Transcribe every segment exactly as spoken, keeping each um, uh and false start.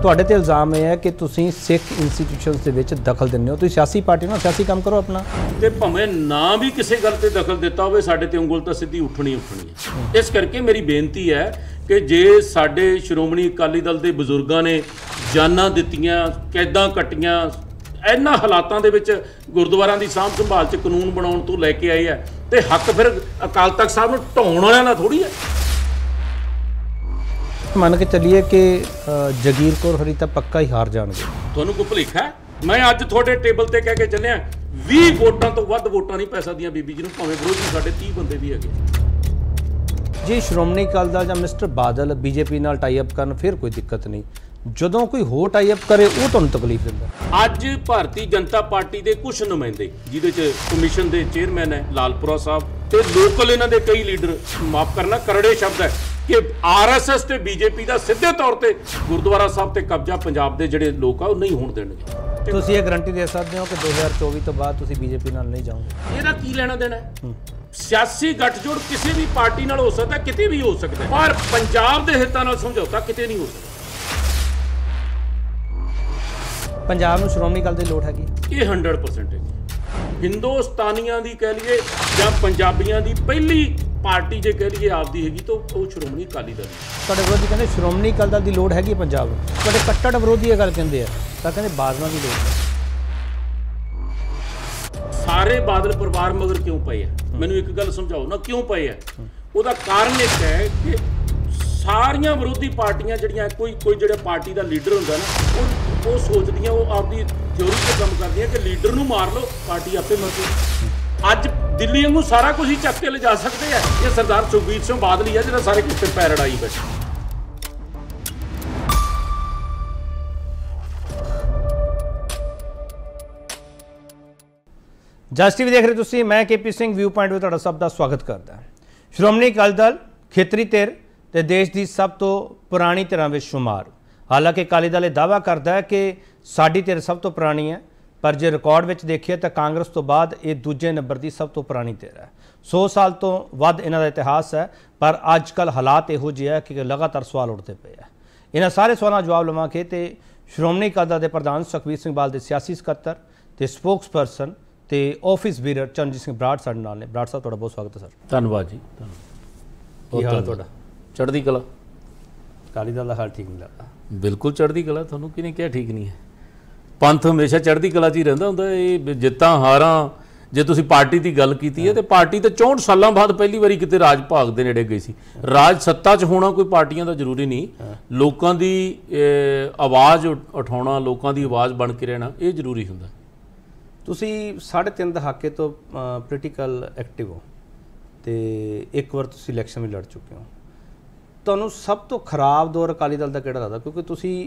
ਤੁਹਾਡੇ ਤੇ ਇਲਜ਼ਾਮ ਇਹ ਹੈ ਕਿ ਤੁਸੀਂ ਸਿੱਖ ਇੰਸਟੀਟਿਊਸ਼ਨਸ ਦੇ ਵਿੱਚ ਦਖਲ ਦਿੰਦੇ ਹੋ। ਤੁਸੀਂ ਸਿਆਸੀ ਪਾਰਟੀ ਨਾਲ ਸਿਆਸੀ ਕੰਮ ਕਰੋ ਆਪਣਾ। ਤੇ ਭਾਵੇਂ ਨਾ ਵੀ ਕਿਸੇ ਗੱਲ ਤੇ ਦਖਲ ਦਿੱਤਾ ਹੋਵੇ, ਸਾਡੇ ਤੇ ਉਂਗਲ ਤਾਂ ਸਿੱਧੀ ਉੱਠਣੀ ਉੱਠਣੀ ਹੈ। ਇਸ ਕਰਕੇ ਮੇਰੀ ਬੇਨਤੀ ਹੈ ਕਿ ਜੇ ਸਾਡੇ ਸ਼੍ਰੋਮਣੀ ਅਕਾਲੀ ਦਲ ਦੇ ਬਜ਼ੁਰਗਾਂ ਨੇ ਜਾਨਾਂ ਦਿੱਤੀਆਂ, ਕੈਦਾਂ ਕੱਟੀਆਂ, ਇਹਨਾਂ ਹਾਲਾਤਾਂ ਦੇ ਵਿੱਚ ਗੁਰਦੁਆਰਿਆਂ ਦੀ ਸਾਂਭ ਸੰਭਾਲ 'ਚ ਕਾਨੂੰਨ ਬਣਾਉਣ ਤੋਂ ਲੈ ਕੇ ਆਏ ਹੈ, ਤੇ ਹੱਕ ਫਿਰ ਅਕਾਲ ਤਖਤ ਸਾਹਿਬ ਨੂੰ ਢਾਉਣ ਵਾਲਿਆਂ ਦਾ ਥੋੜ੍ਹੀ ਹੈ। ਮੰਨ ਕੇ ਚੱਲੀਏ ਕਿ ਜਗੀਰ ਕੌਰ ਹਰੀ ਤਾਂ ਪੱਕਾ ਹੀ ਹਾਰ ਜਾਣਗੇ। ਤੁਹਾਨੂੰ ਕੋਈ ਭੁਲੇਖਾ ਹੈ? ਮੈਂ ਅੱਜ ਤੁਹਾਡੇ ਟੇਬਲ ਤੇ ਕਹਿ ਕੇ ਚੱਲਿਆ ਵੀਹ ਵੋਟਾਂ ਤੋਂ ਵੱਧ ਵੋਟਾਂ ਨਹੀਂ ਪੈ ਸਕਦੀਆਂ ਬੀਬੀ ਜੀ ਨੂੰ, ਭਾਵੇਂ ਵਿਰੋਧੀ ਸਾਡੇ ਤੀਹ ਬੰਦੇ ਵੀ ਹੈਗੇ। ਜੇ ਸ਼੍ਰੋਮਣੀ ਅਕਾਲੀ ਦਲ ਜਾਂ ਮਿਸਟਰ ਬਾਦਲ ਬੀਜੇਪੀ ਨਾਲ ਟਾਈ ਅਪ ਕਰਨ ਫਿਰ ਕੋਈ ਦਿੱਕਤ ਨਹੀਂ, ਜਦੋਂ ਕੋਈ ਹੋਰ ਟਾਈ ਅਪ ਕਰੇ ਉਹ ਤੁਹਾਨੂੰ ਤਕਲੀਫ ਦਿੰਦਾ। ਅੱਜ ਭਾਰਤੀ ਜਨਤਾ ਪਾਰਟੀ ਦੇ ਕੁਝ ਨੁਮਾਇੰਦੇ, ਜਿਹਦੇ 'ਚ ਕਮਿਸ਼ਨ ਦੇ ਚੇਅਰਮੈਨ ਹੈ ਲਾਲਪੁਰਾ ਸਾਹਿਬ, ਤੇ ਲੋਕਲ ਇਹਨਾਂ ਦੇ ਕਈ ਲੀਡਰ, ਮਾਫ ਕਰਨਾ ਕਰੜੇ ਸ਼ਬਦ ਹੈ ਕਿ ਆਰ ਐਸ ਐਸ ਤੇ ਬੀਜੇਪੀ ਦਾ ਸਿੱਧੇ ਤੌਰ ਤੇ ਗੁਰਦੁਆਰਾ ਸਾਹਿਬ ਤੇ ਕਬਜ਼ਾ ਪੰਜਾਬ ਦੇ ਜਿਹੜੇ ਲੋਕ ਆ ਉਹ ਨਹੀਂ ਹੋਣ ਦੇਣਗੇ। ਤੁਸੀਂ ਇਹ ਗਰੰਟੀ ਦੇ ਸਕਦੇ ਹੋ ਕਿ ਦੋ ਹਜ਼ਾਰ ਚੌਵੀ ਤੋਂ ਬਾਅਦ ਤੁਸੀਂ ਬੀਜੇਪੀ ਨਾਲ ਨਹੀਂ ਜਾਓਗੇ? ਇਹਦਾ ਕੀ ਲੈਣਾ ਦੇਣਾ ਹੈ? ਸਿਆਸੀ ਗੱਠਜੋੜ ਕਿਸੇ ਵੀ ਪਾਰਟੀ ਨਾਲ ਹੋ ਸਕਦਾ, ਕਿਤੇ ਵੀ ਹੋ ਸਕਦਾ, ਪਰ ਪੰਜਾਬ ਦੇ ਹਿੱਤਾਂ ਨਾਲ ਸਮਝੌਤਾ ਕਿਤੇ ਨਹੀਂ ਹੋ ਸਕਦਾ। ਪੰਜਾਬ ਨੂੰ ਸ਼੍ਰੋਮਣੀ ਅਕਾਲੀ ਦਲ ਦੀ ਲੋੜ ਹੈਗੀ? ਇਹ ਹੰਡਰਡ ਪਰਸੈਂਟ ਹੈ। ਹਿੰਦੁਸਤਾਨੀਆਂ ਦੀ ਕਹਿ ਲਈਏ ਜਾਂ ਪੰਜਾਬੀਆਂ ਦੀ ਪਹਿਲੀ ਪਾਰਟੀ ਜੇ ਕਹਿ ਲਈਏ ਆਪਦੀ ਹੈਗੀ ਤਾਂ ਉਹ ਸ਼੍ਰੋਮਣੀ ਅਕਾਲੀ ਦਲ। ਤੁਹਾਡੇ ਵਿਰੋਧੀ ਕਹਿੰਦੇ ਸ਼੍ਰੋਮਣੀ ਅਕਾਲੀ ਦਲ ਦੀ ਲੋੜ ਹੈਗੀ ਪੰਜਾਬ ਨੂੰ, ਤੁਹਾਡੇ ਕੱਟੜ ਵਿਰੋਧੀ ਇਹ ਗੱਲ ਕਹਿੰਦੇ ਆ, ਤਾਂ ਕਹਿੰਦੇ ਬਾਦਲਾਂ ਦੀ ਲੋੜ ਹੈ। ਸਾਰੇ ਬਾਦਲ ਪਰਿਵਾਰ ਮਗਰ ਕਿਉਂ ਪਏ ਆ? ਮੈਨੂੰ ਇੱਕ ਗੱਲ ਸਮਝਾਓ ਨਾ, ਕਿਉਂ ਪਏ ਆ? ਉਹਦਾ ਕਾਰਨ ਇੱਕ ਹੈ ਕਿ ਸਾਰੀਆਂ ਵਿਰੋਧੀ ਪਾਰਟੀਆਂ ਜਿਹੜੀਆਂ, ਕੋਈ ਕੋਈ ਜਿਹੜਾ ਪਾਰਟੀ ਦਾ ਲੀਡਰ ਹੁੰਦਾ ਨਾ, ਉਹ ਉਹ ਸੋਚਦੀਆਂ, ਉਹ ਆਪਦੀ ਥਿਊਰੀ 'ਤੇ ਕੰਮ ਕਰਦੀਆਂ ਕਿ ਲੀਡਰ ਨੂੰ ਮਾਰ ਲਓ ਪਾਰਟੀ ਆਪੇ ਮਰ ਜਾਊ। ਅੱਜ ਦਿੱਲੀ ਵਾਂਗੂ ਸਾਰਾ ਕੁਝ ਹੀ ਚੱਕ ਕੇ ਲਿਜਾ ਸਕਦੇ ਆ। ਇਹ ਸਰਦਾਰ ਸੁਖਬੀਰ ਸਿੰਘ ਬਾਦਲ ਹੀ ਆ ਜਿਹੜਾ ਸਾਰੇ ਕੁਝ ਤੇ ਪੈਰ ਅੜਾਈ ਬੈਠਾ। ਜਸ ਟੀਵੀ ਦੇਖ ਰਹੇ ਤੁਸੀਂ, ਮੈਂ K P Singh view point ਵਿੱਚ ਤੁਹਾਡਾ ਸਭ ਦਾ ਸਵਾਗਤ ਕਰਦਾ। ਸ਼੍ਰੋਮਣੀ ਅਕਾਲੀ ਦਲ ਖੇਤਰੀ ਧਿਰ ਤੇ ਦੇਸ਼ ਦੀ ਸਭ ਤੋਂ ਪੁਰਾਣੀ ਧਿਰਾਂ ਵਿੱਚ ਸ਼ੁਮਾਰ। ਹਾਲਾਂਕਿ ਅਕਾਲੀ ਦਲ ਇਹ ਦਾਅਵਾ ਕਰਦਾ ਹੈ ਕਿ ਸਾਡੀ ਧਿਰ ਸਭ ਤੋਂ ਪੁਰਾਣੀ ਹੈ, ਪਰ ਜੇ ਰਿਕਾਰਡ ਵਿੱਚ ਦੇਖੀਏ ਤਾਂ ਕਾਂਗਰਸ ਤੋਂ ਬਾਅਦ ਇਹ ਦੂਜੇ ਨੰਬਰ ਦੀ ਸਭ ਤੋਂ ਪੁਰਾਣੀ ਧਿਰ ਹੈ। ਸੌ ਸਾਲ ਤੋਂ ਵੱਧ ਇਹਨਾਂ ਦਾ ਇਤਿਹਾਸ ਹੈ, ਪਰ ਅੱਜ ਕੱਲ੍ਹ ਹਾਲਾਤ ਇਹੋ ਜਿਹੇ ਹੈ ਕਿ ਲਗਾਤਾਰ ਸਵਾਲ ਉੱਠਦੇ ਪਏ ਆ। ਇਹਨਾਂ ਸਾਰੇ ਸਵਾਲਾਂ ਦਾ ਜਵਾਬ ਲਵਾਂਗੇ ਤੇ ਸ਼੍ਰੋਮਣੀ ਅਕਾਲੀ ਦਲ ਦੇ ਪ੍ਰਧਾਨ ਸੁਖਬੀਰ ਸਿੰਘ ਬਾਦਲ ਦੇ ਸਿਆਸੀ ਸਕੱਤਰ ਤੇ ਸਪੋਕਸ ਪਰਸਨ ਤੇ ਆਫਿਸ ਬੀਰਰ ਚਰਨਜੀਤ ਸਿੰਘ ਬਰਾੜ ਸਾਡੇ ਨਾਲ ਨੇ। ਬਰਾੜ ਸਾਹਿਬ, ਤੁਹਾਡਾ ਬਹੁਤ ਸਵਾਗਤ ਹੈ ਸਰ। ਧੰਨਵਾਦ ਜੀ। ਕੀ ਹਾਲ ਹੈ ਤੁਹਾਡਾ? ਚੜ੍ਹਦੀ ਕਲਾ। ਅਕਾਲੀ ਦਲ ਦਾ ਹਾਲ ਠੀਕ ਨਹੀਂ ਲੱਗਦਾ? ਬਿਲਕੁਲ ਚੜ੍ਹਦੀ ਕਲਾ। ਤੁਹਾਨੂੰ ਕਿਹਨੇ ਕਿਹਾ ਠੀਕ ਨਹੀਂ ਹੈ? ਪੰਥ ਹਮੇਸ਼ਾ ਚੜ੍ਹਦੀ ਕਲਾ 'ਚ ਹੀ ਰਹਿੰਦਾ ਹੁੰਦਾ। ਇਹ ਜਿੱਤਾਂ ਹਾਰਾਂ, ਜੇ ਤੁਸੀਂ ਪਾਰਟੀ ਦੀ ਗੱਲ ਕੀਤੀ ਹੈ ਤੇ ਪਾਰਟੀ ਤਾਂ ਚੌਂਹਠ ਸਾਲਾਂ ਬਾਅਦ ਪਹਿਲੀ ਵਾਰੀ ਕਿਤੇ ਰਾਜ ਭਾਗ ਦੇ ਨੇੜੇ ਗਈ ਸੀ। ਰਾਜ ਸੱਤਾ 'ਚ ਹੋਣਾ ਕੋਈ ਪਾਰਟੀਆਂ ਦਾ ਜ਼ਰੂਰੀ ਨਹੀਂ, ਲੋਕਾਂ ਦੀ ਆਵਾਜ਼ ਉਠਾਉਣਾ, ਲੋਕਾਂ ਦੀ ਆਵਾਜ਼ ਬਣ ਕੇ ਰਹਿਣਾ, ਇਹ ਜ਼ਰੂਰੀ ਹੁੰਦਾ। ਤੁਸੀਂ ਸਾਢੇ ਤਿੰਨ ਦਹਾਕੇ ਤੋਂ ਪੋਲੀਟੀਕਲ ਐਕਟਿਵ ਹੋ ਤੇ ਇੱਕ ਵਾਰ ਤੁਸੀਂ ਇਲੈਕਸ਼ਨ ਵੀ ਲੜ ਚੁੱਕੇ ਹੋ। ਤੁਹਾਨੂੰ ਸਭ ਤੋਂ ਖਰਾਬ ਦੌਰ ਅਕਾਲੀ ਦਲ ਦਾ ਕਿਹੜਾ ਲੱਗਦਾ? ਕਿਉਂਕਿ ਤੁਸੀਂ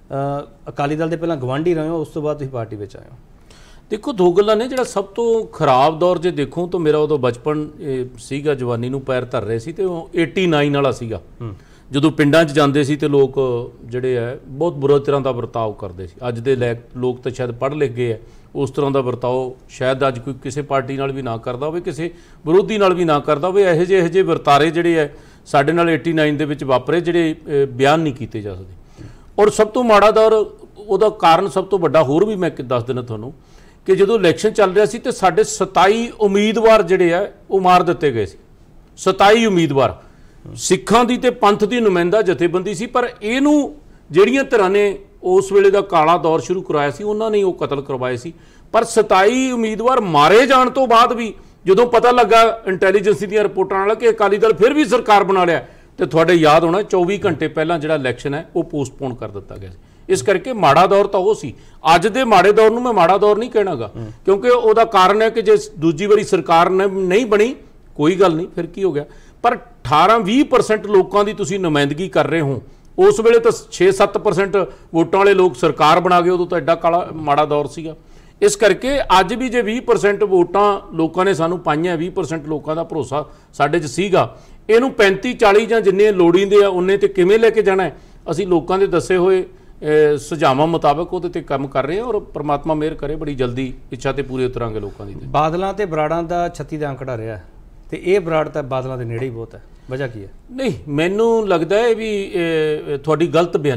ਅਕਾਲੀ ਦਲ ਦੇ ਪਹਿਲਾਂ ਗਵਾਂਢੀ ਰਹੇ ਹੋ, ਉਸ ਤੋਂ ਬਾਅਦ ਤੁਸੀਂ ਪਾਰਟੀ ਵਿੱਚ ਆਏ ਹੋ। ਦੇਖੋ, ਦੋ ਗੱਲਾਂ ਨੇ। ਜਿਹੜਾ ਸਭ ਤੋਂ ਖਰਾਬ ਦੌਰ ਜੇ ਦੇਖੋ ਤਾਂ ਮੇਰਾ ਉਦੋਂ ਬਚਪਨ ਸੀਗਾ, ਜਵਾਨੀ ਨੂੰ ਪੈਰ ਧਰ ਰਹੇ ਸੀ, ਤੇ ਉਹ ਨੜਿਨਵੇਂ ਵਾਲਾ ਸੀਗਾ, ਜਦੋਂ ਪਿੰਡਾਂ 'ਚ ਜਾਂਦੇ ਸੀ ਤੇ ਲੋਕ ਜਿਹੜੇ ਹੈ ਬਹੁਤ ਬੁਰਾ ਤਰ੍ਹਾਂ ਦਾ ਵਰਤਾਓ ਕਰਦੇ ਸੀ। ਅੱਜ ਦੇ ਲੈ ਲੋਕ ਤਾਂ ਸ਼ਾਇਦ ਪੜ੍ਹ ਲਿਖ ਗਏ ਹੈ, ਉਸ ਤਰ੍ਹਾਂ ਦਾ ਵਰਤਾਓ ਸ਼ਾਇਦ ਅੱਜ ਕੋਈ ਕਿਸੇ ਪਾਰਟੀ ਨਾਲ ਵੀ ਨਾ ਕਰਦਾ ਹੋਵੇ, ਕਿਸੇ ਵਿਰੋਧੀ ਨਾਲ ਵੀ ਨਾ ਕਰਦਾ ਹੋਵੇ। ਇਹੋ ਜਿਹੇ ਇਹੋ ਜਿਹੇ ਵਰਤਾਰੇ ਜਿਹੜੇ ਹੈ ਸਾਡੇ ਨਾਲ ਨੜਿਨਵੇਂ ਦੇ ਵਿੱਚ ਵਾਪਰੇ, ਜਿਹੜੇ ਬਿਆਨ ਨਹੀਂ ਕੀਤੇ ਜਾ ਸਕਦੇ। ਔਰ ਸਭ ਤੋਂ ਮਾੜਾ ਦੌਰ, ਉਹਦਾ ਕਾਰਨ ਸਭ ਤੋਂ ਵੱਡਾ ਹੋਰ ਵੀ ਮੈਂ ਦੱਸ ਦਿੰਦਾ ਤੁਹਾਨੂੰ, ਕਿ ਜਦੋਂ ਇਲੈਕਸ਼ਨ ਚੱਲ ਰਿਹਾ ਸੀ ਤੇ ਸਾਡੇ ਸਤਾਈ ਉਮੀਦਵਾਰ ਜਿਹੜੇ ਆ ਉਹ ਮਾਰ ਦਿੱਤੇ ਗਏ ਸੀ। ਸਤਾਈ ਉਮੀਦਵਾਰ ਸਿੱਖਾਂ ਦੀ ਤੇ ਪੰਥ ਦੀ ਨੁਮਾਇੰਦਾ ਜਥੇਬੰਦੀ ਸੀ, ਪਰ ਇਹਨੂੰ ਜਿਹੜੀਆਂ ਧਿਰਾਂ ਨੇ ਉਸ ਵੇਲੇ ਦਾ ਕਾਲਾ ਦੌਰ ਸ਼ੁਰੂ ਕਰਾਇਆ ਸੀ, ਉਹਨਾਂ ਨੇ ਉਹ ਕਤਲ ਕਰਵਾਏ ਸੀ। ਪਰ ਸਤਾਈ ਉਮੀਦਵਾਰ ਮਾਰੇ ਜਾਣ ਤੋਂ ਬਾਅਦ ਵੀ ਜਦੋਂ ਪਤਾ ਲੱਗਾ ਇੰਟੈਲੀਜੈਂਸ ਦੀਆਂ ਰਿਪੋਰਟਾਂ ਨਾਲ ਕਿ ਅਕਾਲੀ ਦਲ ਫਿਰ ਵੀ ਸਰਕਾਰ ਬਣਾ ਲਿਆ, ਤੇ ਤੁਹਾਡੇ ਯਾਦ ਹੋਣਾ ਚੌਵੀ ਘੰਟੇ ਪਹਿਲਾਂ ਜਿਹੜਾ ਇਲੈਕਸ਼ਨ ਹੈ ਉਹ ਪੋਸਟਪੋਨ ਕਰ ਦਿੱਤਾ ਗਿਆ ਸੀ। ਇਸ ਕਰਕੇ ਮਾੜਾ ਦੌਰ ਤਾਂ ਉਹ ਸੀ। ਅੱਜ ਦੇ ਮਾੜੇ ਦੌਰ ਨੂੰ ਮੈਂ ਮਾੜਾ ਦੌਰ ਨਹੀਂ ਕਹਿਣਾਗਾ, ਕਿਉਂਕਿ ਉਹਦਾ ਕਾਰਨ ਹੈ ਕਿ ਜੇ ਦੂਜੀ ਵਾਰੀ ਸਰਕਾਰ ਨਹੀਂ ਬਣੀ, ਕੋਈ ਗੱਲ ਨਹੀਂ, ਫਿਰ ਕੀ ਹੋ ਗਿਆ। ਪਰ ਅਠਾਰਾਂ ਵੀਹ ਪਰਸੈਂਟ ਲੋਕਾਂ ਦੀ ਤੁਸੀਂ ਨੁਮਾਇੰਦਗੀ ਕਰ ਰਹੇ ਹੋ। ਉਸ ਵੇਲੇ ਤਾਂ ਛੇ ਸੱਤ ਪਰਸੈਂਟ ਵੋਟਾਂ ਵਾਲੇ ਲੋਕ ਸਰਕਾਰ ਬਣਾ ਗਏ, ਉਦੋਂ ਤਾਂ ਐਡਾ ਕਾਲਾ ਮਾੜਾ ਦੌਰ ਸੀਗਾ। ਇਸ ਕਰਕੇ ਅੱਜ ਵੀ ਜੇ ਵੀਹ ਪਰਸੈਂਟ ਵੋਟਾਂ ਲੋਕਾਂ ਨੇ ਸਾਨੂੰ ਪਾਈਆਂ, ਵੀਹ ਪਰਸੈਂਟ ਲੋਕਾਂ ਦਾ ਭਰੋਸਾ ਸਾਡੇ 'ਚ ਸੀਗਾ, ਇਹਨੂੰ ਪੈਂਤੀ ਚਾਲੀ ਜਾਂ ਜਿੰਨੇ ਲੋੜੀਂਦੇ ਆ ਉਹਨੇ ਤੇ ਕਿਵੇਂ ਲੈ ਕੇ ਜਾਣਾ, ਅਸੀਂ ਲੋਕਾਂ ਦੇ ਦੱਸੇ ਹੋਏ ਸੁਝਾਵਾਂ ਮੁਤਾਬਕ ਉਹਦੇ ਤੇ ਕੰਮ ਕਰ ਰਹੇ ਹਾਂ। ਔਰ ਪ੍ਰਮਾਤਮਾ ਮਿਹਰ ਕਰੇ, ਬੜੀ ਜਲਦੀ ਇੱਛਾ ਤੇ ਪੂਰੇ ਉਤਰਾਂਗੇ ਲੋਕਾਂ ਦੀ। ਬਾਦਲਾਂ ਤੇ ਬਰਾੜਾਂ ਦਾ ਛੱਤੀ ਦਾ ਅੰਕੜਾ ਰਿਹਾ, ਤੇ ਇਹ ਬਰਾੜ ਤਾਂ ਬਾਦਲਾਂ ਦੇ ਨੇੜੇ ਹੀ ਬਹੁਤ ਹੈ। ਵਜ੍ਹਾ ਕੀ ਹੈ? ਨਹੀਂ, ਮੈਨੂੰ ਲੱਗਦਾ ਹੈ ਵੀ ਤੁਹਾਡੀ ਗਲਤ ਬਿਆਨੀ ਹੈ।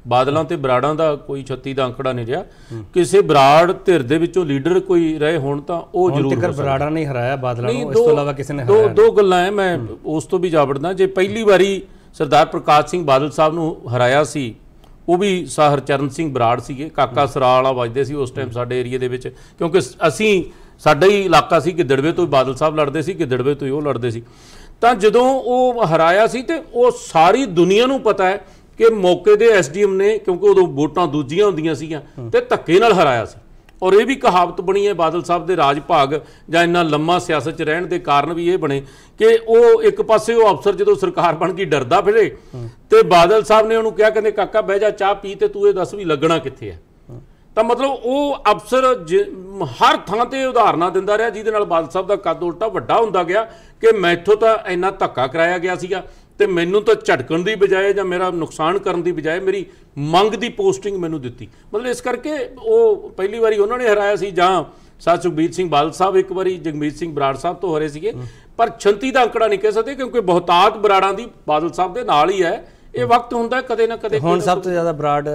ਬਾਦਲਾਂ ਤੇ ਬਰਾੜਾਂ ਦਾ ਕੋਈ ਛੱਤੀ ਦਾ ਅੰਕੜਾ ਨਹੀਂ ਰਿਹਾ। ਕਿਸੇ ਬਰਾੜ ਧਿਰ ਦੇ ਵਿੱਚੋਂ ਲੀਡਰ ਕੋਈ ਰਹੇ ਹੋਣ ਤਾਂ ਉਹ ਜ਼ਰੂਰ ਤੱਕ ਬਰਾੜਾਂ ਨੇ ਹਰਾਇਆ ਬਾਦਲਾਂ ਨੂੰ, ਇਸ ਦੋ- ਤੋਂ ਇਲਾਵਾ ਕਿਸੇ ਨੇ ਦੋ ਹਰਾਇਆ ਦੋ ਗੱਲਾਂ ਹੈ, ਮੈਂ ਉਸ ਤੋਂ ਵੀ ਜਾਵੜਦਾ। ਜੇ ਪਹਿਲੀ ਵਾਰੀ ਸਰਦਾਰ ਪ੍ਰਕਾਸ਼ ਸਿੰਘ ਬਾਦਲ ਸਾਹਿਬ ਨੂੰ ਹਰਾਇਆ ਸੀ, ਉਹ ਵੀ ਸਾ ਹਰਚਰਨ ਸਿੰਘ ਬਰਾੜ ਸੀਗੇ, ਕਾਕਾ ਸਰਾਲ ਵਾਲਾ ਵੱਜਦੇ ਸੀ ਉਸ ਟਾਈਮ ਸਾਡੇ ਏਰੀਏ ਦੇ ਵਿੱਚ, ਕਿਉਂਕਿ ਅਸੀਂ ਸਾਡਾ ਹੀ ਇਲਾਕਾ ਸੀ, ਗਿੱਦੜਵੇ ਤੋਂ ਬਾਦਲ ਸਾਹਿਬ ਲੜਦੇ ਸੀ, ਗਿੱਦੜਵੇ ਤੋਂ ਹੀ ਉਹ ਲੜਦੇ ਸੀ। ਤਾਂ ਜਦੋਂ ਉਹ ਹਰਾਇਆ ਸੀ ਤੇ ਉਹ ਸਾਰੀ ਦੁਨੀਆ ਨੂੰ ਪਤਾ ਹੈ ਕਿ ਮੌਕੇ ਦੇ ਐਸਡੀਐਮ ਨੇ, ਕਿਉਂਕਿ ਉਦੋਂ ਵੋਟਾਂ ਦੂਜੀਆਂ ਹੁੰਦੀਆਂ ਸੀਗੀਆਂ, ਤੇ ਧੱਕੇ ਨਾਲ ਹਰਾਇਆ ਸੀ। ਔਰ ਇਹ ਵੀ ਕਹਾਵਤ ਬਣੀ ਹੈ ਬਾਦਲ ਸਾਹਿਬ ਦੇ ਰਾਜ ਭਾਗ ਜਾਂ ਇੰਨਾ ਲੰਮਾ ਸਿਆਸਤ 'ਚ ਰਹਿਣ ਦੇ ਕਾਰਨ ਵੀ ਇਹ ਬਣੇ ਕਿ ਉਹ ਇੱਕ ਪਾਸੇ ਉਹ ਅਫਸਰ ਜਦੋਂ ਸਰਕਾਰ ਬਣ ਗਈ ਡਰਦਾ ਫਿਰੇ, ਤੇ ਬਾਦਲ ਸਾਹਿਬ ਨੇ ਉਹਨੂੰ ਕਿਹਾ, ਕਹਿੰਦੇ ਕਾਕਾ ਬਹਿ ਜਾ ਚਾਹ ਪੀ ਤੇ ਤੂੰ ਇਹ ਦੱਸ ਵੀ ਲੱਗਣਾ ਕਿੱਥੇ ਹੈ। ਤਾਂ ਮਤਲਬ ਉਹ ਅਫਸਰ ਹਰ ਥਾਂ ਤੇ ਉਦਾਹਰਨਾਂ ਦਿੰਦਾ ਰਿਹਾ, ਜਿਹਦੇ ਨਾਲ ਬਾਦਲ ਸਾਹਿਬ ਦਾ ਕੱਦ ਉਲਟਾ ਵੱਡਾ ਹੁੰਦਾ ਗਿਆ ਕਿ ਮੈਥੋਂ ਤਾਂ ਇੰਨਾ ਧੱਕਾ ਕਰਾਇਆ ਗਿਆ ਸੀਗਾ ਤੇ ਮੈਨੂੰ ਤਾਂ ਝਟਕਣ ਦੀ ਬਜਾਏ ਜਾਂ ਮੇਰਾ ਨੁਕਸਾਨ ਕਰਨ ਦੀ ਬਜਾਏ ਮੇਰੀ ਮੰਗ ਦੀ ਪੋਸਟਿੰਗ ਮੈਨੂੰ ਦਿੱਤੀ। ਮਤਲਬ ਇਸ ਕਰਕੇ ਉਹ ਪਹਿਲੀ ਵਾਰੀ ਉਹਨਾਂ ਨੇ ਹਰਾਇਆ ਸੀ, ਜਾਂ ਸਾ ਸੁਖਬੀਰ ਸਿੰਘ ਬਾਦਲ ਸਾਹਿਬ ਇੱਕ ਵਾਰੀ ਜਗਮੀਤ ਸਿੰਘ ਬਰਾੜ ਸਾਹਿਬ ਤੋਂ ਹਰੇ ਸੀਗੇ। ਪਰ ਛੰਤੀ ਦਾ ਅੰਕੜਾ ਨਹੀਂ ਕਹਿ ਸਕਦੇ, ਕਿਉਂਕਿ ਬਹੁਤਾਤ ਬਰਾੜਾਂ ਦੀ ਬਾਦਲ ਸਾਹਿਬ ਦੇ ਨਾਲ ਹੀ ਹੈ। ਇਹ ਵਕਤ ਹੁੰਦਾ ਕਦੇ ਨਾ ਕਦੇ। ਹੁਣ ਸਭ ਤੋਂ ਜ਼ਿਆਦਾ ਬਰਾੜ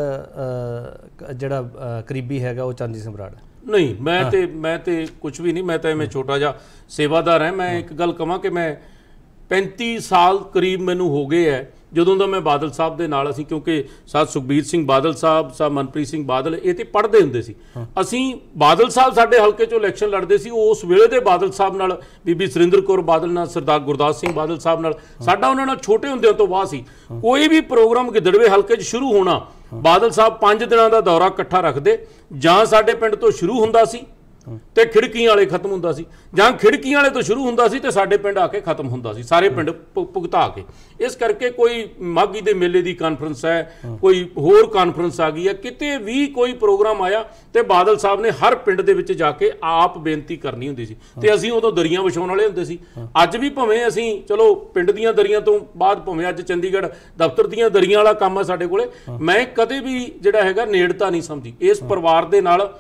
ਜਿਹੜਾ ਕਰੀਬੀ ਹੈਗਾ ਉਹ ਚਰਨਜੀਤ ਸਿੰਘ ਬਰਾੜ। ਨਹੀਂ, ਮੈਂ ਤੇ ਮੈਂ ਤੇ ਕੁਝ ਵੀ ਨਹੀਂ, ਮੈਂ ਤਾਂ ਐਵੇਂ ਛੋਟਾ ਜਿਹਾ ਸੇਵਾਦਾਰ ਹਾਂ। ਮੈਂ ਇੱਕ ਗੱਲ ਕਹਾਂ ਕਿ ਮੈਂ ਪੈਂਤੀ ਸਾਲ ਕਰੀਬ ਮੈਨੂੰ ਹੋ ਗਏ ਹੈ ਜਦੋਂ ਦਾ ਮੈਂ ਬਾਦਲ ਸਾਹਿਬ ਦੇ ਨਾਲ, ਅਸੀਂ ਕਿਉਂਕਿ ਸਾ ਸੁਖਬੀਰ ਸਿੰਘ ਬਾਦਲ ਸਾਹਿਬ, ਸਾ ਮਨਪ੍ਰੀਤ ਸਿੰਘ ਬਾਦਲ, ਇਹ ਤੇ ਪੜ੍ਹਦੇ ਹੁੰਦੇ ਸੀ ਅਸੀਂ। ਬਾਦਲ ਸਾਹਿਬ ਸਾਡੇ ਹਲਕੇ 'ਚੋਂ ਇਲੈਕਸ਼ਨ ਲੜਦੇ ਸੀ, ਉਸ ਵੇਲੇ ਦੇ ਬਾਦਲ ਸਾਹਿਬ ਨਾਲ, ਬੀਬੀ ਸੁਰਿੰਦਰ ਕੌਰ ਬਾਦਲ ਨਾਲ, ਸਰਦਾਰ ਗੁਰਦਾਸ ਸਿੰਘ ਬਾਦਲ ਸਾਹਿਬ ਨਾਲ ਸਾਡਾ ਉਹਨਾਂ ਨਾਲ ਛੋਟੇ ਹੁੰਦਿਆਂ ਤੋਂ ਵਾਹ ਸੀ। ਕੋਈ ਵੀ ਪ੍ਰੋਗਰਾਮ ਗਿੱਦੜਵੇ ਹਲਕੇ 'ਚ ਸ਼ੁਰੂ ਹੋਣਾ, ਬਾਦਲ ਸਾਹਿਬ ਪੰਜ ਦਿਨਾਂ ਦਾ ਦੌਰਾ ਇਕੱਠਾ ਰੱਖਦੇ, ਜਾਂ ਸਾਡੇ ਪਿੰਡ ਤੋਂ ਸ਼ੁਰੂ ਹੁੰਦਾ ਸੀ ਤੇ ਖਿੜਕੀਆਂ ਵਾਲੇ ਖਤਮ ਹੁੰਦਾ ਸੀ, ਜਾਂ ਖਿੜਕੀਆਂ ਵਾਲੇ ਤੋਂ ਸ਼ੁਰੂ ਹੁੰਦਾ ਸੀ ਤੇ ਸਾਡੇ ਪਿੰਡ ਆ ਕੇ ਖਤਮ ਹੁੰਦਾ ਸੀ, ਸਾਰੇ ਪਿੰਡ ਭੁਗਤਾ ਕੇ। ਇਸ ਕਰਕੇ ਕੋਈ ਮਾਘੀ ਦੇ ਮੇਲੇ ਦੀ ਕਾਨਫਰੰਸ ਹੈ, ਕੋਈ ਹੋਰ ਕਾਨਫਰੰਸ ਆ ਗਈ ਹੈ, ਕਿਤੇ ਵੀ ਕੋਈ ਪ੍ਰੋਗਰਾਮ ਆਇਆ ਤੇ ਬਾਦਲ ਸਾਹਿਬ ਨੇ ਹਰ ਪਿੰਡ ਦੇ ਵਿੱਚ ਜਾ ਕੇ ਆਪ ਬੇਨਤੀ ਕਰਨੀ ਹੁੰਦੀ ਸੀ, ਤੇ ਅਸੀਂ ਉਦੋਂ ਦਰੀਆਂ ਵਿਛਾਉਣ ਵਾਲੇ ਹੁੰਦੇ ਸੀ। ਅੱਜ ਵੀ ਭਾਵੇਂ ਅਸੀਂ ਚਲੋ ਪਿੰਡ ਦੀਆਂ ਦਰੀਆਂ ਤੋਂ ਬਾਅਦ ਭਾਵੇਂ ਅੱਜ ਚੰਡੀਗੜ੍ਹ ਦਫ਼ਤਰ ਦੀਆਂ ਦਰੀਆਂ ਵਾਲਾ ਕੰਮ ਹੈ ਸਾਡੇ ਕੋਲੇ, ਮੈਂ ਕਦੇ ਵੀ ਜਿਹੜਾ ਹੈਗਾ ਨੇੜਤਾ ਨਹੀਂ ਸਮਝੀ ਇਸ ਪਰਿਵਾਰ ਦੇ ਨਾਲ।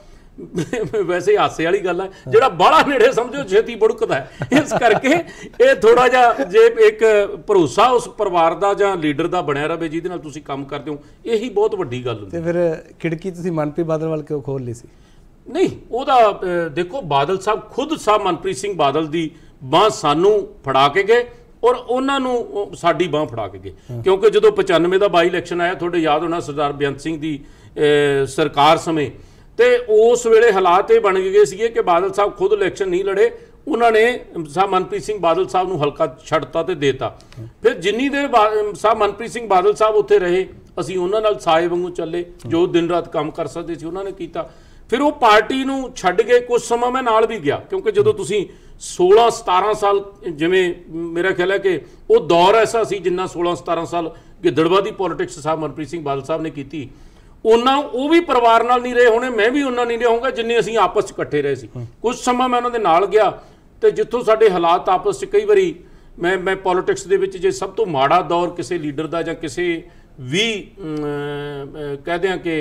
ਵੈਸੇ ਹਾਸੇ ਵਾਲੀ ਗੱਲ ਹੈ, ਜਿਹੜਾ ਬਾਹਲਾ ਨੇੜੇ ਸਮਝੋ ਛੇਤੀ ਬੁੜਕਦਾ ਹੈ। ਇਸ ਕਰਕੇ ਇਹ ਥੋੜਾ ਜਿਹਾ ਜੇ ਇੱਕ ਭਰੋਸਾ ਉਸ ਪਰਿਵਾਰ ਦਾ ਜਾਂ ਲੀਡਰ ਦਾ ਬਣਿਆ ਰਹੇ ਜਿਹਦੇ ਨਾਲ ਤੁਸੀਂ ਕੰਮ ਕਰਦੇ ਹੋ, ਇਹੀ ਬਹੁਤ ਵੱਡੀ ਗੱਲ ਹੁੰਦੀ। ਤੇ ਫਿਰ ਖਿੜਕੀ ਤੁਸੀਂ ਮਨਪ੍ਰੀਤ ਬਾਦਲ ਵੱਲ ਕਿਉਂ ਖੋਲ ਲਈ ਸੀ? ਨਹੀਂ, ਉਹਦਾ ਦੇਖੋ ਬਾਦਲ ਸਾਹਿਬ ਖੁਦ ਸਾਹਿਬ ਮਨਪ੍ਰੀਤ ਸਿੰਘ ਬਾਦਲ ਦੀ ਬਾਂਹ ਸਾਨੂੰ ਫੜਾ ਕੇ ਗਏ ਔਰ ਉਹਨਾਂ ਨੂੰ ਸਾਡੀ ਬਾਂਹ ਫੜਾ ਕੇ ਗਏ, ਕਿਉਂਕਿ ਜਦੋਂ ਪਚਾਨਵੇਂ ਦਾ ਬਾਈ ਇਲੈਕਸ਼ਨ ਆਇਆ, ਤੁਹਾਡੇ ਯਾਦ ਹੋਣਾ ਸਰਦਾਰ ਬੇਅੰਤ ਸਿੰਘ ਦੀ ਸਰਕਾਰ ਸਮੇਂ, ਤੇ ਉਸ ਵੇਲੇ ਹਾਲਾਤ ਇਹ ਬਣ ਗਏ ਸੀਗੇ ਕਿ ਬਾਦਲ ਸਾਹਿਬ ਖੁਦ ਇਲੈਕਸ਼ਨ ਨਹੀਂ ਲੜੇ, ਉਹਨਾਂ ਨੇ ਸਾਹਿਬ ਮਨਪ੍ਰੀਤ ਸਿੰਘ ਬਾਦਲ ਸਾਹਿਬ ਨੂੰ ਹਲਕਾ ਛੱਡਤਾ ਤੇ ਦੇਤਾ। ਫਿਰ ਜਿੰਨੀ ਦੇਰ ਸਾਹਿਬ ਮਨਪ੍ਰੀਤ ਸਿੰਘ ਬਾਦਲ ਸਾਹਿਬ ਉੱਥੇ ਰਹੇ, ਅਸੀਂ ਉਹਨਾਂ ਨਾਲ ਸਾਏ ਵਾਂਗੂ ਚੱਲੇ, ਜੋ ਦਿਨ ਰਾਤ ਕੰਮ ਕਰ ਸਕਦੇ ਸੀ ਉਹਨਾਂ ਨੇ ਕੀਤਾ। ਫਿਰ ਉਹ ਪਾਰਟੀ ਨੂੰ ਛੱਡ ਗਏ, ਕੁਝ ਸਮਾਂ ਮੈਂ ਨਾਲ ਵੀ ਗਿਆ, ਕਿਉਂਕਿ ਜਦੋਂ ਤੁਸੀਂ ਸੋਲਾਂ ਸਤਾਰਾਂ ਸਾਲ, ਜਿਵੇਂ ਮੇਰਾ ਖਿਆਲ ਹੈ ਕਿ ਉਹ ਦੌਰ ਐਸਾ ਸੀ ਜਿੰਨਾ ਸੋਲਾਂ ਸਤਾਰਾਂ ਸਾਲ ਗਿੱਦੜਵਾ ਦੀ ਪੋਲੀਟਿਕਸ ਸਾਹਿਬ ਮਨਪ੍ਰੀਤ ਸਿੰਘ ਬਾਦਲ ਸਾਹਿਬ ਨੇ ਕੀਤੀ, ਉਹਨਾਂ ਉਹ ਵੀ ਪਰਿਵਾਰ ਨਾਲ ਨਹੀਂ ਰਹੇ ਹੋਣੇ, ਮੈਂ ਵੀ ਉਹਨਾਂ ਨਹੀਂ ਰਹੂੰਗਾ ਜਿੰਨੇ ਅਸੀਂ ਆਪਸ 'ਚ ਇਕੱਠੇ ਰਹੇ ਸੀ। ਕੁਝ ਸਮਾਂ ਮੈਂ ਉਹਨਾਂ ਦੇ ਨਾਲ ਗਿਆ, ਤੇ ਜਿੱਥੋਂ ਸਾਡੇ ਹਾਲਾਤ ਆਪਸ 'ਚ ਕਈ ਵਾਰੀ ਮੈਂ ਮੈਂ ਪੋਲੀਟਿਕਸ ਦੇ ਵਿੱਚ ਜੇ ਸਭ ਤੋਂ ਮਾੜਾ ਦੌਰ ਕਿਸੇ ਲੀਡਰ ਦਾ ਜਾਂ ਕਿਸੇ ਵੀ ਕਹਦੇ ਆ ਕਿ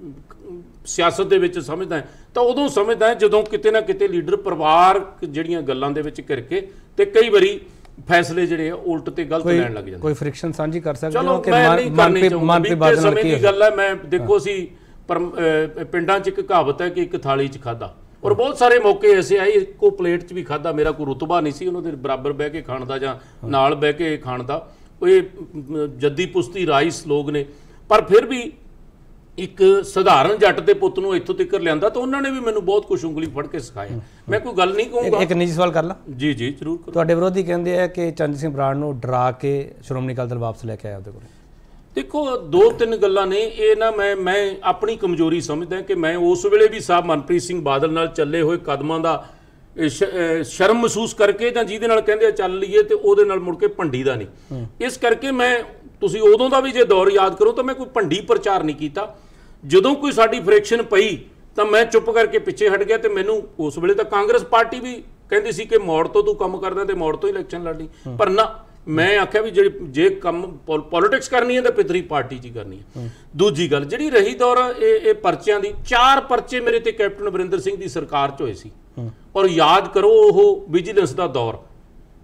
ਸਿਆਸਤ ਦੇ ਵਿੱਚ ਸਮਝਦਾ ਤਾਂ ਉਦੋਂ ਸਮਝਦਾ ਜਦੋਂ ਕਿਤੇ ਨਾ ਕਿਤੇ ਲੀਡਰ ਪਰਿਵਾਰ ਜਿਹੜੀਆਂ ਗੱਲਾਂ ਦੇ ਵਿੱਚ ਕਰਕੇ ਤੇ ਕਈ ਵਾਰੀ ਫੈਸਲੇ ਜਿਹੜੇ ਆ ਉਲਟ ਤੇ ਗਲਤ ਲੈਣ ਲੱਗ ਜਾਂਦੇ। ਕੋਈ ਫ੍ਰਿਕਸ਼ਨ ਸਾਂਝੀ ਕਰ ਸਕਦੇ ਹੋ ਕਿ ਮਨਪ੍ਰੀਤ ਬਾਦਲ ਸਮੇਂ ਦੀ ਗੱਲ ਹੈ। ਮੈਂ ਦੇਖੋ ਅਸੀਂ ਪਿੰਡਾਂ 'ਚ ਇੱਕ ਕਹਾਵਤ ਹੈ ਕਿ ਇੱਕ ਥਾਲੀ 'ਚ ਖਾਦਾ, ਔਰ ਬਹੁਤ ਸਾਰੇ ਮੌਕੇ ਐਸੇ ਆਏ ਇੱਕੋ ਪਲੇਟ 'ਚ ਵੀ ਖਾਦਾ, ਮੇਰਾ ਕੋਈ ਰੁਤਬਾ ਨਹੀਂ ਸੀ ਉਹਨਾਂ ਦੇ ਬਰਾਬਰ ਬਹਿ ਕੇ ਖਾਣ ਦਾ ਜਾਂ ਨਾਲ ਬਹਿ ਕੇ ਖਾਣ ਦਾ, ਇਹ ਜੱਦੀ ਪੁਸ਼ਤੀ ਰਾਈਸ ਲੋਕ ਨੇ। ਪਰ ਫਿਰ ਵੀ ਇੱਕ ਸਧਾਰਨ ਜੱਟ ਦੇ ਪੁੱਤ ਨੂੰ ਇੱਥੋਂ ਤੱਕ ਲਿਆਂਦਾ ਤਾਂ ਉਹਨਾਂ ਨੇ ਵੀ ਮੈਨੂੰ ਬਹੁਤ ਕੁਝ ਉਂਗਲੀ ਫੜ ਕੇ ਸਿਖਾਇਆ। ਮੈਂ ਕੋਈ ਗੱਲ ਨਹੀਂ ਕਹੂੰਗਾ। ਇੱਕ ਨਿੱਜੀ ਸਵਾਲ ਕਰ ਲਾ। ਜੀ ਜੀ ਜ਼ਰੂਰ ਕਰੋ। ਤੁਹਾਡੇ ਵਿਰੋਧੀ ਕਹਿੰਦੇ ਆ ਕਿ ਚਰਨਜੀਤ ਸਿੰਘ ਬਰਾੜ ਨੂੰ ਡਰਾ ਕੇ ਸ਼੍ਰੋਮਣੀ ਅਕਾਲੀ ਦਲ ਵਾਪਸ ਲੈ ਕੇ ਆਇਆ ਉਹਦੇ ਕੋਲ। ਦੇਖੋ ਦੋ ਤਿੰਨ ਗੱਲਾਂ ਨੇ ਇਹ ਨਾ, ਮੈਂ ਮੈਂ ਆਪਣੀ ਕਮਜ਼ੋਰੀ ਸਮਝਦਾ ਕਿ ਮੈਂ ਉਸ ਵੇਲੇ ਵੀ ਸਾਹਿਬ ਮਨਪ੍ਰੀਤ ਸਿੰਘ ਬਾਦਲ ਨਾਲ ਚੱਲੇ ਹੋਏ ਕਦਮਾਂ ਦਾ ਸ਼ਰਮ ਮਹਿਸੂਸ ਕਰਕੇ ਜਾਂ ਜਿਹਦੇ ਨਾਲ ਕਹਿੰਦੇ ਆ ਚੱਲ ਲਈਏ ਤੇ ਉਹਦੇ ਨਾਲ ਮੁੜ ਕੇ ਭੰਡੀ ਦਾ ਨਹੀਂ। ਇਸ ਕਰਕੇ ਮੈਂ, ਤੁਸੀਂ ਉਦੋਂ ਦਾ ਵੀ ਜੇ ਦੌਰ ਯਾਦ ਕਰੋ ਤਾਂ ਮੈਂ ਕੋਈ ਭੰਡੀ ਪ੍ਰਚਾਰ ਨਹੀਂ ਕੀਤਾ। ਜਦੋਂ ਕੋਈ ਸਾਡੀ ਫ੍ਰਿਕਸ਼ਨ ਪਈ ਤਾਂ ਮੈਂ ਚੁੱਪ ਕਰਕੇ ਪਿੱਛੇ ਹਟ ਗਿਆ, ਤੇ ਮੈਨੂੰ ਉਸ ਵੇਲੇ ਤਾਂ ਕਾਂਗਰਸ ਪਾਰਟੀ ਵੀ ਕਹਿੰਦੀ ਸੀ ਕਿ ਮੋੜ ਤੋਂ ਤੂੰ ਕੰਮ ਕਰਦਾ ਤੇ ਮੋੜ ਤੋਂ ਹੀ ਇਲੈਕਸ਼ਨ ਲੜਨੀ, ਪਰ ਨਾ, ਮੈਂ ਆਖਿਆ ਵੀ ਜੇ ਜੇ ਕੰਮ ਪੋਲੀਟਿਕਸ ਕਰਨੀ ਹੈ ਤਾਂ ਪਿਤਰੀ ਪਾਰਟੀ 'ਚ ਹੀ ਕਰਨੀ ਹੈ। ਦੂਜੀ ਗੱਲ ਜਿਹੜੀ ਰਹੀ ਦੌਰ ਇਹ ਇਹ ਪਰਚਿਆਂ ਦੀ, ਚਾਰ ਪਰਚੇ ਮੇਰੇ ਤੇ ਕੈਪਟਨ ਅਮਰਿੰਦਰ ਸਿੰਘ ਦੀ ਸਰਕਾਰ 'ਚ ਹੋਏ ਸੀ, ਔਰ ਯਾਦ ਕਰੋ ਉਹ ਵਿਜੀਲੈਂਸ ਦਾ ਦੌਰ,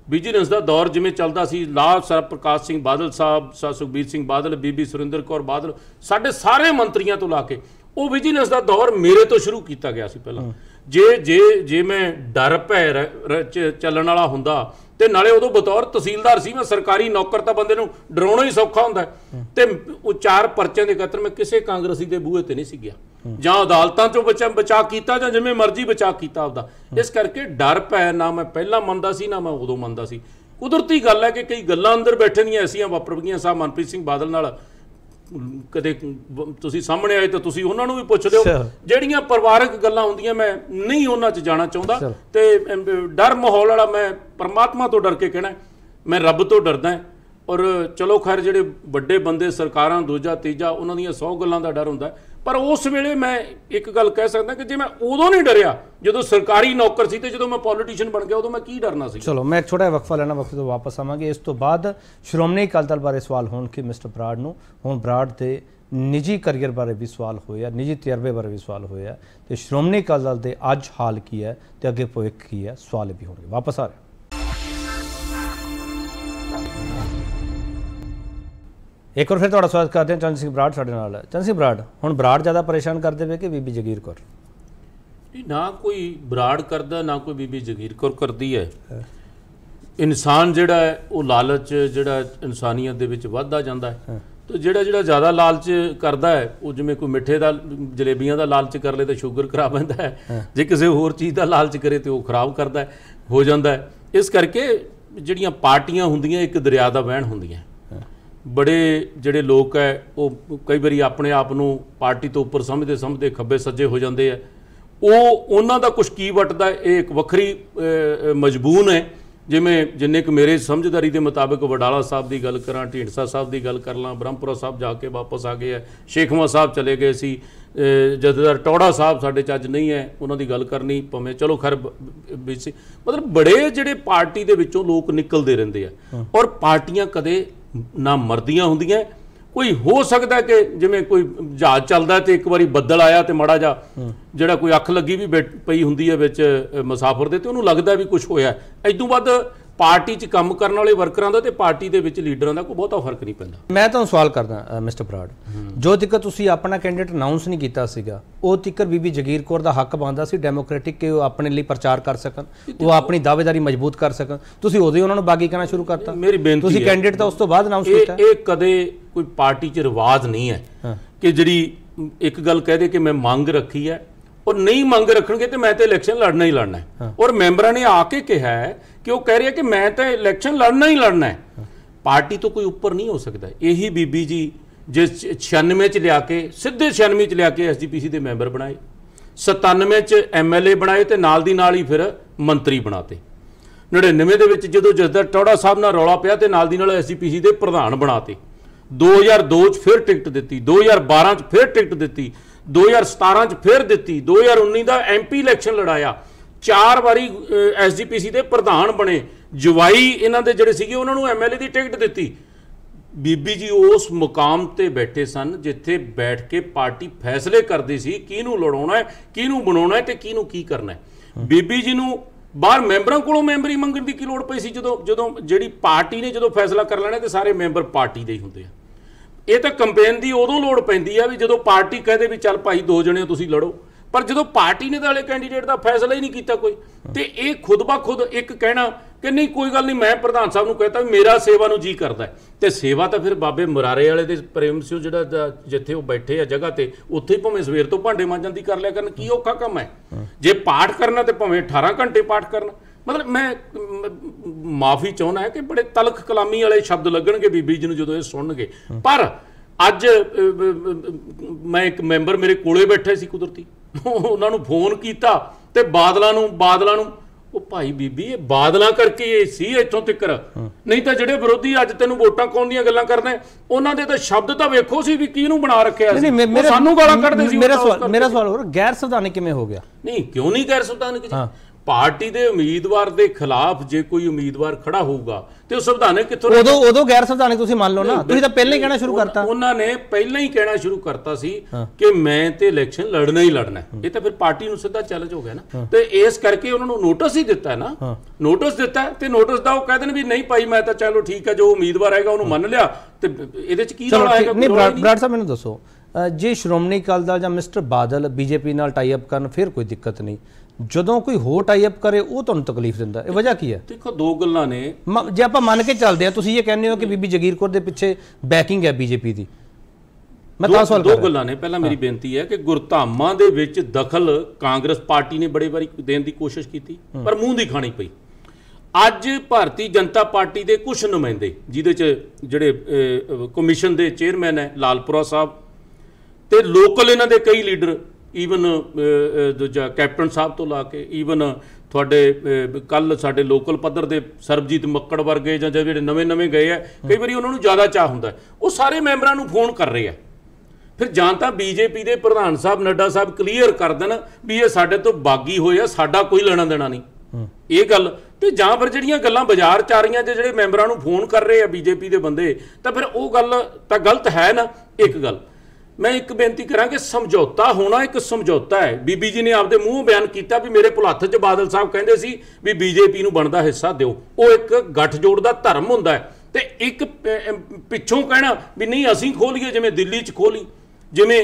ਵਿਜੀਲੈਂਸ ਦਾ ਦੌਰ ਜਿਵੇਂ ਚੱਲਦਾ ਸੀ, ਲਾਲ ਸਰ ਪ੍ਰਕਾਸ਼ ਸਿੰਘ ਬਾਦਲ ਸਾਹਿਬ, ਸਰ ਸੁਖਬੀਰ ਸਿੰਘ ਬਾਦਲ, ਬੀਬੀ ਸੁਰਿੰਦਰ ਕੌਰ ਬਾਦਲ, ਸਾਡੇ ਸਾਰੇ ਮੰਤਰੀਆਂ ਤੋਂ ਲਾ ਕੇ ਉਹ ਵਿਜੀਲੈਂਸ ਦਾ ਦੌਰ ਮੇਰੇ ਤੋਂ ਸ਼ੁਰੂ ਕੀਤਾ ਗਿਆ ਸੀ ਪਹਿਲਾਂ। ਜੇ ਜੇ ਜੇ ਮੈਂ ਡਰ ਭੈ ਚੱਲਣ ਵਾਲਾ ਹੁੰਦਾ ਤੇ ਨਾਲੇ ਉਦੋਂ ਬਤੌਰ ਤਹਿਸੀਲਦਾਰ ਸੀ ਮੈਂ, ਸਰਕਾਰੀ ਨੌਕਰ ਤਾਂ ਬੰਦੇ ਨੂੰ ਡਰਾਉਣਾ ਹੀ ਸੌਖਾ ਹੁੰਦਾ ਤੇ ਉਹ ਚਾਰ ਪਰਚਿਆਂ ਦੇ ਕਤਰ ਮੈਂ ਕਿਸੇ ਕਾਂਗਰਸੀ ਦੇ ਬੂਹੇ ਤੇ ਨਹੀਂ ਸੀ ਗਿਆ, ਜਾਂ ਅਦਾਲਤਾਂ ਚੋਂ ਬਚਾ ਬਚਾ ਕੀਤਾ ਜਾਂ ਜਿਵੇਂ ਮਰਜ਼ੀ ਬਚਾ ਕੀਤਾ ਆਪਦਾ। ਇਸ ਕਰਕੇ ਡਰ ਭੈ ਨਾ ਮੈਂ ਪਹਿਲਾਂ ਮੰਨਦਾ ਸੀ ਨਾ ਮੈਂ ਉਦੋਂ ਮੰਨਦਾ ਸੀ। ਕੁਦਰਤੀ ਗੱਲ ਹੈ ਕਿ ਕਈ ਗੱਲਾਂ ਅੰਦਰ ਬੈਠੇ ਦੀਆਂ ਐਸੀਆਂ ਵਾਪਰ ਗਈਆਂ। ਸਾਹਿਬ ਮਨਪ੍ਰੀਤ ਸਿੰਘ ਬਾਦਲ ਨਾਲ ਕਦੇ ਤੁਸੀਂ ਸਾਹਮਣੇ ਆਏ ਤਾਂ ਤੁਸੀਂ ਉਹਨਾਂ ਨੂੰ ਵੀ ਪੁੱਛ ਲਿਓ, ਜਿਹੜੀਆਂ ਪਰਿਵਾਰਕ ਗੱਲਾਂ ਹੁੰਦੀਆਂ ਮੈਂ ਨਹੀਂ ਉਹਨਾਂ 'ਚ ਜਾਣਾ ਚਾਹੁੰਦਾ। ਤੇ ਡਰ ਮਾਹੌਲ ਵਾਲਾ ਮੈਂ ਪਰਮਾਤਮਾ ਤੋਂ ਡਰ ਕੇ ਕਹਿਣਾ, ਮੈਂ ਰੱਬ ਤੋਂ ਡਰਦਾ। ਔਰ ਚਲੋ ਖੈਰ ਜਿਹੜੇ ਵੱਡੇ ਬੰਦੇ ਸਰਕਾਰਾਂ ਦੂਜਾ ਤੀਜਾ ਉਹਨਾਂ ਦੀਆਂ ਸੌ ਗੱਲਾਂ ਦਾ ਡਰ ਹੁੰਦਾ, ਪਰ ਉਸ ਵੇਲੇ ਮੈਂ ਇੱਕ ਗੱਲ ਕਹਿ ਸਕਦਾ ਕਿ ਜੇ ਮੈਂ ਉਦੋਂ ਨਹੀਂ ਡਰਿਆ ਜਦੋਂ ਸਰਕਾਰੀ ਨੌਕਰ ਸੀ ਤੇ ਜਦੋਂ ਮੈਂ ਪੋਲੀਟੀਸ਼ੀਅਨ ਬਣ ਗਿਆ ਉਦੋਂ ਮੈਂ ਕੀ ਡਰਨਾ ਸੀ। ਚਲੋ ਮੈਂ ਇੱਕ ਛੋਟਾ ਵਕਫਾ ਲੈਣਾ, ਵਕਫੇ ਤੋਂ ਵਾਪਸ ਆਵਾਂਗੇ। ਇਸ ਤੋਂ ਬਾਅਦ ਸ਼੍ਰੋਮਣੀ ਅਕਾਲੀ ਦਲ ਬਾਰੇ ਸਵਾਲ ਹੋਣ ਕਿ ਮਿਸਟਰ ਬਰਾੜ ਨੂੰ ਹੁਣ ਬਰਾੜ ਦੇ ਨਿੱਜੀ ਕਰੀਅਰ ਬਾਰੇ ਵੀ ਸਵਾਲ ਹੋਏ ਆ, ਨਿੱਜੀ ਤਜਰਬੇ ਬਾਰੇ ਵੀ ਸਵਾਲ ਹੋਏ ਆ, ਤੇ ਸ਼੍ਰੋਮਣੀ ਅਕਾਲੀ ਦਲ ਦੇ ਅੱਜ ਹਾਲ ਕੀ ਹੈ ਤੇ ਅੱਗੇ ਭਵਿੱਖ ਕੀ ਹੈ, ਸਵਾਲ ਵੀ ਹੋਣਗੇ। ਵਾਪਸ ਆ ਰਹੇ ਇੱਕ ਵਾਰ ਫਿਰ ਤੁਹਾਡਾ ਸਵਾਗਤ ਕਰਦੇ ਹਾਂ। ਚੰਦ ਸਿੰਘ ਬਰਾੜ ਸਾਡੇ ਨਾਲ ਹੈ। ਚੰਦ ਸਿੰਘ ਬਰਾੜ, ਹੁਣ ਬਰਾੜ ਜ਼ਿਆਦਾ ਪਰੇਸ਼ਾਨ ਕਰਦੇ ਪਏ ਕਿ ਬੀਬੀ ਜਗੀਰ ਕੌਰ? ਨਾ ਕੋਈ ਬਰਾੜ ਕਰਦਾ ਨਾ ਕੋਈ ਬੀਬੀ ਜਗੀਰ ਕੌਰ ਕਰਦੀ ਹੈ। ਇਨਸਾਨ ਜਿਹੜਾ ਹੈ ਉਹ ਲਾਲਚ ਜਿਹੜਾ ਇਨਸਾਨੀਅਤ ਦੇ ਵਿੱਚ ਵੱਧਦਾ ਜਾਂਦਾ ਹੈ, ਤੇ ਜਿਹੜਾ ਜਿਹੜਾ ਜ਼ਿਆਦਾ ਲਾਲਚ ਕਰਦਾ ਹੈ ਉਹ ਜਿਵੇਂ ਕੋਈ ਮਿੱਠੇ ਦਾ ਜਲੇਬੀਆਂ ਦਾ ਲਾਲਚ ਕਰ ਲੇ ਤਾਂ ਸ਼ੂਗਰ ਖਰਾਬ ਹੁੰਦਾ ਹੈ, ਜੇ ਕਿਸੇ ਹੋਰ ਚੀਜ਼ ਦਾ ਲਾਲਚ ਕਰੇ ਤੇ ਉਹ ਖਰਾਬ ਕਰਦਾ ਹੋ ਜਾਂਦਾ ਹੈ। ਇਸ ਕਰਕੇ ਜਿਹੜੀਆਂ ਪਾਰਟੀਆਂ ਹੁੰਦੀਆਂ ਇੱਕ ਦਰਿਆ ਦਾ ਵਹਿਣ ਹੁੰਦੀਆਂ। ਬੜੇ ਜਿਹੜੇ ਲੋਕ ਹੈ ਉਹ ਕਈ ਵਾਰੀ ਆਪਣੇ ਆਪ ਨੂੰ ਪਾਰਟੀ ਤੋਂ ਉੱਪਰ ਸਮਝਦੇ ਸਮਝਦੇ ਖੱਬੇ ਸੱਜੇ ਹੋ ਜਾਂਦੇ ਆ। ਉਹ ਉਹਨਾਂ ਦਾ ਕੁਛ ਕੀ ਵਟਦਾ ਇਹ ਇੱਕ ਵੱਖਰੀ ਮਜਬੂਨ ਹੈ। ਜਿਵੇਂ ਜਿੰਨੇ ਕੁ ਮੇਰੇ ਸਮਝਦਾਰੀ ਦੇ ਮੁਤਾਬਕ ਵਡਾਲਾ ਸਾਹਿਬ ਦੀ ਗੱਲ ਕਰਾਂ, ਢੀਂਡਸਾ ਸਾਹਿਬ ਦੀ ਗੱਲ ਕਰ ਲਾਂ, ਬ੍ਰਹਮਪੁਰਾ ਸਾਹਿਬ ਜਾ ਕੇ ਵਾਪਸ ਆ ਗਏ ਆ, ਸ਼ੇਖਵਾਂ ਸਾਹਿਬ ਚਲੇ ਗਏ ਸੀ, ਜਥੇਦਾਰ ਟੌੜਾ ਸਾਹਿਬ ਸਾਡੇ ਚ ਅੱਜ ਨਹੀਂ ਹੈ, ਉਹਨਾਂ ਦੀ ਗੱਲ ਕਰਨੀ ਭਾਵੇਂ ਚਲੋ ਖੈਰ ਵਿੱਚ ਸੀ। ਮਤਲਬ ਬੜੇ ਜਿਹੜੇ ਪਾਰਟੀ ਦੇ ਵਿੱਚੋਂ ਲੋਕ ਨਿਕਲਦੇ ਰਹਿੰਦੇ ਆ ਔਰ ਪਾਰਟੀਆਂ ਕਦੇ ਨਾ ਮਰਦੀਆਂ ਹੁੰਦੀਆਂ। ਕੋਈ ਹੋ ਸਕਦਾ ਕਿ ਜਿਵੇਂ ਕੋਈ ਜਹਾਜ਼ ਚੱਲਦਾ ਤੇ ਇੱਕ ਵਾਰੀ ਬੱਦਲ ਆਇਆ ਤੇ ਮਾੜਾ ਜਾ ਜਿਹੜਾ ਕੋਈ ਅੱਖ ਲੱਗੀ ਵੀ ਪਈ ਹੁੰਦੀ ਹੈ ਵਿੱਚ ਮੁਸਾਫਰ ਦੇ ਤੇ ਉਹਨੂੰ ਲੱਗਦਾ ਵੀ ਕੁਝ ਹੋਇਆ। ਇਦੋਂ ਵੱਧ ਪਾਰਟੀ 'ਚ ਕੰਮ ਕਰਨ ਵਾਲੇ ਵਰਕਰਾਂ ਦਾ ਤੇ ਪਾਰਟੀ ਦੇ ਵਿੱਚ ਲੀਡਰਾਂ ਦਾ ਕੋਈ ਬਹੁਤਾ ਫਰਕ ਨਹੀਂ ਪੈਂਦਾ। ਮੈਂ ਤੁਹਾਨੂੰ ਸਵਾਲ ਕਰਦਾ ਮਿਸਟਰ ਬਰਾੜ, ਜੋ ਤੱਕ ਤੁਸੀਂ ਆਪਣਾ ਕੈਂਡੀਡੇਟ ਅਨਾਉਂਸ ਨਹੀਂ ਕੀਤਾ ਸੀਗਾ ਉਹ ਤੱਕ ਬੀਬੀ ਜਗੀਰ ਕੌਰ ਦਾ ਹੱਕ ਬਣਦਾ ਸੀ ਡੈਮੋਕ੍ਰੈਟਿਕ ਕਿ ਉਹ ਆਪਣੇ ਲਈ ਪ੍ਰਚਾਰ ਕਰ ਸਕਣ, ਉਹ ਆਪਣੀ ਦਾਅਵੇਦਾਰੀ ਮਜ਼ਬੂਤ ਕਰ ਸਕਣ। ਤੁਸੀਂ ਉਦੋਂ ਹੀ ਉਹਨਾਂ ਨੂੰ ਬਾਗੀ ਕਰਨਾ ਸ਼ੁਰੂ ਕਰਤਾ। ਮੇਰੀ ਬੇਨਤੀ ਤੁਸੀਂ ਕੈਂਡੀਡੇਟ ਤਾਂ ਉਸ ਤੋਂ ਬਾਅਦ ਅਨਾਉਂਸ ਕੀਤਾ। ਇਹ ਕਦੇ ਕੋਈ ਪਾਰਟੀ 'ਚ ਰਿਵਾਜ ਨਹੀਂ ਹੈ ਕਿ ਜਿਹੜੀ ਇੱਕ ਗੱਲ ਕਹਿ ਦੇ ਕਿ ਮੈਂ ਮੰਗ ਰੱਖੀ ਹੈ और नहीं मंग रखणगे तो मैं तो इलैक्शन लड़ना ही लड़ना है। हाँ। और मैंबरां ने आके कहा है कि वो कह रहे हैं कि मैं तो इलैक्शन लड़ना ही लड़ना है। हाँ। पार्टी तो कोई ऊपर नहीं हो सकता। यही बीबी जी जिस छियानवे च लिया के सीधे छियानवे च लिया के एस जी पी सी के मैंबर बनाए, सतानवे च एम एल ए बनाए तो नाल दी नाल ही फिर मंत्री बनाते। नड़िनवे के जो जसदर टौड़ा साहब नाल रौला पिया तो नाल दी नाल एस जी पी सी के प्रधान बनाते। दो हज़ार दो च फिर टिकट दी, दो हज़ार बारह च फिर टिकट दी, दो हज़ार सतारह च फिर दी, दो हज़ार उन्नीस का एम पी इलैक्शन लड़ाया, चार बारी एस जी पी सी के प्रधान बने, जवाई इन्हां दे जिहड़े सीगे उन्हां नूं एम एल ए की टिकट दी। बीबी जी उस मुकाम ते बैठे सन जिथे बैठ के पार्टी फैसले करती सी किहनूं लड़ाउणा है, किहनूं बनाउणा है ते किहनूं की करना है। बीबी जी नूं बाहर मैंबरां कोलों मैंबरी मंगण की की लोड़ पई सी। जदों जदों जिहड़ी पार्टी ने जदों फैसला कर लेना ते सारे मैंबर पार्टी दे ही हुंदे आ। ये तो कंपेन की उदों लोड़ पैंदी है भी जो पार्टी कहते भी चल भाई दो जने तुसीं लड़ो, पर जो पार्टी ने तो हाले कैंडीडेट का फैसला ही नहीं किया कोई, तो ये खुद ब खुद एक कहना कि नहीं कोई गल नहीं, मैं प्रधान साहब नूं कहता मेरा सेवा नूं जी करता है। तो सेवा तो फिर बाबे मुरारे वाले दे प्रेम सिंह जिहड़ा जिथे वो बैठे आ जगह ते उत्थे ही भावें सवेर तो भांडे मांजण दी कर लिया करन, की औखा काम है। जे पाठ करना तो भावें अठारह घंटे पाठ करना। मतलब मैं माफ़ी चाहुंदा है कि बड़े तलख कलामी वाले शब्द लगणगे बीबी जी नूं जदों ये सुणनगे, पर अज मैं एक मैंबर मेरे कोले बैठे सी कुदरती उन्होंने फोन किया तो बादलों बादलों ਉਹ ਭਾਈ ਬੀਬੀ ਇਹ ਬਾਦਲਾਂ ਕਰਕੇ ਇਹ ਸੀ ਇੱਥੋਂ ਤੱਕ, ਨਹੀਂ ਤਾਂ ਜਿਹੜੇ ਵਿਰੋਧੀ ਅੱਜ ਤੈਨੂੰ ਵੋਟਾਂ ਕੌਣ ਦੀਆਂ ਗੱਲਾਂ ਕਰਦੇ ਉਹਨਾਂ ਦੇ ਤਾਂ ਸ਼ਬਦ ਤਾਂ ਵੇਖੋ ਸੀ ਵੀ ਕਿਹਨੂੰ ਬਣਾ ਰੱਖਿਆ ਸੀ, ਸਾਨੂੰ ਗਾਲਾਂ ਕੱਢਦੇ ਸੀ। ਮੇਰਾ ਸਵਾਲ ਮੇਰਾ ਸਵਾਲ ਹੋਰ ਗੈਰ ਸੰਵਿਧਾਨਿਕ ਕਿਵੇਂ ਹੋ ਗਿਆ? ਨਹੀਂ ਕਿਉਂ ਨਹੀਂ ਗੈਰ ਸੰਵਿਧਾਨਿਕ ਜੀ, ਪਾਰਟੀ ਦੇ ਉਮੀਦਵਾਰ ਦੇ ਖਿਲਾਫ ਜੇ ਕੋਈ ਉਮੀਦਵਾਰ ਖੜਾ ਹੋਊਗਾ ਤੇ ਉਹ ਸੰਵਿਧਾਨਕ ਕਿੱਥੋਂ ਉਦੋਂ ਉਦੋਂ ਗੈਰ ਸੰਵਿਧਾਨਕ ਤੁਸੀਂ ਮੰਨ ਲਓ ਨਾ, ਤੁਸੀਂ ਤਾਂ ਪਹਿਲਾਂ ਹੀ ਕਹਿਣਾ ਸ਼ੁਰੂ ਕਰਤਾ। ਉਹਨਾਂ ਨੇ ਪਹਿਲਾਂ ਹੀ ਕਹਿਣਾ ਸ਼ੁਰੂ ਕਰਤਾ ਸੀ ਕਿ ਮੈਂ ਤੇ ਇਲੈਕਸ਼ਨ ਲੜਨਾ ਹੀ ਲੜਨਾ। ਇਹ ਤਾਂ ਫਿਰ ਪਾਰਟੀ ਨੂੰ ਸਿੱਧਾ ਚੈਲੰਜ ਹੋ ਗਿਆ ਨਾ, ਤੇ ਇਸ ਕਰਕੇ ਉਹਨਾਂ ਨੂੰ ਨੋਟਿਸ ਹੀ ਦਿੱਤਾ ਨਾ, ਨੋਟਿਸ ਦਿੱਤਾ ਤੇ ਨੋਟਿਸ ਦਾ ਉਹ ਕਹਿ ਦੇਣ ਵੀ ਨਹੀਂ ਭਾਈ ਮੈਂ ਤਾਂ ਚਲੋ ਠੀਕ ਹੈ ਜੋ ਉਮੀਦਵਾਰ ਹੈਗਾ ਉਹਨੂੰ ਮੰਨ ਲਿਆ, ਤੇ ਇਹਦੇ ਚ ਕੀ ਰੌਲਾ ਹੈਗਾ? ਨਹੀਂ ਬਰਾੜ ਸਾਹਿਬ ਮੈਨੂੰ ਦੱਸੋ, ਜੇ ਸ਼੍ਰੋਮਣੀ ਅਕਾਲੀ ਦਲ ਜਾਂ ਮਿਸਟਰ ਬਾਦਲ ਬੀਜੇਪੀ ਨਾਲ ਟਾਈ ਅਪ ਕਰਨ ਫਿਰ ਕੋਈ ਦਿੱਕਤ ਨਹੀਂ, ਜਦੋਂ ਕੋਈ ਹੋਰ ਟਾਈ ਅਪ ਕਰੇ ਉਹ ਤੁਹਾਨੂੰ ਤਕਲੀਫ ਦਿੰਦਾ, ਇਹ ਵਜ੍ਹਾ ਕੀ ਹੈ? ਦੇਖੋ ਦੋ ਗੱਲਾਂ ਨੇ, ਜੇ ਆਪਾਂ ਮੰਨ ਕੇ ਚੱਲਦੇ ਆ ਤੁਸੀਂ ਇਹ ਕਹਿੰਦੇ ਹੋ ਕਿ ਬੀਬੀ ਜਗੀਰ ਕੌਰ ਦੇ ਪਿੱਛੇ ਬੈਕਿੰਗ ਹੈ ਬੀਜੇਪੀ ਦੀ, ਮੈਂ ਤਾਂ ਸਵਾਲ ਕਰ ਰਿਹਾ। ਦੋ ਗੱਲਾਂ ਨੇ, ਪਹਿਲਾਂ ਮੇਰੀ ਬੇਨਤੀ ਹੈ ਕਿ ਗੁਰਧਾਮਾਂ ਦੇ ਵਿੱਚ ਦਖਲ ਕਾਂਗਰਸ ਪਾਰਟੀ ਨੇ ਬੜੇ ਵਾਰੀ ਦੇਣ ਦੀ ਕੋਸ਼ਿਸ਼ ਕੀਤੀ ਪਰ ਮੂੰਹ ਦੀ ਖਾਣੀ ਪਈ। ਅੱਜ ਭਾਰਤੀ ਜਨਤਾ ਪਾਰਟੀ ਦੇ ਕੁਝ ਨੁਮਾਇੰਦੇ ਜਿਹਦੇ ਚ ਜਿਹੜੇ ਕਮਿਸ਼ਨ ਦੇ ਚੇਅਰਮੈਨ ਹੈ ਲਾਲਪੁਰਾ ਸਾਹਿਬ ਤੇ ਲੋਕਲ ਇਹਨਾਂ ਦੇ ਕਈ ਲੀਡਰ, ਈਵਨ ਦੂਜਾ ਕੈਪਟਨ ਸਾਹਿਬ ਤੋਂ ਲਾ ਕੇ ਈਵਨ ਤੁਹਾਡੇ ਕੱਲ ਸਾਡੇ ਲੋਕਲ ਪੱਧਰ ਦੇ ਸਰਬਜੀਤ ਮੱਕੜ ਵਰਗੇ ਜਾਂ ਜਿਹੜੇ ਨਵੇਂ ਨਵੇਂ ਗਏ ਆ, ਕਈ ਵਾਰੀ ਉਹਨਾਂ ਨੂੰ ਜ਼ਿਆਦਾ ਚਾਹ ਹੁੰਦਾ, ਉਹ ਸਾਰੇ ਮੈਂਬਰਾਂ ਨੂੰ ਫੋਨ ਕਰ ਰਹੇ ਆ। ਫਿਰ ਜਾਂ ਤਾਂ ਬੀਜੇਪੀ ਦੇ ਪ੍ਰਧਾਨ ਸਾਹਿਬ ਨੱਡਾ ਸਾਹਿਬ ਕਲੀਅਰ ਕਰ ਦੇਣ ਵੀ ਇਹ ਸਾਡੇ ਤੋਂ ਬਾਗੀ ਹੋਏ ਆ, ਸਾਡਾ ਕੋਈ ਲੈਣਾ ਦੇਣਾ ਨਹੀਂ ਇਹ ਗੱਲ, ਤੇ ਜਾਂ ਫਿਰ ਜਿਹੜੀਆਂ ਗੱਲਾਂ ਬਾਜ਼ਾਰ ਚ ਆ ਰਹੀਆਂ ਜੇ ਜਿਹੜੇ ਮੈਂਬਰਾਂ ਨੂੰ ਫੋਨ ਕਰ ਰਹੇ ਆ ਬੀਜੇਪੀ ਦੇ ਬੰਦੇ, ਤਾਂ ਫਿਰ ਉਹ ਗੱਲ ਤਾਂ ਗਲਤ ਹੈ ਨਾ। ਇੱਕ ਗੱਲ ਮੈਂ ਇੱਕ ਬੇਨਤੀ ਕਰਾਂ ਕਿ ਸਮਝੌਤਾ ਹੋਣਾ ਇੱਕ ਸਮਝੌਤਾ ਹੈ। ਬੀਬੀ ਜੀ ਨੇ ਆਪਦੇ ਮੂੰਹ ਬਿਆਨ ਕੀਤਾ ਵੀ ਮੇਰੇ ਭੁਲੱਥ 'ਚ ਬਾਦਲ ਸਾਹਿਬ ਕਹਿੰਦੇ ਸੀ ਵੀ ਬੀਜੇਪੀ ਨੂੰ ਬਣਦਾ ਹਿੱਸਾ ਦਿਓ, ਉਹ ਇੱਕ ਗੱਠਜੋੜ ਦਾ ਧਰਮ ਹੁੰਦਾ ਹੈ। ਤੇ ਇੱਕ ਪਿੱਛੋਂ ਕਹਿਣਾ ਵੀ ਨਹੀਂ ਅਸੀਂ ਖੋਲੀਏ, ਜਿਵੇਂ ਦਿੱਲੀ 'ਚ ਖੋਲੀ, ਜਿਵੇਂ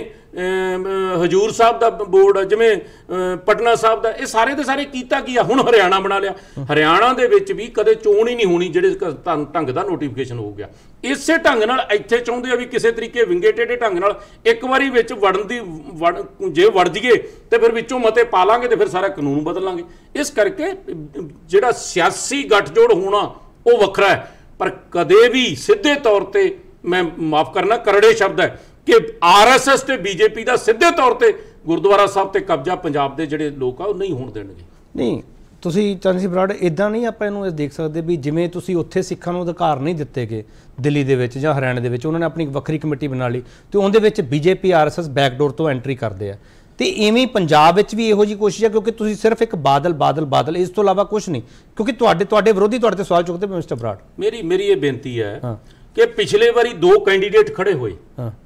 ਹਜੂਰ ਸਾਹਿਬ ਦਾ ਬੋਰਡ, ਜਿਵੇਂ ਪਟਨਾ ਸਾਹਿਬ ਦਾ, ਇਹ ਸਾਰੇ ਦੇ ਸਾਰੇ ਕੀਤਾ ਕੀ ਆ? ਹੁਣ ਹਰਿਆਣਾ ਬਣਾ ਲਿਆ। ਹਰਿਆਣਾ ਦੇ ਵਿੱਚ ਵੀ ਕਦੇ ਚੋਣ ਹੀ ਨਹੀਂ ਹੋਣੀ ਜਿਹੜੇ ਢੰਗ ਦਾ ਨੋਟੀਫਿਕੇਸ਼ਨ ਹੋ ਗਿਆ। ਇਸੇ ਢੰਗ ਨਾਲ ਇੱਥੇ ਚਾਹੁੰਦੇ ਆ ਵੀ ਕਿਸੇ ਤਰੀਕੇ ਵਿੰਗੇ ਟੇਢੇ ਢੰਗ ਨਾਲ ਇੱਕ ਵਾਰੀ ਵਿੱਚ ਵੜਨ ਦੀ, ਜੇ ਵੜ ਜੀਏ ਤੇ ਫਿਰ ਵਿੱਚੋਂ ਮਤੇ ਪਾ ਲਾਂਗੇ ਤੇ ਫਿਰ ਸਾਰਾ ਕਾਨੂੰਨ ਬਦਲ ਲਾਂਗੇ। ਇਸ ਕਰਕੇ ਜਿਹੜਾ ਸਿਆਸੀ ਗੱਠਜੋੜ ਹੋਣਾ ਉਹ ਵੱਖਰਾ ਹੈ, ਪਰ ਕਦੇ ਵੀ ਸਿੱਧੇ ਤੌਰ ਤੇ, ਮੈਂ ਮਾਫ ਕਰਨਾ ਕਰੜੇ ਸ਼ਬਦ ਹੈ ਕਿ ਆਰ ਐਸ ਐਸ ਤੇ ਬੀਜੇਪੀ ਦਾ ਸਿੱਧੇ ਤੌਰ ਤੇ ਗੁਰਦੁਆਰਾ ਸਾਹਿਬ ਤੇ ਕਬਜ਼ਾ ਪੰਜਾਬ ਦੇ ਜਿਹੜੇ ਲੋਕ ਆ ਉਹ ਨਹੀਂ ਹੋਣ ਦੇਣਗੇ। ਨਹੀਂ ਤੁਸੀਂ ਚੰਦ ਸਿੰਘ ਬਰਾੜ ਇਦਾਂ ਨਹੀਂ ਆਪਾਂ ਇਹਨੂੰ ਦੇਖ ਸਕਦੇ ਵੀ ਜਿਵੇਂ ਤੁਸੀਂ ਉੱਥੇ ਸਿੱਖਾਂ ਨੂੰ ਅਧਿਕਾਰ ਨਹੀਂ ਦਿੱਤੇ ਗਏ ਦਿੱਲੀ ਦੇ ਵਿੱਚ ਜਾਂ ਹਰਿਆਣਾ ਦੇ ਵਿੱਚ, ਉਹਨਾਂ ਨੇ ਆਪਣੀ ਵੱਖਰੀ ਕਮੇਟੀ ਬਣਾ ਲਈ ਤੇ ਉਹਦੇ ਵਿੱਚ BJP R S S backdoor ਤੋਂ ਐਂਟਰੀ ਕਰਦੇ ਆ, ਤੇ ਇਵੇਂ ਪੰਜਾਬ ਵਿੱਚ ਵੀ ਇਹੋ ਜਿਹੀ ਕੋਸ਼ਿਸ਼ ਹੈ ਕਿਉਂਕਿ ਤੁਸੀਂ ਸਿਰਫ ਇੱਕ ਬਾਦਲ ਬਾਦਲ ਬਾਦਲ ਇਸ ਤੋਂ ਇਲਾਵਾ ਕੁਝ ਨਹੀਂ, ਕਿਉਂਕਿ ਤੁਹਾਡੇ ਤੁਹਾਡੇ ਵਿਰੋਧੀ ਤੁਹਾਡੇ ਤੇ ਸਵਾਲ ਚੁੱਕਦੇ ਮਿਸਟਰ ਬਰਾੜ। ਮੇਰੀ ਮੇਰੀ ਇਹ ਬੇਨਤੀ ਹੈ ਕਿ ਪਿਛਲੇ ਵਾਰੀ ਦੋ ਕੈਂਡੀਡੇਟ ਖੜੇ ਹੋਏ,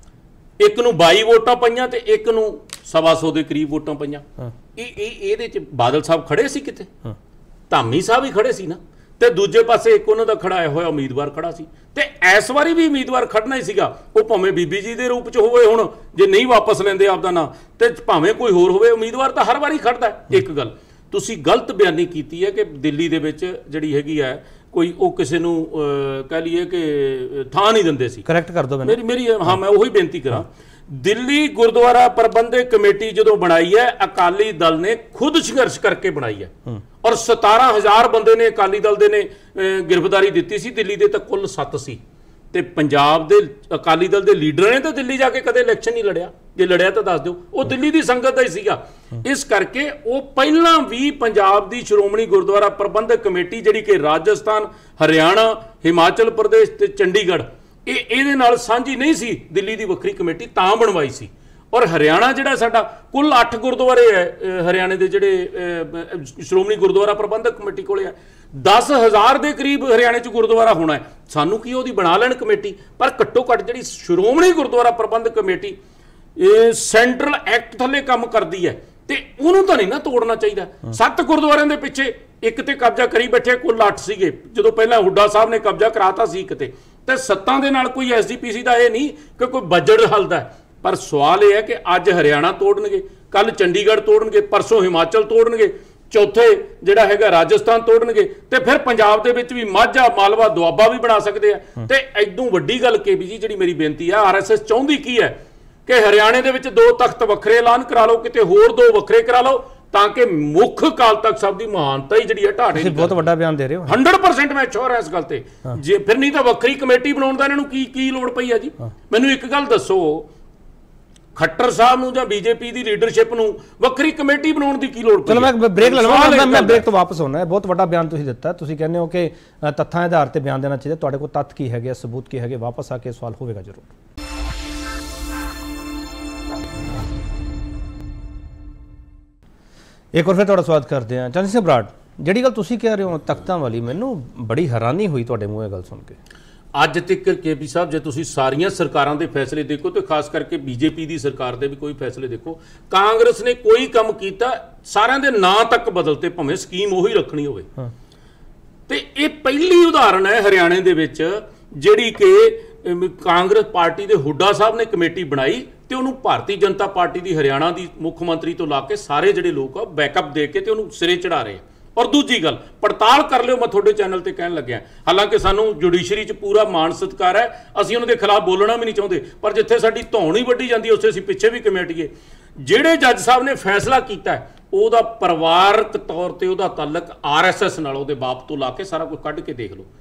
ਇੱਕ ਨੂੰ ਬਾਈ ਵੋਟਾਂ ਪਈਆਂ ਤੇ ਇੱਕ ਨੂੰ ਸਵਾ ਸੌ ਦੇ ਕਰੀਬ ਵੋਟਾਂ ਪਈਆਂ। ਇਹ ਇਹ ਇਹਦੇ ਚ ਬਾਦਲ ਸਾਹਿਬ ਖੜੇ ਸੀ ਕਿਤੇ, ਧਾਮੀ ਸਾਹਿਬ ਹੀ ਖੜੇ ਸੀ ਨਾ, ਤੇ ਦੂਜੇ ਪਾਸੇ ਇੱਕ ਉਹਨਾਂ ਦਾ ਖੜਾਇਆ ਹੋਇਆ ਉਮੀਦਵਾਰ ਖੜਾ ਸੀ। ਤੇ ਇਸ ਵਾਰੀ ਵੀ ਉਮੀਦਵਾਰ ਖੜਨਾ ਹੀ ਸੀਗਾ, ਉਹ ਭਾਵੇਂ ਬੀਬੀ ਜੀ ਦੇ ਰੂਪ ਚ ਹੋਵੇ, ਹੁਣ ਜੇ ਨਹੀਂ ਵਾਪਸ ਲੈਂਦੇ ਆਪਦਾ ਨਾਂ, ਤੇ ਭਾਵੇਂ ਕੋਈ ਹੋਰ ਹੋਵੇ, ਉਮੀਦਵਾਰ ਤਾਂ ਹਰ ਵਾਰੀ ਖੜਦਾ। ਇੱਕ ਗੱਲ ਤੁਸੀਂ ਗਲਤ ਬਿਆਨੀ ਕੀਤੀ ਹੈ ਕਿ ਦਿੱਲੀ ਦੇ ਵਿੱਚ ਜਿਹੜੀ ਹੈਗੀ ਹੈ ਕੋਈ ਉਹ ਕਿਸੇ ਨੂੰ ਕਹਿ ਲਈਏ ਕਿ ਥਾਂ ਨਹੀਂ ਦਿੰਦੇ ਸੀ। ਕਰੈਕਟ ਕਰ ਦਿਓ ਮੇਰੀ ਮੇਰੀ ਹਾਂ ਮੈਂ ਉਹੀ ਬੇਨਤੀ ਕਰਾਂ, ਦਿੱਲੀ ਗੁਰਦੁਆਰਾ ਪ੍ਰਬੰਧਕ ਕਮੇਟੀ ਜਦੋਂ ਬਣਾਈ ਹੈ ਅਕਾਲੀ ਦਲ ਨੇ ਖੁਦ ਸੰਘਰਸ਼ ਕਰਕੇ ਬਣਾਈ ਹੈ, ਔਰ ਸਤਾਰਾਂ ਹਜ਼ਾਰ ਬੰਦੇ ਨੇ ਅਕਾਲੀ ਦਲ ਦੇ ਨੇ ਗ੍ਰਿਫਤਾਰੀ ਦਿੱਤੀ ਸੀ, ਦਿੱਲੀ ਦੇ ਤਾਂ ਕੁੱਲ ਸੱਤ ਸੀ। ਤੇ ਪੰਜਾਬ ਦੇ ਅਕਾਲੀ ਦਲ ਦੇ ਲੀਡਰਾਂ ਨੇ ਤਾਂ ਦਿੱਲੀ ਜਾ ਕੇ ਕਦੇ ਇਲੈਕਸ਼ਨ ਨਹੀਂ ਲੜਿਆ, ਜੇ ਲੜਿਆ ਤਾਂ ਦੱਸ ਦਿਓ, ਉਹ ਦਿੱਲੀ ਦੀ ਸੰਗਤ ਦਾ ਹੀ ਸੀਗਾ। ਇਸ ਕਰਕੇ ਉਹ ਪਹਿਲਾਂ ਵੀ ਪੰਜਾਬ ਦੀ ਸ਼੍ਰੋਮਣੀ ਗੁਰਦੁਆਰਾ ਪ੍ਰਬੰਧਕ ਕਮੇਟੀ ਜਿਹੜੀ ਕਿ ਰਾਜਸਥਾਨ, ਹਰਿਆਣਾ, ਹਿਮਾਚਲ ਪ੍ਰਦੇਸ਼ ਤੇ ਚੰਡੀਗੜ੍ਹ, ਇਹ ਇਹਦੇ ਨਾਲ ਸਾਂਝੀ ਨਹੀਂ ਸੀ, ਦਿੱਲੀ ਦੀ ਵੱਖਰੀ ਕਮੇਟੀ ਤਾਂ ਬਣਵਾਈ ਸੀ। ਔਰ ਹਰਿਆਣਾ ਜਿਹੜਾ ਸਾਡਾ ਕੁੱਲ ਅੱਠ ਗੁਰਦੁਆਰੇ ਹੈ ਹਰਿਆਣੇ ਦੇ ਜਿਹੜੇ ਸ਼੍ਰੋਮਣੀ ਗੁਰਦੁਆਰਾ ਪ੍ਰਬੰਧਕ ਕਮੇਟੀ ਕੋਲੇ ਆ, ਦਸ ਹਜ਼ਾਰ ਦੇ ਕਰੀਬ ਹਰਿਆਣੇ 'ਚ ਗੁਰਦੁਆਰਾ ਹੋਣਾ ਹੈ। ਸਾਨੂੰ ਕੀ ਉਹਦੀ ਬਣਾ ਲੈਣ ਕਮੇਟੀ, ਪਰ ਘੱਟੋ ਘੱਟ ਜਿਹੜੀ ਸ਼੍ਰੋਮਣੀ ਗੁਰਦੁਆਰਾ ਪ੍ਰਬੰਧਕ ਕਮੇਟੀ ਇਹ ਸੈਂਟਰਲ ਐਕਟ ਥੱਲੇ ਕੰਮ ਕਰਦੀ ਹੈ ਤੇ ਉਹਨੂੰ ਤਾਂ ਨਹੀਂ ਨਾ ਤੋੜਨਾ ਚਾਹੀਦਾ। ਸੱਤ ਗੁਰਦੁਆਰਿਆਂ ਦੇ ਪਿੱਛੇ ਇੱਕ ਤੇ ਕਬਜ਼ਾ ਕਰੀ ਬੈਠੇ, ਕੁੱਲ ਅੱਠ ਸੀਗੇ ਜਦੋਂ ਪਹਿਲਾਂ ਹੁੱਡਾ ਸਾਹਿਬ ਨੇ ਕਬਜ਼ਾ ਕਰਾਤਾ ਸੀ ਕਿਤੇ, ਤੇ ਸੱਤਾਂ ਦੇ ਨਾਲ ਕੋਈ ਐਸ ਜੀ ਪੀ ਸੀ ਦਾ ਇਹ ਨਹੀਂ ਕਿ ਕੋਈ ਬਜਟ ਹੱਲਦਾ। ਪਰ ਸਵਾਲ ਇਹ ਹੈ ਕਿ ਅੱਜ ਹਰਿਆਣਾ ਤੋੜਨਗੇ, ਕੱਲ ਚੰਡੀਗੜ੍ਹ ਤੋੜਨਗੇ, ਪਰਸੋਂ ਹਿਮਾਚਲ ਤੋੜਨਗੇ, ਚੌਥੇ ਜਿਹੜਾ ਹੈਗਾ ਰਾਜਸਥਾਨ ਤੋੜਨਗੇ, ਤੇ ਫਿਰ ਪੰਜਾਬ ਦੇ ਵਿੱਚ ਵੀ ਮਾਝਾ, ਮਾਲਵਾ, ਦੁਆਬਾ ਵੀ ਬਣਾ ਸਕਦੇ ਆ। ਤੇ ਐਦੋਂ ਵੱਡੀ ਗੱਲ ਕੇ ਵੀ ਜੀ ਜਿਹੜੀ ਮੇਰੀ ਬੇਨਤੀ ਆ, ਆਰ ਐਸ ਐਸ ਚਾਹੁੰਦੀ ਕੀ ਹੈ ਕਿ ਹਰਿਆਣੇ ਦੇ ਵਿੱਚ ਦੋ ਤਖਤ ਵੱਖਰੇ ਐਲਾਨ ਕਰਾ ਲਓ, ਕਿਤੇ ਹੋਰ ਦੋ ਵੱਖਰੇ ਕਰਾ ਲਓ, ਤਾਂ ਕਿ ਮੁੱਖ ਅਕਾਲ ਤਖਤ ਸਾਹਿਬ ਦੀ ਮਹਾਨਤਾ ਹੀ ਜਿਹੜੀ ਹੈ ਢਾਡੇ। ਤੁਸੀਂ ਬਹੁਤ ਵੱਡਾ ਬਿਆਨ ਦੇ ਰਹੇ ਹੋ, ਸੌ ਪਰਸੈਂਟ ਮੈਂ ਸ਼ੋਰ ਹਾਂ ਇਸ ਗੱਲ ਤੇ। ਜੇ ਫਿਰ ਨਹੀਂ ਤਾਂ ਵੱਖਰੀ ਕਮੇਟੀ ਬਣਾਉਣ ਦਾ ਇਹਨਾਂ ਨੂੰ ਕੀ ਕੀ ਲੋੜ ਪਈ ਆ ਜੀ? ਮੈਨੂੰ ਇੱਕ ਗੱਲ ਦੱਸੋ, ਖੱਟਰ ਸਾਹਿਬ ਨੂੰ ਜਾਂ ਬੀਜੇਪੀ ਦੀ ਲੀਡਰਸ਼ਿਪ ਨੂੰ ਵੱਖਰੀ ਕਮੇਟੀ ਬਣਾਉਣ ਦੀ ਕੀ ਲੋੜ ਪਈ? ਚਲੋ ਮੈਂ ਬ੍ਰੇਕ ਲੈ ਲਵਾਂ, ਮੈਂ ਬ੍ਰੇਕ ਤੋਂ ਵਾਪਸ ਆਉਣਾ ਹੈ। ਬਹੁਤ ਵੱਡਾ ਬਿਆਨ ਤੁਸੀਂ ਦਿੱਤਾ, ਤੁਸੀਂ ਕਹਿੰਦੇ ਹੋ ਕਿ ਤੱਥਾਂ ਦੇ ਆਧਾਰ ਤੇ ਬਿਆਨ ਦੇਣਾ ਚਾਹੀਦਾ, ਤੁਹਾਡੇ ਕੋਲ ਤੱਥ ਕੀ ਹੈਗੇ, ਸਬੂਤ ਕੀ ਹੈਗੇ, ਵਾਪਸ ਆ ਕੇ ਸਵਾਲ ਹੋਵੇਗਾ ਜ਼ਰੂਰ। एक बार फिर तुहाडा स्वागत करते हैं। चंद सिंह बराड़, जिहड़ी गल तुसीं कह रहे हो तख्तां वाली, मैनूं बड़ी हैरानी हुई तुहाडे मूँह ये गल सुन के। ਅੱਜ ਤੱਕ ਕੇਪੀ ਸਾਹਿਬ ਜੇ ਤੁਸੀਂ ਸਾਰੀਆਂ ਸਰਕਾਰਾਂ ਦੇ ਫੈਸਲੇ ਦੇਖੋ ਤੇ ਖਾਸ ਕਰਕੇ ਬੀਜੇਪੀ ਦੀ ਸਰਕਾਰ ਦੇ ਵੀ ਕੋਈ ਫੈਸਲੇ ਦੇਖੋ, ਕਾਂਗਰਸ ਨੇ ਕੋਈ ਕੰਮ ਕੀਤਾ ਸਾਰਿਆਂ ਦੇ ਨਾਂ ਤੱਕ ਬਦਲਤੇ, ਭਾਵੇਂ ਸਕੀਮ ਉਹੀ ਰੱਖਣੀ ਹੋਵੇ। ਤੇ ਇਹ ਪਹਿਲੀ ਉਦਾਹਰਣ ਹੈ ਹਰਿਆਣੇ ਦੇ ਵਿੱਚ ਜਿਹੜੀ ਕਿ ਕਾਂਗਰਸ ਪਾਰਟੀ ਦੇ ਹੁੱਡਾ ਸਾਹਿਬ ਨੇ ਕਮੇਟੀ ਬਣਾਈ ਤੇ ਉਹਨੂੰ ਭਾਰਤੀ ਜਨਤਾ ਪਾਰਟੀ ਦੀ ਹਰਿਆਣਾ ਦੀ ਮੁੱਖ ਮੰਤਰੀ ਤੋਂ ਲਾ ਕੇ ਸਾਰੇ ਜਿਹੜੇ ਲੋਕ ਆ ਬੈਕਅਪ ਦੇ ਕੇ ਤੇ ਉਹਨੂੰ ਸਿਰੇ ਚੜਾ ਰਹੇ ਆ। और दूजी गल पड़ताल कर लियो, मैं थोड़े चैनल ते कहन लग्या, हालांकि सानू जुडिशरी च पूरा मान सत्कार है, असीं उन्हां दे खिलाफ बोलना भी नहीं चाहते, पर जिथे साडी धौण ही वड्डी जांदी उत्थे असीं पिछे भी कमेटीए। जिहड़े जज साहब ने फैसला कीता है ਉਹਦਾ ਪਰਿਵਾਰਕ ਤੌਰ ਤੇ ਉਹਦਾ ਤਾਲੁਕ ਆਰ ਐਸ ਐਸ ਨਾਲ, ਉਹਦੇ ਬਾਪ ਤੋਂ ਲਾ ਕੇ ਸਾਰਾ ਕੁਝ ਕੱਢ ਕੇ ਦੇਖ ਲਓ,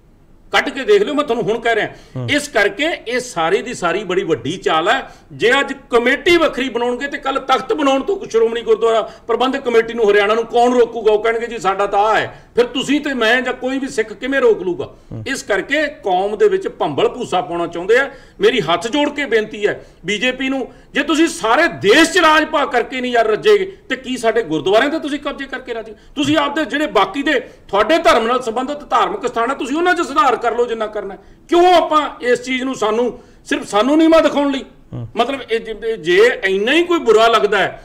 ਕੱਢ ਕੇ ਦੇਖ ਲਿਓ, ਮੈਂ ਤੁਹਾਨੂੰ ਹੁਣ ਕਹਿ ਰਿਹਾ। ਇਸ ਕਰਕੇ ਇਹ ਸਾਰੀ ਦੀ ਸਾਰੀ ਬੜੀ ਵੱਡੀ ਚਾਲ ਹੈ। ਜੇ ਅੱਜ ਕਮੇਟੀ ਵੱਖਰੀ ਬਣਾਉਣਗੇ ਤੇ ਕੱਲ ਤਖਤ ਬਣਾਉਣ ਤੋਂ ਸ਼੍ਰੋਮਣੀ ਗੁਰਦੁਆਰਾ ਪ੍ਰਬੰਧਕ ਕਮੇਟੀ ਨੂੰ ਹਰਿਆਣਾ ਨੂੰ ਕੌਣ ਰੋਕੂਗਾ? ਉਹ ਕਹਿਣਗੇ ਜੀ ਸਾਡਾ ਤਾਂ ਆ ਹੈ, ਫਿਰ ਤੁਸੀਂ ਤੇ ਮੈਂ ਜਾਂ ਕੋਈ ਵੀ ਸਿੱਖ ਕਿਵੇਂ ਰੋਕ ਲੂਗਾ? ਇਸ ਕਰਕੇ ਕੌਮ ਦੇ ਵਿੱਚ ਭੰਬਲ ਭੂਸਾ ਪਾਉਣਾ ਚਾਹੁੰਦੇ ਆ। ਮੇਰੀ ਹੱਥ ਜੋੜ ਕੇ ਬੇਨਤੀ ਹੈ ਬੀਜੇਪੀ ਨੂੰ, ਜੇ ਤੁਸੀਂ ਸਾਰੇ ਦੇਸ਼ 'ਚ ਰਾਜ ਭਾ ਕਰਕੇ ਨਹੀਂ ਯਾਰ ਰੱਜੇਗੇ ਤੇ ਕੀ ਸਾਡੇ ਗੁਰਦੁਆਰਿਆਂ ਤੇ ਤੁਸੀਂ ਕਬਜ਼ੇ ਕਰਕੇ ਰਾਜੇ? ਤੁਸੀਂ ਆਪਦੇ ਜਿਹੜੇ ਬਾਕੀ ਦੇ ਤੁਹਾਡੇ ਧਰਮ ਨਾਲ ਸੰਬੰਧਿਤ ਧਾਰਮਿਕ ਸਥਾਨ ਹੈ ਤੁਸੀਂ ਉਹਨਾਂ 'ਚ ਸੁਧਾਰ ਕਰ ਲਓ ਜਿੰਨਾ ਕਰਨਾ। ਕਿਉਂ ਆਪਾਂ ਇਸ ਚੀਜ਼ ਨੂੰ ਸਾਨੂੰ ਸਿਰਫ ਸਾਨੂੰ ਨੀਵਾਂ ਦਿਖਾਉਣ ਲਈ, ਮਤਲਬ ਜੇ ਇੰਨਾ ਹੀ ਕੋਈ ਬੁਰਾ ਲੱਗਦਾ ਹੈ,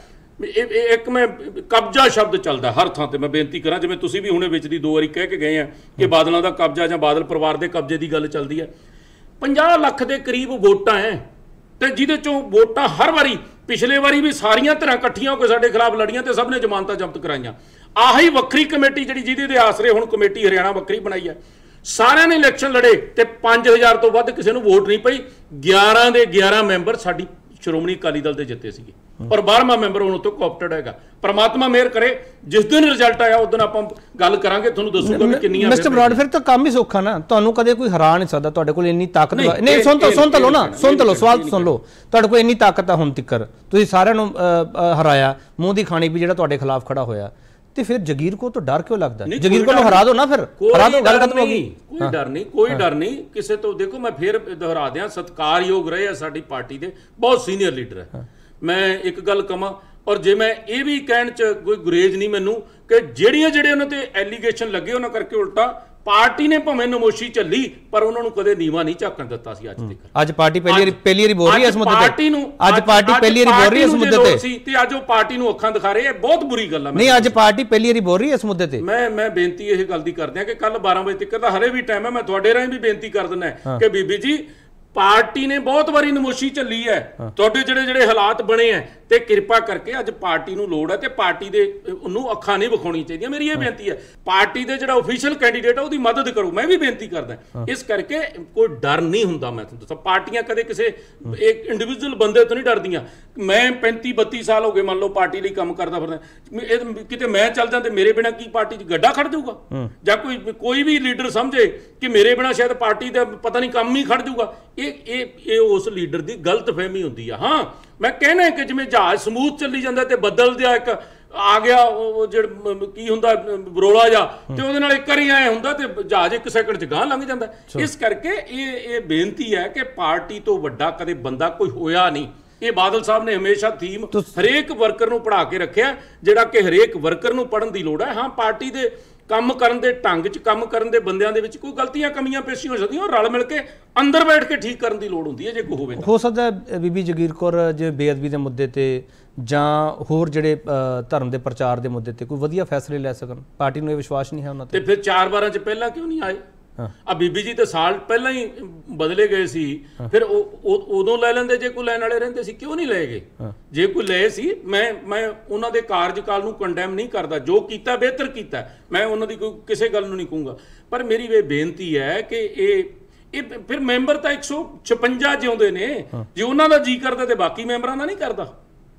ਇੱਕ ਮੈਂ ਕਬਜ਼ਾ ਸ਼ਬਦ ਚੱਲਦਾ ਹਰ ਥਾਂ ਤੇ, ਮੈਂ ਬੇਨਤੀ ਕਰਾਂ ਜਿਵੇਂ ਤੁਸੀਂ ਵੀ ਹੁਣੇ ਵਿੱਚ ਦੀ ਦੋ ਵਾਰੀ ਕਹਿ ਕੇ ਗਏ ਆ ਕਿ ਬਾਦਲਾਂ ਦਾ ਕਬਜ਼ਾ ਜਾਂ ਬਾਦਲ ਪਰਿਵਾਰ ਦੇ ਕਬਜ਼ੇ ਦੀ ਗੱਲ ਚੱਲਦੀ ਹੈ। ਪੰਜਾਹ ਲੱਖ ਦੇ ਕਰੀਬ ਵੋਟਾਂ ਹੈ ਤੇ ਜਿਹਦੇ ਚੋਂ ਵੋਟਾਂ ਹਰ ਵਾਰੀ, ਪਿਛਲੇ ਵਾਰੀ ਵੀ ਸਾਰੀਆਂ ਧਿਰਾਂ ਇਕੱਠੀਆਂ ਹੋ ਕੇ ਸਾਡੇ ਖਿਲਾਫ ਲੜੀਆਂ ਤੇ ਸਭ ਨੇ ਜ਼ਮਾਨਤਾਂ ਜ਼ਬਤ ਕਰਾਈਆਂ। ਆਹੀ ਵੱਖਰੀ ਕਮੇਟੀ ਜਿਹੜੀ ਜਿਹਦੇ ਦੇ ਆਸਰੇ ਹੁਣ ਕਮੇਟੀ ਹਰਿਆਣਾ ਵੱਖਰੀ ਬਣਾਈ ਹੈ, ਸਾਰਿਆਂ ਨੇ ਇਲੈਕਸ਼ਨ ਲੜੇ ਤੇ ਪੰਜ ਹਜ਼ਾਰ ਤੋਂ ਵੱਧ ਕਿਸੇ ਨੂੰ ਵੋਟ ਨਹੀਂ ਪਈ। ਗਿਆਰਾਂ ਦੇ ਗਿਆਰਾਂ ਮੈਂਬਰ ਸਾਡੀ ਸ਼੍ਰੋਮਣੀ ਅਕਾਲੀ ਦਲ ਦੇ ਜਿੱਤੇ ਸੀਗੇ, ਔਰ ਬਾਰ੍ਹਵਾਂ ਮੈਂਬਰ ਹੁਣ ਉੱਥੋਂ ਕੋਪਟਡ ਹੈਗਾ। ਪਰਮਾਤਮਾ ਮਿਹਰ ਕਰੇ, ਜਿਸ ਦਿਨ ਰਿਜ਼ਲਟ ਆਇਆ ਉਸ ਦਿਨ ਆਪਾਂ ਗੱਲ ਕਰਾਂਗੇ, ਤੁਹਾਨੂੰ ਦੱਸੂਗਾ ਵੀ ਕਿੰਨੀਆਂ। ਮਿਸਟਰ ਬਰਾੜ, ਫਿਰ ਤਾਂ ਕੰਮ ਹੀ ਸੌਖਾ ਨਾ, ਤੁਹਾਨੂੰ ਕਦੇ ਕੋਈ ਹਰਾ ਨਹੀਂ ਸਕਦਾ, ਤੁਹਾਡੇ ਕੋਲ ਇੰਨੀ ਤਾਕਤ ਨਹੀਂ। ਸੁਣ ਤਾਂ ਸੁਣ ਤਾਂ ਲਓ ਨਾ, ਸੁਣ ਤਾਂ ਲਓ, ਸਵਾਲ ਸੁਣ ਲਓ। ਤੁਹਾਡੇ ਕੋਲ ਇੰਨੀ ਤਾਕਤ ਆ ਹੁਣ ਤੱਕ, ਤੁਸੀਂ ਸਾਰਿਆਂ ਨੂੰ ਹਰਾਇਆ, ਮੂੰਹ ਦੀ ਖਾਣੀ ਵੀ ਜਿਹੜਾ ਤੁਹਾਡੇ ਖਿਲਾਫ ਖੜਾ ਹੋਇਆ, ਤੇ ਫਿਰ ਜਗੀਰ ਕੋ ਤਾਂ ਡਰ ਕਿਉਂ ਲੱਗਦਾ? ਜਗੀਰ ਕੋ ਨੂੰ ਹਰਾ ਦੋ ਨਾ, ਫਿਰ ਹਰਾ ਦੋ, ਗੱਲ ਖਤਮ ਹੋ ਗਈ। ਕੋਈ ਡਰ ਨਹੀਂ, ਕੋਈ ਡਰ ਨਹੀਂ ਕਿਸੇ ਤੋਂ। ਦੇਖੋ ਮੈਂ ਫਿਰ ਦੁਹਰਾ ਦਿਆਂ, ਸਤਿਕਾਰਯੋਗ ਰਹੇ ਆ ਸਾਡੀ ਪਾਰਟੀ ਦੇ, ਬਹੁਤ ਸੀਨੀਅਰ ਲੀਡਰ ਹੈ। ਮੈਂ ਇੱਕ ਗੱਲ ਕਹਾਂ, ਔਰ ਜੇ ਮੈਂ ਇਹ ਵੀ ਕਹਿਣ 'ਚ ਕੋਈ ਗੁਰੇਜ਼ ਨਹੀਂ ਮੈਨੂੰ, ਕਿ ਜਿਹੜੀਆਂ ਜਿਹੜੇ ਉਹਨਾਂ ਤੇ ਐਲੀਗੇਸ਼ਨ ਲੱਗੇ ਉਹਨਾਂ ਕਰਕੇ ਉਲਟਾ ਪਾਰਟੀ ਨੇ ਭਾਵੇਂ ਨਮੋਸ਼ੀ ਝੱਲੀ ਪਰ ਉਹਨਾਂ ਨੂੰ ਕਦੇ ਨੀਵਾ ਨਹੀਂ ਝਾਕਣ ਦਿੱਤਾ ਸੀ। ਅੱਜ ਤੱਕ ਅੱਜ ਪਾਰਟੀ ਪਹਿਲੀ ਵਾਰੀ ਪਹਿਲੀ ਵਾਰੀ ਬੋਲ ਰਹੀ ਹੈ ਇਸ ਮੁੱਦੇ ਤੇ, ਪਾਰਟੀ ਨੂੰ ਅੱਜ ਪਾਰਟੀ ਪਹਿਲੀ ਵਾਰੀ ਬੋਲ ਰਹੀ ਹੈ ਇਸ ਮੁੱਦੇ ਤੇ ਸੀ ਤੇ ਅੱਜ ਉਹ ਪਾਰਟੀ ਨੂੰ ਅੱਖਾਂ ਦਿਖਾ ਰਹੇ, ਇਹ ਬਹੁਤ ਬੁਰੀ ਗੱਲ ਹੈ। ਨਹੀਂ, ਅੱਜ ਪਾਰਟੀ ਪਹਿਲੀ ਵਾਰੀ ਬੋਲ ਰਹੀ ਹੈ ਇਸ ਮੁੱਦੇ ਤੇ। ਮੈਂ ਮੈਂ ਬੇਨਤੀ ਇਹ ਗੱਲ ਦੀ ਕਰਦੇ ਆ ਕਿ ਕੱਲ ਬਾਰਾਂ ਵਜੇ ਤੱਕ ਦਾ ਹਲੇ ਵੀ ਟਾਈਮ ਹੈ, ਮੈਂ ਤੁਹਾਡੇ ਰਾਹੀਂ ਵੀ ਬੇਨਤੀ ਕਰ ਦਿੰਦਾ ਕਿ ਬੀਬੀ ਜੀ ਪਾਰਟੀ ਨੇ ਬਹੁਤ ਵਾਰੀ ਨਮੋਸ਼ੀ ਝੱਲੀ ਹੈ, ਤੁਹਾਡੇ ਜਿਹੜੇ ਜਿਹੜੇ ਹਾਲਾਤ ਬਣੇ ਆ, ਤੇ ਕਿਰਪਾ ਕਰਕੇ ਅੱਜ ਪਾਰਟੀ ਨੂੰ ਲੋੜ ਹੈ ਤੇ ਪਾਰਟੀ ਦੇ ਉਹਨੂੰ ਅੱਖਾਂ ਨਹੀਂ ਵਿਖਾਉਣੀਆਂ ਚਾਹੀਦੀਆਂ। ਮੇਰੀ ਇਹ ਬੇਨਤੀ ਹੈ, ਪਾਰਟੀ ਦੇ ਜਿਹੜਾ ਆਫੀਸ਼ੀਅਲ ਕੈਂਡੀਡੇਟ ਆ ਉਹਦੀ ਮਦਦ ਕਰੋ, ਮੈਂ ਵੀ ਬੇਨਤੀ ਕਰਦਾ। ਇਸ ਕਰਕੇ ਕੋਈ ਡਰ ਨਹੀਂ ਹੁੰਦਾ। ਮੈਂ ਤੁਹਾਨੂੰ ਦੱਸਾਂ, ਪਾਰਟੀਆਂ ਕਦੇ ਕਿਸੇ ਇੱਕ ਇੰਡੀਵਿਜੂਅਲ ਬੰਦੇ ਤੋਂ ਨਹੀਂ ਡਰਦੀਆਂ। ਮੈਂ ਪੈਂਤੀ ਬੱਤੀ ਸਾਲ ਹੋ ਗਏ ਮੰਨ ਲਓ ਪਾਰਟੀ ਲਈ ਕੰਮ ਕਰਦਾ ਫਿਰਦਾ, ਕਿਤੇ ਮੈਂ ਚੱਲ ਜਾਂ ਤੇ ਮੇਰੇ ਬਿਨਾਂ ਕੀ ਪਾਰਟੀ 'ਚ ਗੱਡਾ ਖੜ ਜਾਊਗਾ? ਜਾਂ ਕੋਈ ਕੋਈ ਵੀ ਲੀਡਰ ਸਮਝੇ ਕਿ ਮੇਰੇ ਬਿਨਾਂ ਸ਼ਾਇਦ ਪਾਰਟੀ ਦਾ ਪਤਾ ਨਹੀਂ ਕੰਮ ਹੀ ਖੜ ਜਾਊਗਾ, ਇਹ ਇਹ ਇਹ ਉਸ ਲੀਡਰ ਦੀ ਗਲਤ ਫਹਿਮੀ ਹੁੰਦੀ ਆ। ਹਾਂ, ਮੈਂ ਕਹਿਣਾ ਕਿ ਜਿਵੇਂ ਜਹਾਜ਼ ਸਮੂਥ ਚੱਲੀ ਜਾਂਦਾ ਤੇ ਬੱਦਲ ਦਾ ਇੱਕ ਆ ਗਿਆ ਉਹ ਜਿਹੜਾ ਕੀ ਹੁੰਦਾ ਬਰੋਲਾ ਜਾ, ਤੇ ਉਹਦੇ ਨਾਲ ਇੱਕ ਵਾਰੀ ਐ ਹੁੰਦਾ ਤੇ ਜਹਾਜ਼ ਇੱਕ ਸੈਕਿੰਡ 'ਚ ਗਾਂਹ ਲੰਘ ਜਾਂਦਾ। ਇਸ ਕਰਕੇ ਇਹ ਇਹ ਬੇਨਤੀ ਹੈ ਕਿ ਪਾਰਟੀ ਤੋਂ ਵੱਡਾ ਕਦੇ ਬੰਦਾ ਕੋਈ ਹੋਇਆ ਨਹੀਂ। ਇਹ ਬਾਦਲ ਸਾਹਿਬ ਨੇ ਹਮੇਸ਼ਾ ਥੀਮ ਹਰੇਕ ਵਰਕਰ ਨੂੰ ਪੜ੍ਹਾ ਕੇ ਰੱਖਿਆ, ਜਿਹੜਾ ਕਿ ਹਰੇਕ ਵਰਕਰ ਨੂੰ ਪੜ੍ਹਨ ਦੀ ਲੋੜ ਹੈ। ਹਾਂ, ਪਾਰਟੀ ਦੇ ਕੰਮ ਕਰਨ ਦੇ ਢੰਗ 'ਚ ਕੰਮ ਕਰਨ ਦੇ ਬੰਦਿਆਂ ਦੇ ਵਿੱਚ ਕੋਈ ਗਲਤੀਆਂ ਕਮੀਆਂ ਪੇਸ਼ੀਆਂ ਹੋ ਸਕਦੀਆਂ, ਉਹ ਰਲ ਮਿਲ ਕੇ ਅੰਦਰ ਬੈਠ ਕੇ ਠੀਕ ਕਰਨ ਦੀ ਲੋੜ ਹੁੰਦੀ ਹੈ ਜੇ ਕੋਈ ਹੋਵੇ। ਹੋ ਸਕਦਾ ਬੀਬੀ ਜਗੀਰ ਕੌਰ ਜੇ ਬੇਅਦਬੀ ਦੇ ਮੁੱਦੇ ਤੇ ਜਾਂ ਹੋਰ ਜਿਹੜੇ ਧਰਮ ਦੇ ਪ੍ਰਚਾਰ ਦੇ ਮੁੱਦੇ ਤੇ ਕੋਈ ਵਧੀਆ ਫੈਸਲੇ ਲੈ ਸਕਣ, ਪਾਰਟੀ ਨੂੰ ਇਹ ਵਿਸ਼ਵਾਸ ਨਹੀਂ ਹੈ ਉਹਨਾਂ ਤੇ। ਤੇ ਫਿਰ ਚਾਰ ਵਾਰਾਂ 'ਚ ਪਹਿਲਾਂ ਕਿਉਂ ਨਹੀਂ ਆਏ? ਆ ਬੀਬੀ ਜੀ ਤੇ ਸਾਲ ਪਹਿਲਾਂ ਹੀ ਬਦਲੇ ਗਏ ਸੀ, ਫਿਰ ਉਹ ਉਦੋਂ ਲੈ ਲੈਂਦੇ ਜੇ ਕੋਈ ਲੈਣ ਵਾਲੇ ਰਹਿੰਦੇ ਸੀ, ਕਿਉਂ ਨਹੀਂ ਲਏ ਗਏ? ਜੇ ਕੋਈ ਲਏ ਸੀ, ਮੈਂ ਮੈਂ ਉਹਨਾਂ ਦੇ ਕਾਰਜਕਾਲ ਨੂੰ ਕੰਡੈਮ ਨਹੀਂ ਕਰਦਾ, ਜੋ ਕੀਤਾ ਬਿਹਤਰ ਕੀਤਾ, ਮੈਂ ਉਹਨਾਂ ਦੀ ਕੋਈ ਕਿਸੇ ਗੱਲ ਨੂੰ ਨਹੀਂ ਕਹੂੰਗਾ। ਪਰ ਮੇਰੀ ਇਹ ਬੇਨਤੀ ਹੈ ਕਿ ਇਹ ਇਹ ਫਿਰ ਮੈਂਬਰ ਤਾਂ ਇੱਕ ਸੌ ਛਪੰਜਾ ਜਿਉਂਦੇ ਨੇ, ਜੇ ਉਹਨਾਂ ਦਾ ਜੀ ਕਰਦਾ ਤੇ ਬਾਕੀ ਮੈਂਬਰਾਂ ਦਾ ਨਹੀਂ ਕਰਦਾ।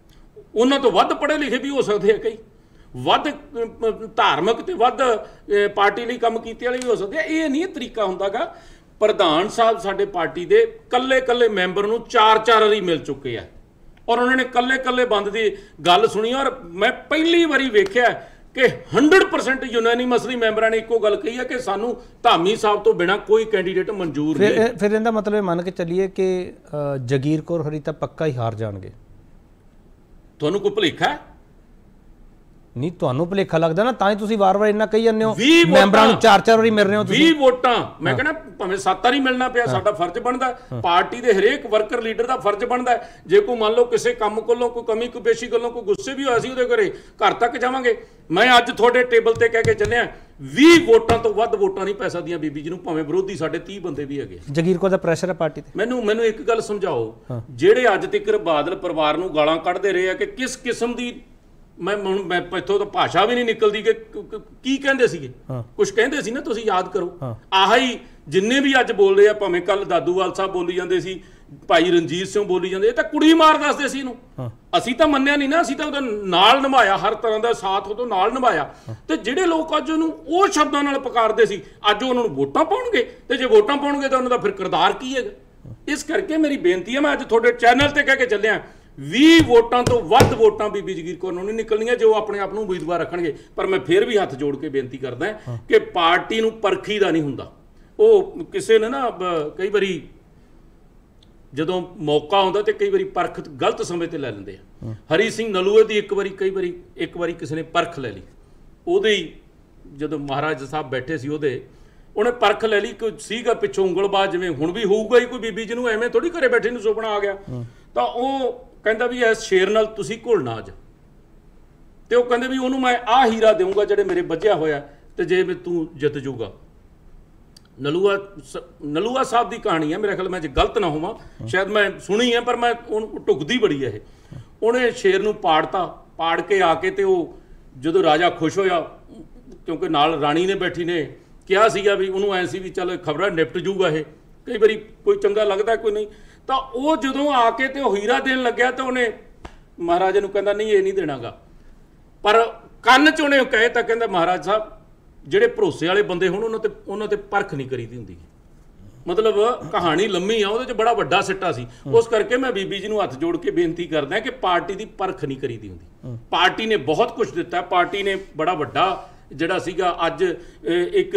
ਉਹਨਾਂ ਤੋਂ ਵੱਧ ਪੜ੍ਹੇ ਲਿਖੇ ਵੀ ਹੋ ਸਕਦੇ ਆ, ਕਈ ਵੱਧ ਧਾਰਮਿਕ ਤੇ ਵੱਧ ਪਾਰਟੀ ਲਈ ਕੰਮ ਕੀਤੇ ਵਾਲੇ ਵੀ ਹੋ ਸਕਦੇ ਆ। ਇਹ ਨਹੀਂ ਤਰੀਕਾ ਹੁੰਦਾਗਾ। ਪ੍ਰਧਾਨ ਸਾਹਿਬ ਸਾਡੇ ਪਾਰਟੀ ਦੇ ਕੱਲੇ ਕੱਲੇ ਮੈਂਬਰ ਨੂੰ ਚਾਰ ਚਾਰ ਵਾਰੀ ਮਿਲ ਚੁੱਕੇ ਆ, ਔਰ ਉਹਨਾਂ ਨੇ ਕੱਲੇ ਕੱਲੇ ਬੰਦ ਦੀ ਗੱਲ ਸੁਣੀ, ਔਰ ਮੈਂ ਪਹਿਲੀ ਵਾਰੀ ਵੇਖਿਆ ਕਿ ਹੰਡਰਡ ਪਰਸੈਂਟ ਯੂਨੈਨਿਮਸਲੀ ਮੈਂਬਰਾਂ ਨੇ ਇੱਕੋ ਗੱਲ ਕਹੀ ਹੈ ਕਿ ਸਾਨੂੰ ਧਾਮੀ ਸਾਹਿਬ ਤੋਂ ਬਿਨਾਂ ਕੋਈ ਕੈਂਡੀਡੇਟ ਮਨਜ਼ੂਰ ਨਹੀਂ। ਫਿਰ ਇਹਦਾ ਮਤਲਬ ਮੰਨ ਕੇ ਚੱਲੀਏ ਕਿ ਜਗੀਰ ਕੌਰ ਹਰੀ ਤਾਂ ਪੱਕਾ ਹੀ ਹਾਰ ਜਾਣਗੇ? ਤੁਹਾਨੂੰ ਕੋਈ ਭੁਲੇਖਾ? ਨਹੀਂ ਤੁਹਾਨੂੰ ਭੁਲੇਖਾ ਲੱਗਦਾ ਨਾ, ਤਾਂ ਹੀ ਤੁਸੀਂ ਵਾਰ-ਵਾਰ ਇੰਨਾ ਕਹੀ ਜਾਂਦੇ ਹੋ ਵੀਹ ਮੈਂਬਰਾਂ ਨੂੰ ਚਾਰ ਚਾਰ ਵਾਰੀ ਮਿਲ ਰਹੇ ਹੋ ਤੁਸੀਂ। ਵੀਹ ਵੋਟਾਂ ਮੈਂ ਕਹਿੰਦਾ ਭਾਵੇਂ ਸੱਤ ਵਾਰੀ ਮਿਲਣਾ ਪਿਆ, ਸਾਡਾ ਫਰਜ਼ ਬਣਦਾ, ਪਾਰਟੀ ਦੇ ਹਰੇਕ ਵਰਕਰ ਲੀਡਰ ਦਾ ਫਰਜ਼ ਬਣਦਾ। ਜੇ ਕੋਈ ਮੰਨ ਲਓ ਕਿਸੇ ਕੰਮ ਕੋਲੋਂ ਕੋਈ ਕਮੀ ਕੋਈ ਪੇਸ਼ੀ ਕੋਲੋਂ ਕੋਈ ਗੁੱਸੇ ਵੀ ਹੋਇਆ ਸੀ ਉਹਦੇ ਘਰੇ ਘਰ ਤੱਕ ਜਾਵਾਂਗੇ। ਮੈਂ ਅੱਜ ਤੁਹਾਡੇ ਟੇਬਲ ਤੇ ਕਹਿ ਕੇ ਚੱਲਿਆ ਵੀਹ ਵੋਟਾਂ ਤੋਂ ਵੱਧ ਵੋਟਾਂ ਨਹੀਂ ਪੈ ਸਕਦੀਆਂ ਬੀਬੀ ਜੀ ਨੂੰ, ਭਾਵੇਂ ਵਿਰੋਧੀ ਸਾਡੇ ਤੀਹ ਬੰਦੇ ਵੀ ਹੈਗੇ। ਜਗੀਰ ਕੌਰ ਦਾ ਪ੍ਰੈਸ਼ਰ ਹੈ ਪਾਰਟੀ ਤੇ। ਮੈਨੂੰ ਮੈਨੂੰ ਇੱਕ ਗੱਲ ਸਮਝਾਓ, ਜਿਹੜੇ ਅੱਜ ਤੱਕ ਬਾਦਲ ਪਰਿਵਾਰ ਨੂੰ ਗਾਲਾਂ ਕੱਢਦੇ ਰਹੇ ਆ ਕਿ ਕਿਸ ਕਿਸਮ ਦੀ, ਮੈਂ ਹੁਣ ਮੈਂ ਇੱਥੋਂ ਤਾਂ ਭਾਸ਼ਾ ਵੀ ਨਹੀਂ ਨਿਕਲਦੀ ਕਿ ਕੀ ਕਹਿੰਦੇ ਸੀਗੇ, ਕੁਝ ਕਹਿੰਦੇ ਸੀ ਨਾ, ਤੁਸੀਂ ਯਾਦ ਕਰੋ। ਆਹੀ ਜਿੰਨੇ ਵੀ ਅੱਜ ਬੋਲ ਰਹੇ ਆ, ਭਾਵੇਂ ਕੱਲ ਦਾਦੂਵਾਲ ਸਾਹਿਬ ਬੋਲੀ ਜਾਂਦੇ ਸੀ, ਭਾਈ ਰਣਜੀਤ ਸਿੰਘ ਬੋਲੀ ਜਾਂਦੇ, ਇਹ ਤਾਂ ਕੁੜੀ ਮਾਰ ਦੱਸਦੇ ਸੀ ਇਹਨੂੰ। ਅਸੀਂ ਤਾਂ ਮੰਨਿਆ ਨਹੀਂ ਨਾ, ਅਸੀਂ ਤਾਂ ਉਹਦਾ ਨਾਲ ਨਿਭਾਇਆ, ਹਰ ਤਰ੍ਹਾਂ ਦਾ ਸਾਥ ਉਹਦੋਂ ਨਾਲ ਨਿਭਾਇਆ। ਤੇ ਜਿਹੜੇ ਲੋਕ ਅੱਜ ਉਹਨੂੰ ਉਹ ਸ਼ਬਦਾਂ ਨਾਲ ਪੁਕਾਰਦੇ ਸੀ, ਅੱਜ ਉਹਨਾਂ ਨੂੰ ਵੋਟਾਂ ਪਾਉਣਗੇ, ਤੇ ਜੇ ਵੋਟਾਂ ਪਾਉਣਗੇ ਤਾਂ ਉਹਨਾਂ ਦਾ ਫਿਰ ਕਿਰਦਾਰ ਕੀ ਹੈਗਾ। ਇਸ ਕਰਕੇ ਮੇਰੀ ਬੇਨਤੀ ਹੈ, ਮੈਂ ਅੱਜ ਤੁਹਾਡੇ ਚੈਨਲ ਤੇ ਕਹਿ ਕੇ ਚੱਲਿਆ ਵੀਹ ਵੋਟਾਂ ਤੋਂ ਵੱਧ ਵੋਟਾਂ ਬੀਬੀ ਜਗੀਰ ਕੌਰ ਨੂੰ ਨਹੀਂ ਨਿਕਲਣੀਆਂ ਜੋ ਆਪਣੇ ਆਪ ਨੂੰ ਉਮੀਦਵਾਰ ਰੱਖਣਗੇ। ਪਰ ਮੈਂ ਫਿਰ ਵੀ ਹੱਥ ਜੋੜ ਕੇ ਬੇਨਤੀ ਕਰਦਾ ਕਿ ਪਾਰਟੀ ਨੂੰ ਪਰਖੀ ਦਾ ਨਹੀਂ ਹੁੰਦਾ। ਉਹ ਕਿਸੇ ਨੇ ਨਾ ਕਈ ਵਾਰੀ ਜਦੋਂ ਮੌਕਾ ਆਉਂਦਾ ਤੇ ਕਈ ਵਾਰੀ ਪਰਖ ਗਲਤ ਸਮੇਂ ਤੇ ਲੈ ਲੈਂਦੇ ਆ। ਹਰੀ ਸਿੰਘ ਨਲੂਏ ਦੀ ਇੱਕ ਵਾਰੀ ਕਈ ਵਾਰੀ ਇੱਕ ਵਾਰੀ ਕਿਸੇ ਨੇ ਪਰਖ ਲੈ ਲਈ, ਉਹਦੇ ਹੀ ਜਦੋਂ ਮਹਾਰਾਜ ਸਾਹਿਬ ਬੈਠੇ ਸੀ ਉਹਦੇ ਉਹਨੇ ਪਰਖ ਲੈ ਲਈ, ਕੋਈ ਸੀਗਾ ਪਿੱਛੋਂ ਉਂਗਲਬਾਜ਼, ਜਿਵੇਂ ਹੁਣ ਵੀ ਹੋਊਗਾ ਹੀ ਕੋਈ ਬੀਬੀ ਜੀ ਨੂੰ ਐਵੇਂ ਥੋੜੀ ਘਰੇ ਬੈਠੇ ਨੂੰ ਸੁਪਨਾ ਆ ਗਿਆ। ਤਾਂ ਉਹ ਕਹਿੰਦਾ ਵੀ ਇਸ ਸ਼ੇਰ ਨਾਲ ਤੁਸੀਂ ਘੁਲਣਾ ਅੱਜ, ਤੇ ਉਹ ਕਹਿੰਦੇ ਵੀ ਉਹਨੂੰ ਮੈਂ ਆਹ ਹੀਰਾ ਦੇਵਾਂਗਾ ਜਿਹੜੇ ਮੇਰੇ ਵੱਜਿਆ ਹੋਇਆ, ਤੇ ਜੇ ਮੈਂ ਤੂੰ ਜਿੱਤ ਜੂਗਾ। ਨਲੂਆ ਨਲੂਆ ਸਾਹਿਬ ਦੀ ਕਹਾਣੀ ਹੈ, ਮੇਰੇ ਖਿਆਲ ਮੈਂ ਜੇ ਗਲਤ ਨਾ ਹੋਵਾਂ, ਸ਼ਾਇਦ ਮੈਂ ਸੁਣੀ ਹੈ ਪਰ ਮੈਂ ਉਹਨੂੰ ਢੁਕਦੀ ਬੜੀ ਹੈ ਇਹ। ਉਹਨੇ ਸ਼ੇਰ ਨੂੰ ਪਾੜਤਾ, ਪਾੜ ਕੇ ਆ ਕੇ ਤੇ ਉਹ ਜਦੋਂ ਰਾਜਾ ਖੁਸ਼ ਹੋਇਆ, ਕਿਉਂਕਿ ਨਾਲ ਰਾਣੀ ਨੇ ਬੈਠੀ ਨੇ ਕਿਹਾ ਸੀਗਾ ਵੀ ਉਹਨੂੰ ਐਂ ਸੀ ਵੀ ਚੱਲ ਖਬਰਾਂ ਨਿਪਟ ਜੂਗਾ ਇਹ, ਕਈ ਵਾਰੀ ਕੋਈ ਚੰਗਾ ਲੱਗਦਾ ਕੋਈ ਨਹੀਂ। ਤਾਂ ਉਹ ਜਦੋਂ ਆ ਕੇ ਤੇ ਉਹ ਹੀਰਾ ਦੇਣ ਲੱਗਿਆ ਤਾਂ ਉਹਨੇ ਮਹਾਰਾਜਾ ਨੂੰ ਕਹਿੰਦਾ ਨਹੀਂ ਇਹ ਨਹੀਂ ਦੇਣਾਗਾ, ਪਰ ਕੰਨ 'ਚ ਉਹਨੇ ਕਹੇ ਤਾਂ ਕਹਿੰਦਾ ਮਹਾਰਾਜ ਸਾਹਿਬ ਜਿਹੜੇ ਭਰੋਸੇ ਵਾਲੇ ਬੰਦੇ ਹੋਣ ਉਹਨਾਂ ਤੇ ਉਹਨਾਂ ਤੇ ਪਰਖ ਨਹੀਂ ਕਰੀਦੀ ਹੁੰਦੀ। ਮਤਲਬ ਕਹਾਣੀ ਲੰਮੀ ਆ, ਉਹਦੇ 'ਚ ਬੜਾ ਵੱਡਾ ਸਿੱਟਾ ਸੀ। ਉਸ ਕਰਕੇ ਮੈਂ ਬੀਬੀ ਜੀ ਨੂੰ ਹੱਥ ਜੋੜ ਕੇ ਬੇਨਤੀ ਕਰਦਾ ਕਿ ਪਾਰਟੀ ਦੀ ਪਰਖ ਨਹੀਂ ਕਰੀਦੀ ਹੁੰਦੀ। ਪਾਰਟੀ ਨੇ ਬਹੁਤ ਕੁਝ ਦਿੱਤਾ, ਪਾਰਟੀ ਨੇ ਬੜਾ ਵੱਡਾ ਜਿਹੜਾ ਸੀਗਾ ਅੱਜ ਇੱਕ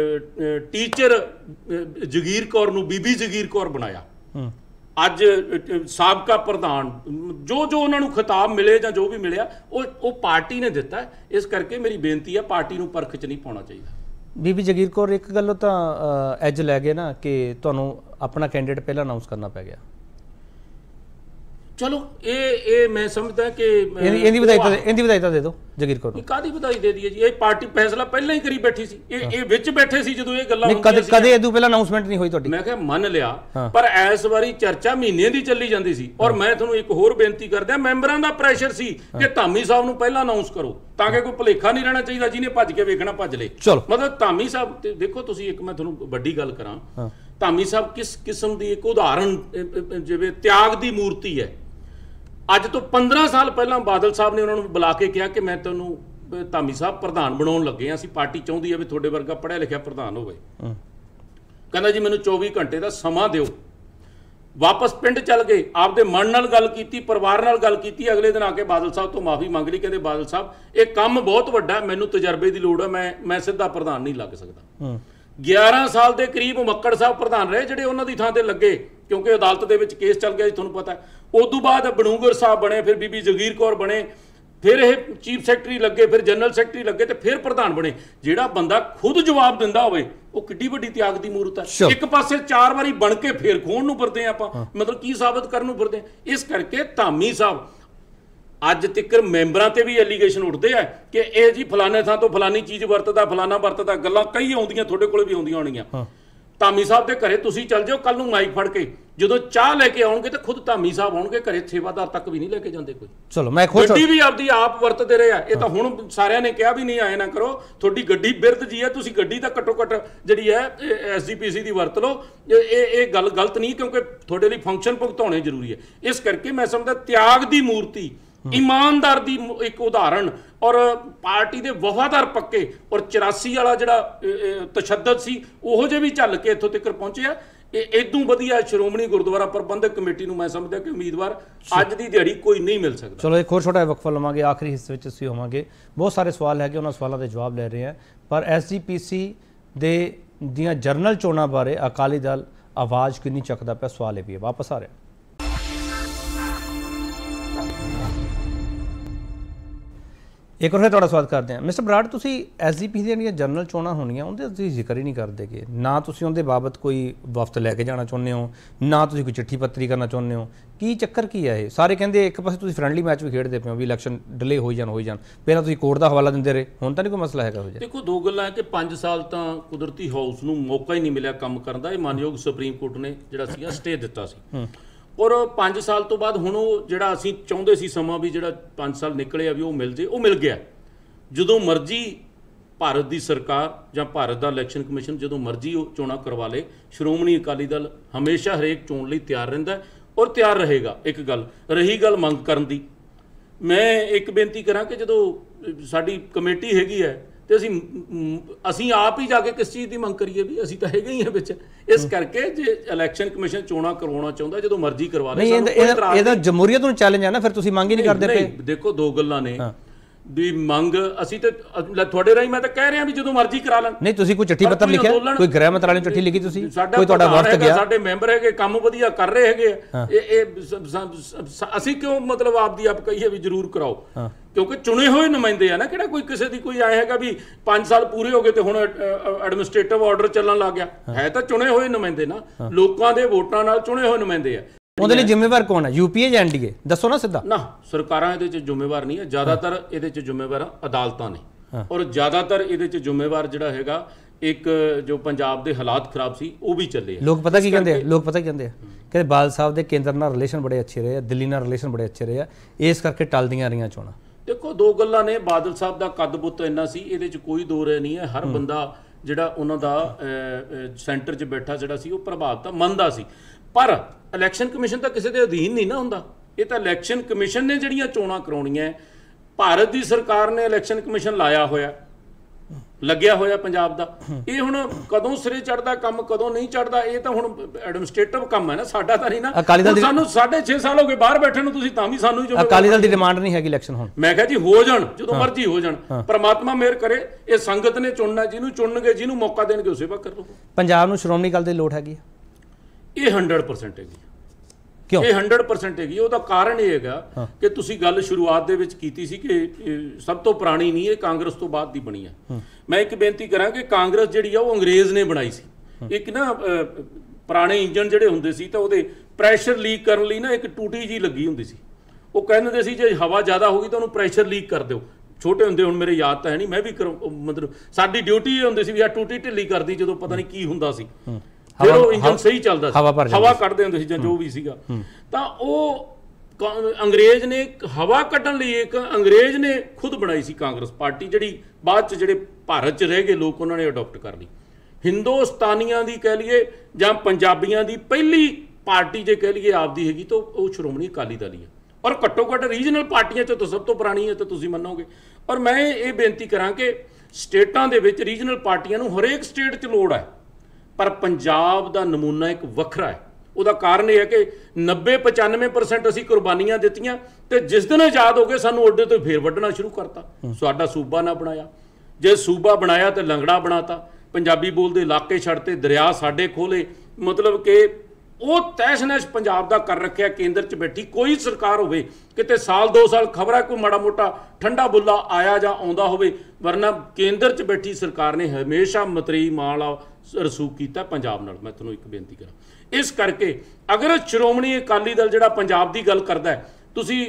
ਟੀਚਰ ਜਗੀਰ ਕੌਰ ਨੂੰ ਬੀਬੀ ਜਗੀਰ ਕੌਰ ਬਣਾਇਆ। ਅੱਜ ਸਾਬਕਾ ਪ੍ਰਧਾਨ ਜੋ ਜੋ ਉਹਨਾਂ ਨੂੰ ਖਿਤਾਬ ਮਿਲੇ ਜਾਂ ਜੋ ਵੀ ਮਿਲਿਆ ਉਹ ਉਹ ਪਾਰਟੀ ਨੇ ਦਿੱਤਾ। ਇਸ ਕਰਕੇ ਮੇਰੀ ਬੇਨਤੀ ਹੈ ਪਾਰਟੀ ਨੂੰ ਪਰਖ 'ਚ ਨਹੀਂ ਪਾਉਣਾ ਚਾਹੀਦਾ। ਬੀਬੀ ਜਗੀਰ ਕੌਰ ਇੱਕ ਗੱਲੋਂ ਤਾਂ ਐਜ ਲੈ ਗਏ ਨਾ ਕਿ ਤੁਹਾਨੂੰ ਆਪਣਾ ਕੈਂਡੀਡੇਟ ਪਹਿਲਾਂ ਅਨਾਉਂਸ ਕਰਨਾ ਪੈ ਗਿਆ। ਚਲੋ ਇਹ ਇਹ ਮੈਂ ਸਮਝਦਾ ਕਿ ਇਹਦੀ ਵਧਾਈ ਤਾਂ ਇਹਦੀ ਵਧਾਈ ਤਾਂ ਦੇ ਦਿਓ ਜਗੀਰ ਕੌਰ ਨੂੰ। ਕਾਹਦੀ ਵਧਾਈ ਦੇ ਦਈਏ ਜੀ, ਇਹ ਪਾਰਟੀ ਫੈਸਲਾ ਪਹਿਲਾਂ ਹੀ ਕਰੀ ਬੈਠੀ ਸੀ, ਇਹ ਇਹ ਵਿੱਚ ਬੈਠੇ ਸੀ ਜਦੋਂ ਇਹ ਗੱਲਾਂ ਹੁੰਦੀਆਂ ਸੀ। ਕਦੇ ਇਦੋਂ ਪਹਿਲਾਂ ਅਨਾਉਂਸਮੈਂਟ ਨਹੀਂ ਹੋਈ ਤੁਹਾਡੀ? ਮੈਂ ਕਿਹਾ ਮੰਨ ਲਿਆ, ਪਰ ਇਸ ਵਾਰੀ ਚਰਚਾ ਮਹੀਨੇ ਦੀ ਚੱਲੀ ਜਾਂਦੀ ਸੀ। ਔਰ ਮੈਂ ਤੁਹਾਨੂੰ ਇੱਕ ਹੋਰ ਬੇਨਤੀ ਕਰਦਾ, ਮੈਂਬਰਾਂ ਦਾ ਪ੍ਰੈਸ਼ਰ ਸੀ ਕਿ ਧਾਮੀ ਸਾਹਿਬ ਨੂੰ ਪਹਿਲਾਂ ਅਨਾਉਂਸ ਕਰੋ ਤਾਂ ਕਿ ਕੋਈ ਭੁਲੇਖਾ ਨਹੀਂ ਰਹਿਣਾ ਚਾਹੀਦਾ, ਜਿਹਨੇ ਭੱਜ ਕੇ ਵੇਖਣਾ ਭੱਜ ਲੇ। ਮਤਲਬ ਧਾਮੀ ਸਾਹਿਬ ਦੇਖੋ ਤੁਸੀਂ, ਇੱਕ ਮੈਂ ਤੁਹਾਨੂੰ ਵੱਡੀ ਗੱਲ ਕਰਾਂ, ਧਾਮੀ ਸਾਹਿਬ ਕਿਸ ਕਿਸਮ ਦੀ ਇੱਕ ਉਦਾਹਰਣ, ਜਿਵੇਂ ਤਿਆਗ ਦੀ ਮੂਰਤੀ ਹੈ। ਅੱਜ ਤੋਂ ਪੰਦਰਾਂ ਸਾਲ ਪਹਿਲਾਂ ਬਾਦਲ ਸਾਹਿਬ ਨੇ ਉਹਨਾਂ ਨੂੰ ਬੁਲਾ ਕੇ ਕਿਹਾ ਕਿ ਮੈਂ ਤੁਹਾਨੂੰ ਧਾਮੀ ਸਾਹਿਬ ਪ੍ਰਧਾਨ ਬਣਾਉਣ ਲੱਗੇ ਆ, ਅਸੀਂ ਪਾਰਟੀ ਚਾਹੁੰਦੀ ਹੈ ਵੀ ਤੁਹਾਡੇ ਵਰਗਾ ਪੜ੍ਹਿਆ ਲਿਖਿਆ ਪ੍ਰਧਾਨ ਹੋਵੇ। ਕਹਿੰਦਾ ਜੀ ਮੈਨੂੰ ਚੌਵੀ ਘੰਟੇ ਦਾ ਸਮਾਂ ਦਿਓ। ਵਾਪਸ ਪਿੰਡ ਚੱਲ ਗਏ, ਆਪਦੇ ਮਨ ਨਾਲ ਗੱਲ ਕੀਤੀ, ਪਰਿਵਾਰ ਨਾਲ ਗੱਲ ਕੀਤੀ। ਅਗਲੇ ਦਿਨ ਆ ਕੇ ਬਾਦਲ ਸਾਹਿਬ ਤੋਂ ਮਾਫੀ ਮੰਗ ਲਈ, ਕਹਿੰਦੇ ਬਾਦਲ ਸਾਹਿਬ ਇਹ ਕੰਮ ਬਹੁਤ ਵੱਡਾ, ਮੈਨੂੰ ਤਜਰਬੇ ਦੀ ਲੋੜ ਹੈ, ਮੈਂ ਮੈਂ ਸਿੱਧਾ ਪ੍ਰਧਾਨ ਨਹੀਂ ਲੱਗ ਸਕਦਾ। ਗਿਆਰਾਂ ਸਾਲ ਦੇ ਕਰੀਬ ਮੱਕੜ ਸਾਹਿਬ ਪ੍ਰਧਾਨ ਰਹੇ, ਜਿਹੜੇ ਉਹਨਾਂ ਦੀ ਥਾਂ ਤੇ ਲੱਗੇ, ਕਿਉਂਕਿ ਅਦਾਲਤ ਦੇ ਵਿੱਚ ਕੇਸ ਚੱਲ ਗਿਆ ਜੀ, ਤੁਹਾਨੂੰ ਪਤਾ। ਉਸ ਤੋਂ ਬਾਅਦ ਬਨੂਗਰ ਸਾਹਿਬ ਬਣੇ, ਫਿਰ ਬੀਬੀ ਜਗੀਰ ਕੌਰ ਬਣੇ, ਫਿਰ ਇਹ ਚੀਫ ਸੈਕਟਰੀ ਲੱਗੇ, ਫਿਰ ਜਨਰਲ ਸੈਕਟਰੀ ਲੱਗੇ, ਤੇ ਫਿਰ ਪ੍ਰਧਾਨ ਬਣੇ। ਜਿਹੜਾ ਬੰਦਾ ਖੁਦ ਜਵਾਬ ਦਿੰਦਾ ਹੋਵੇ, ਉਹ ਕਿੱਡੀ ਵੱਡੀ ਤਿਆਗ ਦੀ ਮੂਰਤ ਹੈ। ਇੱਕ ਪਾਸੇ ਚਾਰ ਵਾਰੀ ਬਣ ਕੇ ਫੇਰ ਖੋਣ ਨੂੰ ਫਿਰਦੇ ਆ ਆਪਾਂ, ਮਤਲਬ ਕੀ ਸਾਬਤ ਕਰਨ ਨੂੰ ਫਿਰਦੇ ਆ। ਇਸ ਕਰਕੇ ਧਾਮੀ ਸਾਹਿਬ ਅੱਜ ਤੱਕ ਮੈਂਬਰਾਂ ਤੇ ਵੀ ਐਲੀਗੇਸ਼ਨ ਉੱਠਦੇ ਆ ਕਿ ਇਹ ਜੀ ਫਲਾਣੇ ਥਾਂ ਤੋਂ ਫਲਾਨੀ ਚੀਜ਼ ਵਰਤਦਾ, ਫਲਾਨਾ ਵਰਤਦਾ, ਗੱਲਾਂ ਕਈ ਆਉਂਦੀਆਂ, ਤੁਹਾਡੇ ਕੋਲ ਵੀ ਆਉਂਦੀਆਂ ਹੋਣਗੀਆਂ। ਧਾਮੀ ਸਾਹਿਬ ਦੇ ਘਰੇ ਤੁਸੀਂ ਚੱਲ ਜਾਓ ਕੱਲ ਨੂੰ ਮਾਈਕ ਫੜ ਕੇ, ਜਦੋਂ ਚਾਹ ਲੈ ਕੇ ਆਉਣਗੇ ਤਾਂ ਖੁਦ ਧਾਮੀ ਸਾਹਿਬ ਆਉਣਗੇ ਘਰੇ, ਸੇਵਾਦਾਰ ਤੱਕ ਵੀ ਨਹੀਂ ਲੈ ਕੇ ਜਾਂਦੇ ਕੋਈ। ਚਲੋ ਮੈਂ ਖੁਦ ਗੱਡੀ ਵੀ ਆਪਦੀ ਆਪ ਵਰਤਦੇ ਰਹੇ ਆ। ਇਹ ਤਾਂ ਹੁਣ ਸਾਰਿਆਂ ਨੇ ਕਿਹਾ ਵੀ ਨਹੀਂ ਆਏ ਨਾ ਕਰੋ, ਤੁਹਾਡੀ ਗੱਡੀ ਬਿਰਧ ਜੀ ਹੈ, ਤੁਸੀਂ ਗੱਡੀ ਤਾਂ ਘੱਟੋ ਘੱਟ ਜਿਹੜੀ ਹੈ ਐਸਜੀਪੀਸੀ ਦੀ ਵਰਤ ਲਓ। ਇਹ ਇਹ ਗੱਲ ਗਲਤ ਨਹੀਂ, ਕਿਉਂਕਿ ਤੁਹਾਡੇ ਲਈ ਫੰਕਸ਼ਨ ਭੁਗਤਾਉਣੇ ਜ਼ਰੂਰੀ ਹੈ। ਇਸ ਕਰਕੇ ਮੈਂ ਸਮਝਦਾ ਤਿਆਗ ਦੀ ਮੂਰਤੀ, ਇਮਾਨਦਾਰ ਦੀ ਇੱਕ ਉਦਾਹਰਣ, ਔਰ ਪਾਰਟੀ ਦੇ ਵਫਾਦਾਰ ਪੱਕੇ, ਔਰ ਚੁਰਾਸੀ ਵਾਲਾ ਜਿਹੜਾ ਤਸ਼ੱਦਦ ਸੀ ਉਹੋ ਜਿਹੇ ਵੀ ਝੱਲ ਕੇ ਇੱਥੋਂ ਤੱਕ ਪਹੁੰਚਿਆ। ਇਹ ਇਦੋਂ ਵਧੀਆ ਸ਼੍ਰੋਮਣੀ ਗੁਰਦੁਆਰਾ ਪ੍ਰਬੰਧਕ ਕਮੇਟੀ ਨੂੰ ਮੈਂ ਸਮਝਦਾ ਕਿ ਉਮੀਦਵਾਰ ਅੱਜ ਦੀ ਦਿਹਾੜੀ ਕੋਈ ਨਹੀਂ ਮਿਲ ਸਕਦਾ। ਚਲੋ ਇੱਕ ਹੋਰ ਛੋਟਾ ਜਿਹਾ ਵਕਫਾ ਲਵਾਂਗੇ, ਆਖਰੀ ਹਿੱਸੇ ਵਿੱਚ ਅਸੀਂ ਹੋਵਾਂਗੇ। ਬਹੁਤ ਸਾਰੇ ਸਵਾਲ ਹੈਗੇ, ਉਹਨਾਂ ਸਵਾਲਾਂ ਦੇ ਜਵਾਬ ਲੈ ਰਹੇ ਹਾਂ, ਪਰ ਐਸਜੀਪੀਸੀ ਦੇ ਦੀਆਂ ਜਰਨਲ ਚੋਣਾਂ ਬਾਰੇ ਅਕਾਲੀ ਦਲ ਆਵਾਜ਼ ਕਿੰਨੀ ਚੱਕਦਾ ਪਿਆ, ਸਵਾਲ ਇਹ ਵੀ ਹੈ। ਵਾਪਸ ਆ ਰਿਹਾ। ਇੱਕ ਵਾਰ ਫਿਰ ਤੁਹਾਡਾ ਸਵਾਗਤ ਕਰਦੇ ਹਾਂ। ਮਿਸਟਰ ਬਰਾੜ, ਤੁਸੀਂ ਐਸ ਜੀ ਪੀ ਦੀਆਂ ਜਿਹੜੀਆਂ ਜਨਰਲ ਚੋਣਾਂ ਹੋਣੀਆਂ ਉਹਦੇ ਤੁਸੀਂ ਜ਼ਿਕਰ ਹੀ ਨਹੀਂ ਕਰਦੇ ਗੇ, ਨਾ ਤੁਸੀਂ ਉਹਦੇ ਬਾਬਤ ਕੋਈ ਵਫਦ ਲੈ ਕੇ ਜਾਣਾ ਚਾਹੁੰਦੇ ਹੋ, ਨਾ ਤੁਸੀਂ ਕੋਈ ਚਿੱਠੀ ਪੱਤਰੀ ਕਰਨਾ ਚਾਹੁੰਦੇ ਹੋ। ਕੀ ਚੱਕਰ ਕੀ ਹੈ ਇਹ? ਸਾਰੇ ਕਹਿੰਦੇ ਇੱਕ ਪਾਸੇ ਤੁਸੀਂ ਫਰੈਂਡਲੀ ਮੈਚ ਵੀ ਖੇਡਦੇ ਪਏ ਹੋ ਵੀ ਇਲੈਕਸ਼ਨ ਡਿਲੇ ਹੋਈ ਜਾਣ ਹੋਈ ਜਾਣ, ਪਹਿਲਾਂ ਤੁਸੀਂ ਕੋਰਟ ਦਾ ਹਵਾਲਾ ਦਿੰਦੇ ਰਹੇ, ਹੁਣ ਤਾਂ ਨਹੀਂ ਕੋਈ ਮਸਲਾ ਹੈਗਾ ਹੋ ਜਾ। ਦੇਖੋ, ਦੋ ਗੱਲਾਂ ਹੈ ਕਿ ਪੰਜ ਸਾਲ ਤਾਂ ਕੁਦਰਤੀ ਹਾਊਸ ਨੂੰ ਮੌਕਾ ਹੀ ਨਹੀਂ ਮਿਲਿਆ ਕੰਮ ਕਰਨ ਦਾ। ਇਹ ਮਾਨਯੋਗ ਸੁਪਰੀਮ ਕੋਰਟ ਨੇ ਜਿਹੜਾ ਸੀਗਾ ਸਟੇ ਦਿੱਤਾ ਸੀ, ਔਰ ਪੰਜ ਸਾਲ ਤੋਂ ਬਾਅਦ ਹੁਣ ਉਹ ਜਿਹੜਾ ਅਸੀਂ ਚਾਹੁੰਦੇ ਸੀ ਸਮਾਂ ਵੀ ਜਿਹੜਾ ਪੰਜ ਸਾਲ ਨਿਕਲੇ ਆ ਵੀ ਉਹ ਮਿਲ ਜੇ, ਉਹ ਮਿਲ ਗਿਆ। ਜਦੋਂ ਮਰਜ਼ੀ ਭਾਰਤ ਦੀ ਸਰਕਾਰ ਜਾਂ ਭਾਰਤ ਦਾ ਇਲੈਕਸ਼ਨ ਕਮਿਸ਼ਨ ਜਦੋਂ ਮਰਜ਼ੀ ਉਹ ਚੋਣਾਂ ਕਰਵਾ ਲੇ, ਸ਼੍ਰੋਮਣੀ ਅਕਾਲੀ ਦਲ ਹਮੇਸ਼ਾ ਹਰੇਕ ਚੋਣ ਲਈ ਤਿਆਰ ਰਹਿੰਦਾ ਔਰ ਤਿਆਰ ਰਹੇਗਾ। ਇੱਕ ਗੱਲ ਰਹੀ ਗੱਲ ਮੰਗ ਕਰਨ ਦੀ, ਮੈਂ ਇੱਕ ਬੇਨਤੀ ਕਰਾਂ ਕਿ ਜਦੋਂ ਸਾਡੀ ਕਮੇਟੀ ਹੈਗੀ ਹੈ ਤੇ ਅਸੀਂ ਅਸੀਂ ਆਪ ਹੀ ਜਾ ਕੇ ਕਿਸ ਚੀਜ਼ ਦੀ ਮੰਗ ਕਰੀਏ ਵੀ ਅਸੀਂ ਤਾਂ ਹੈਗੇ ਹੀ ਹਾਂ ਵਿੱਚ। ਇਸ ਕਰਕੇ ਜੇ ਇਲੈਕਸ਼ਨ ਕਮਿਸ਼ਨ ਚੋਣਾਂ ਕਰਵਾਉਣਾ ਚਾਹੁੰਦਾ ਜਦੋਂ ਮਰਜ਼ੀ ਕਰਵਾ ਲੇ। ਇਹਦਾ ਜਮਹੂਰੀਅਤ ਨੂੰ ਚੈਲੰਜ ਹੈ ਨਾ, ਫਿਰ ਤੁਸੀਂ ਮੰਗ ਹੀ ਨਹੀਂ ਕਰਦੇ ਪਏ। ਦੇਖੋ, ਦੋ ਗੱਲਾਂ ਨੇ ਵੀ ਮੰਗ ਅਸੀਂ ਤੇ ਤੁਹਾਡੇ ਰਾਹੀਂ ਮੈਂ ਤਾਂ ਕਹਿ ਰਿਹਾ ਵੀ ਜਦੋਂ ਮਰਜ਼ੀ ਕਰਾ ਲੈਣ। ਨਹੀਂ, ਤੁਸੀਂ ਕੋਈ ਚਿੱਠੀ ਪੱਤਰ ਲਿਖਿਆ, ਕੋਈ ਗ੍ਰਹਿ ਮੰਤਰਾਲੇ ਨੂੰ ਚਿੱਠੀ ਲਿਖੀ ਤੁਸੀਂ, ਕੋਈ ਤੁਹਾਡਾ ਵਫਦ ਗਿਆ? ਸਾਡੇ ਮੈਂਬਰ ਹੈਗੇ, ਕੰਮ ਵਧੀਆ ਕਰ ਰਹੇ ਹੈਗੇ, ਇਹ ਅਸੀਂ ਕਿਉਂ ਮਤਲਬ ਆਪਦੀ ਆਪ ਕਹੀਏ ਵੀ ਜ਼ਰੂਰ ਕਰਾਓ, ਕਿਉਂਕਿ ਚੁਣੇ ਹੋਏ ਨੁਮਾਇੰਦੇ ਆ ਨਾ। ਕਿਹੜਾ ਕੋਈ ਕਿਸੇ ਦੀ ਕੋਈ ਆਇਆ ਹੈਗਾ ਵੀ ਪੰਜ ਸਾਲ ਪੂਰੇ ਹੋ ਗਏ ਤੇ ਹੁਣ ਐਡਮਿਨਿਸਟ੍ਰੇਟਿਵ ਆਰਡਰ ਚੱਲਣ ਲੱਗ ਗਿਆ ਹੈ। ਤਾਂ ਚੁਣੇ ਹੋਏ ਨੁਮਾਇੰਦੇ ਨਾ, ਲੋਕਾਂ ਦੇ ਵੋਟਾਂ ਨਾਲ ਚੁਣੇ ਹੋਏ ਨੁਮਾਇੰਦੇ ਆ। ਉਹਦੇ ਲਈ ਜ਼ਿੰਮੇਵਾਰ ਕੌਣ ਹੈ, ਯੂਪੀਏ ਜਾਂ ਐਨਡੀਏ? ਦੱਸੋ ਨਾ ਸਿੱਧਾ। ਨਾ, ਸਰਕਾਰਾਂ ਇਹਦੇ 'ਚ ਜ਼ਿੰਮੇਵਾਰ ਨਹੀਂ ਹੈ, ਜ਼ਿਆਦਾਤਰ ਇਹਦੇ 'ਚ ਜ਼ਿੰਮੇਵਾਰ ਅਦਾਲਤਾਂ ਨੇ, ਔਰ ਜ਼ਿਆਦਾਤਰ ਇਹਦੇ 'ਚ ਜ਼ਿੰਮੇਵਾਰ ਜਿਹੜਾ ਹੈਗਾ ਇੱਕ ਜੋ ਪੰਜਾਬ ਦੇ ਹਾਲਾਤ ਖਰਾਬ ਸੀ ਉਹ ਵੀ ਚੱਲੇ। ਲੋਕ ਪਤਾ ਕੀ ਕਹਿੰਦੇ ਆ, ਲੋਕ ਪਤਾ ਕੀ ਕਹਿੰਦੇ ਆ, ਕਹਿੰਦੇ ਬਾਦਲ ਸਾਹਿਬ ਦੇ ਕੇਂਦਰ ਨਾਲ ਰਿਲੇਸ਼ਨ ਬੜੇ ਅੱਛੇ ਰਹੇ ਆ, ਦਿੱਲੀ ਨਾਲ ਰਿਲੇਸ਼ਨ ਬੜੇ ਅੱਛੇ ਰਹੇ ਆ, ਇਸ ਕਰਕੇ ਟਲਦੀਆਂ ਰਹੀਆਂ ਚੋਣਾਂ। ਦੇਖੋ, ਦੋ ਗੱਲਾਂ ਨੇ। ਬਾਦਲ ਸਾਹਿਬ ਦਾ ਕੱਦ ਬੁੱਤ ਇੰਨਾ ਸੀ, ਇਹਦੇ 'ਚ ਕੋਈ ਦੋ ਰਾਏ ਨਹੀਂ ਹੈ। ਹਰ ਬੰਦਾ ਜਿਹੜਾ ਉਹਨਾਂ ਦਾ ਸੈਂਟਰ 'ਚ ਬੈਠਾ ਜਿਹੜਾ ਸੀ ਉਹ ਪ੍ਰਭਾਵਿਤ ਮੰਨਦਾ ਸੀ, ਪਰ ਇਲੈਕਸ਼ਨ ਕਮਿਸ਼ਨ ਤਾਂ ਕਿਸੇ ਦੇ ਅਧੀਨ ਨਹੀਂ ਨਾ ਹੁੰਦਾ। ਇਹ ਤਾਂ ਇਲੈਕਸ਼ਨ ਕਮਿਸ਼ਨ ਨੇ ਜਿਹੜੀਆਂ ਚੋਣਾਂ ਕਰਾਉਣੀਆਂ, ਭਾਰਤ ਦੀ ਸਰਕਾਰ ਨੇ ਇਲੈਕਸ਼ਨ ਕਮਿਸ਼ਨ ਲਾਇਆ ਹੋਇਆ, ਲੱਗਿਆ ਹੋਇਆ ਪੰਜਾਬ ਦਾ। ਇਹ ਹੁਣ ਕਦੋਂ ਸਿਰੇ ਚੜਦਾ ਕੰਮ, ਕਦੋਂ ਨਹੀਂ ਚੜਦਾ, ਇਹ ਤਾਂ ਹੁਣ ਐਡਮਿਨਿਸਟ੍ਰੇਟਿਵ ਕੰਮ ਹੈ ਨਾ, ਸਾਡਾ ਤਾਂ ਨਹੀਂ ਨਾ। ਸਾਨੂੰ ਸਾਢੇ ਛੇ ਸਾਲ ਹੋ ਗਏ ਬਾਹਰ ਬੈਠੇ ਨੂੰ, ਤੁਸੀਂ ਤਾਂ ਵੀ ਸਾਨੂੰ ਹੀ। ਅਕਾਲੀ ਦਲ ਦੀ ਡਿਮਾਂਡ ਨਹੀਂ ਹੈਗੀ ਇਲੈਕਸ਼ਨ ਹੁਣ। ਮੈਂ ਕਿਹਾ ਜੀ ਹੋ ਜਾਣ, ਜਦੋਂ ਮਰਜ਼ੀ ਹੋ ਜਾਣ, ਪਰਮਾਤਮਾ ਮਿਹਰ ਕਰੇ। ਇਹ ਸੰਗਤ ਨੇ ਚੁਣਨਾ, ਜਿਹਨੂੰ ਚੁਣਨਗੇ, ਜਿਹਨੂੰ ਮੌਕਾ ਦੇਣਗੇ, ਉਸੇ ਵਕਤ ਕਰ ਲਓ। ਪੰਜਾਬ ਨੂੰ ਸ਼੍ਰੋਮਣੀ ਅਕਾਲੀ ਦਲ ਦੀ ਲੋੜ ਹੈਗੀ ਹੈ? ਇਹ ਹੰਡਰਡ ਪਰਸੈਂਟ ਹੈਗੀ। ਕਿਉਂ ਇਹ ਹੰਡਰਡ ਪਰਸੈਂਟ ਹੈਗੀ? ਉਹਦਾ ਕਾਰਨ ਇਹ ਹੈਗਾ ਕਿ ਤੁਸੀਂ ਗੱਲ ਸ਼ੁਰੂਆਤ ਦੇ ਵਿੱਚ ਕੀਤੀ ਸੀ ਕਿ ਸਭ ਤੋਂ ਪੁਰਾਣੀ ਨਹੀਂ, ਇਹ ਕਾਂਗਰਸ ਤੋਂ ਬਾਅਦ ਦੀ ਬਣੀ ਹੈ। ਮੈਂ ਇੱਕ ਬੇਨਤੀ ਕਰਾਂ ਕਿ ਕਾਂਗਰਸ ਜਿਹੜੀ ਆ ਉਹ ਅੰਗਰੇਜ਼ ਨੇ ਬਣਾਈ ਸੀ। ਇੱਕ ਨਾ ਪੁਰਾਣੇ ਇੰਜਨ ਜਿਹੜੇ ਹੁੰਦੇ ਸੀ ਤਾਂ ਉਹਦੇ ਪ੍ਰੈਸ਼ਰ ਲੀਕ ਕਰਨ ਲਈ ਨਾ ਇੱਕ ਟੂਟੀ ਜੀ ਲੱਗੀ ਹੁੰਦੀ ਸੀ। ਉਹ ਕਹਿੰਦੇ ਸੀ ਜੇ ਹਵਾ ਜ਼ਿਆਦਾ ਹੋ ਗਈ ਤਾਂ ਉਹਨੂੰ ਪ੍ਰੈਸ਼ਰ ਲੀਕ ਕਰ ਦਿਓ। ਛੋਟੇ ਹੁੰਦੇ, ਹੁਣ ਮੇਰੇ ਯਾਦ ਤਾਂ ਹੈ ਨਹੀਂ, ਮੈਂ ਵੀ ਮਤਲਬ ਸਾਡੀ ਡਿਊਟੀ ਇਹ ਹੁੰਦੀ ਸੀ ਵੀ ਆ ਟੂਟੀ ਢਿੱਲੀ ਕਰਦੀ, ਜਦੋਂ ਪਤਾ ਨਹੀਂ ਕੀ ਹੁੰਦਾ ਸੀ, ਫਿਰ ਉਹ ਇੰਜਨ ਸਹੀ ਚੱਲਦਾ ਸੀ, ਹਵਾ ਕੱਢਦੇ ਹੁੰਦੇ ਸੀ ਜਾਂ ਜੋ ਵੀ ਸੀਗਾ। ਤਾਂ ਉਹ ਅੰਗਰੇਜ਼ ਨੇ ਹਵਾ ਕੱਢਣ ਲਈ ਇੱਕ ਅੰਗਰੇਜ਼ ਨੇ ਖੁਦ ਬਣਾਈ ਸੀ ਕਾਂਗਰਸ ਪਾਰਟੀ, ਜਿਹੜੀ ਬਾਅਦ 'ਚ ਜਿਹੜੇ ਭਾਰਤ 'ਚ ਰਹਿ ਗਏ ਲੋਕ ਉਹਨਾਂ ਨੇ ਅਡਾਪਟ ਕਰ ਲਈ। ਹਿੰਦੁਸਤਾਨੀਆਂ ਦੀ ਕਹਿ ਲਈਏ ਜਾਂ ਪੰਜਾਬੀਆਂ ਦੀ ਪਹਿਲੀ ਪਾਰਟੀ ਜੇ ਕਹਿ ਲਈਏ ਆਪਦੀ ਹੈਗੀ ਤਾਂ ਉਹ ਸ਼੍ਰੋਮਣੀ ਅਕਾਲੀ ਦਲ ਹੀ ਹੈ, ਔਰ ਘੱਟੋ ਘੱਟ ਰੀਜਨਲ ਪਾਰਟੀਆਂ 'ਚ ਤਾਂ ਸਭ ਤੋਂ ਪੁਰਾਣੀ ਹੈ, ਤਾਂ ਤੁਸੀਂ ਮੰਨੋਗੇ। ਔਰ ਮੈਂ ਇਹ ਬੇਨਤੀ ਕਰਾਂ ਕਿ ਸਟੇਟਾਂ ਦੇ ਵਿੱਚ ਰੀਜਨਲ ਪਾਰਟੀਆਂ ਨੂੰ ਹਰੇਕ ਸਟੇਟ 'ਚ ਲੋੜ ਹੈ, ਪਰ ਪੰਜਾਬ ਦਾ ਨਮੂਨਾ ਇੱਕ ਵੱਖਰਾ ਹੈ। ਉਹਦਾ ਕਾਰਨ ਇਹ ਹੈ ਕਿ ਨੱਬੇ ਪਚਾਨਵੇਂ ਪਰਸੈਂਟ ਅਸੀਂ ਕੁਰਬਾਨੀਆਂ ਦਿੱਤੀਆਂ, ਤੇ ਜਿਸ ਦਿਨ ਆਜ਼ਾਦ ਹੋ ਗਏ ਸਾਨੂੰ ਉਹਦੇ ਤੋਂ ਫੇਰ ਵੱਢਣਾ ਸ਼ੁਰੂ ਕਰਤਾ। ਸਾਡਾ ਸੂਬਾ ਨਾ ਬਣਾਇਆ, ਜੇ ਸੂਬਾ ਬਣਾਇਆ ਤਾਂ ਲੰਗੜਾ ਬਣਾਤਾ, ਪੰਜਾਬੀ ਬੋਲਦੇ ਇਲਾਕੇ ਛੱਡਤੇ, ਦਰਿਆ ਸਾਡੇ ਖੋਲੇ, ਮਤਲਬ ਕਿ ਉਹ ਤਹਿਸ਼ ਨਹਿਸ਼ ਪੰਜਾਬ ਦਾ ਕਰ ਰੱਖਿਆ। ਕੇਂਦਰ 'ਚ ਬੈਠੀ ਕੋਈ ਸਰਕਾਰ ਹੋਵੇ, ਕਿਤੇ ਸਾਲ ਦੋ ਸਾਲ ਖਬਰਾਂ ਕੋਈ ਮਾੜਾ ਮੋਟਾ ਠੰਡਾ ਬੁੱਲਾ ਆਇਆ ਜਾਂ ਆਉਂਦਾ ਹੋਵੇ, ਵਰਨਾ ਕੇਂਦਰ 'ਚ ਬੈਠੀ ਸਰਕਾਰ ਨੇ ਹਮੇਸ਼ਾ ਮਤਰੀ ਮਾਲਾ ਰਸੂਖ ਕੀਤਾ ਪੰਜਾਬ ਨਾਲ। ਮੈਂ ਤੁਹਾਨੂੰ ਇੱਕ ਬੇਨਤੀ ਕਰਾਂ, ਇਸ ਕਰਕੇ ਅਗਰ ਸ਼੍ਰੋਮਣੀ ਅਕਾਲੀ ਦਲ ਜਿਹੜਾ ਪੰਜਾਬ ਦੀ ਗੱਲ ਕਰਦਾ ਹੈ, ਤੁਸੀਂ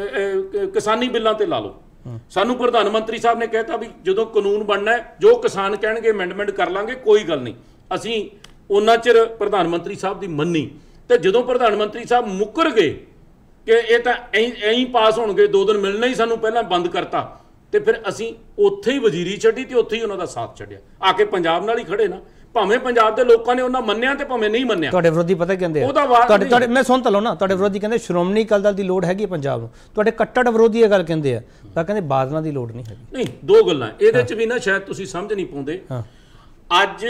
ਕਿਸਾਨੀ ਬਿੱਲਾਂ ਤੇ ਲਾ ਲਓ। ਸਾਨੂੰ ਪ੍ਰਧਾਨ ਮੰਤਰੀ ਸਾਹਿਬ ਨੇ ਕਹਿਤਾ ਵੀ ਜਦੋਂ ਕਾਨੂੰਨ ਬਣਨਾ ਹੈ, ਜੋ ਕਿਸਾਨ ਕਹਿਣਗੇ ਅਮੈਂਡਮੈਂਟ ਕਰ ਲਾਂਗੇ, ਕੋਈ ਗੱਲ ਨਹੀਂ। ਅਸੀਂ ਉਹਨਾਂ ਚਿਰ ਪ੍ਰਧਾਨ ਮੰਤਰੀ ਸਾਹਿਬ ਦੀ ਮੰਨੀ, ਤੇ ਜਦੋਂ ਪ੍ਰਧਾਨ ਮੰਤਰੀ ਸਾਹਿਬ ਮੁੱਕਰ ਗਏ ਕਿ ਇਹ ਤਾਂ ਐਂ ਹੀ ਪਾਸ ਹੋਣਗੇ, ਦੋ ਦਿਨ ਮਿਲਣਾ ਹੀ ਸਾਨੂੰ ਪਹਿਲਾਂ ਬੰਦ ਕਰਤਾ, ਤੇ ਫਿਰ ਅਸੀਂ ਉੱਥੇ ਹੀ ਵਜ਼ੀਰੀ ਛੱਡੀ ਤੇ ਉੱਥੇ ਹੀ ਉਹਨਾਂ ਦਾ ਸਾਥ ਛੱਡਿਆ, ਆ ਕੇ ਪੰਜਾਬ ਨਾਲ ਹੀ ਖੜੇ ਨਾ। ਭਾਵੇਂ ਪੰਜਾਬ ਦੇ ਲੋਕਾਂ ਨੇ ਉਹਨਾਂ ਮੰਨਿਆ ਤੇ ਭਾਵੇਂ ਨਹੀਂ ਮੰਨਿਆ। ਤੁਹਾਡੇ ਵਿਰੋਧੀ ਪਤਾ ਕਹਿੰਦੇ ਆ, ਤੁਹਾਡੇ ਤੁਹਾਡੇ ਮੈਂ ਸੁਣ ਤਾ ਲਓ ਨਾ, ਤੁਹਾਡੇ ਵਿਰੋਧੀ ਕਹਿੰਦੇ ਸ਼੍ਰੋਮਣੀ ਅਕਾਲੀ ਦਲ ਦੀ ਲੋੜ ਹੈਗੀ ਪੰਜਾਬ ਨੂੰ। ਤੁਹਾਡੇ ਕੱਟੜ ਵਿਰੋਧੀ ਇਹ ਗੱਲ ਕਹਿੰਦੇ ਆ, ਤਾਂ ਕਹਿੰਦੇ ਬਾਦਲਾਂ ਦੀ ਲੋੜ ਨਹੀਂ ਹੈਗੀ। ਨਹੀਂ, ਦੋ ਗੱਲਾਂ ਇਹਦੇ 'ਚ ਵੀ ਨਾ, ਸ਼ਾਇਦ ਤੁਸੀਂ ਸਮਝ ਨਹੀਂ ਪਾਉਂਦੇ। ਅੱਜ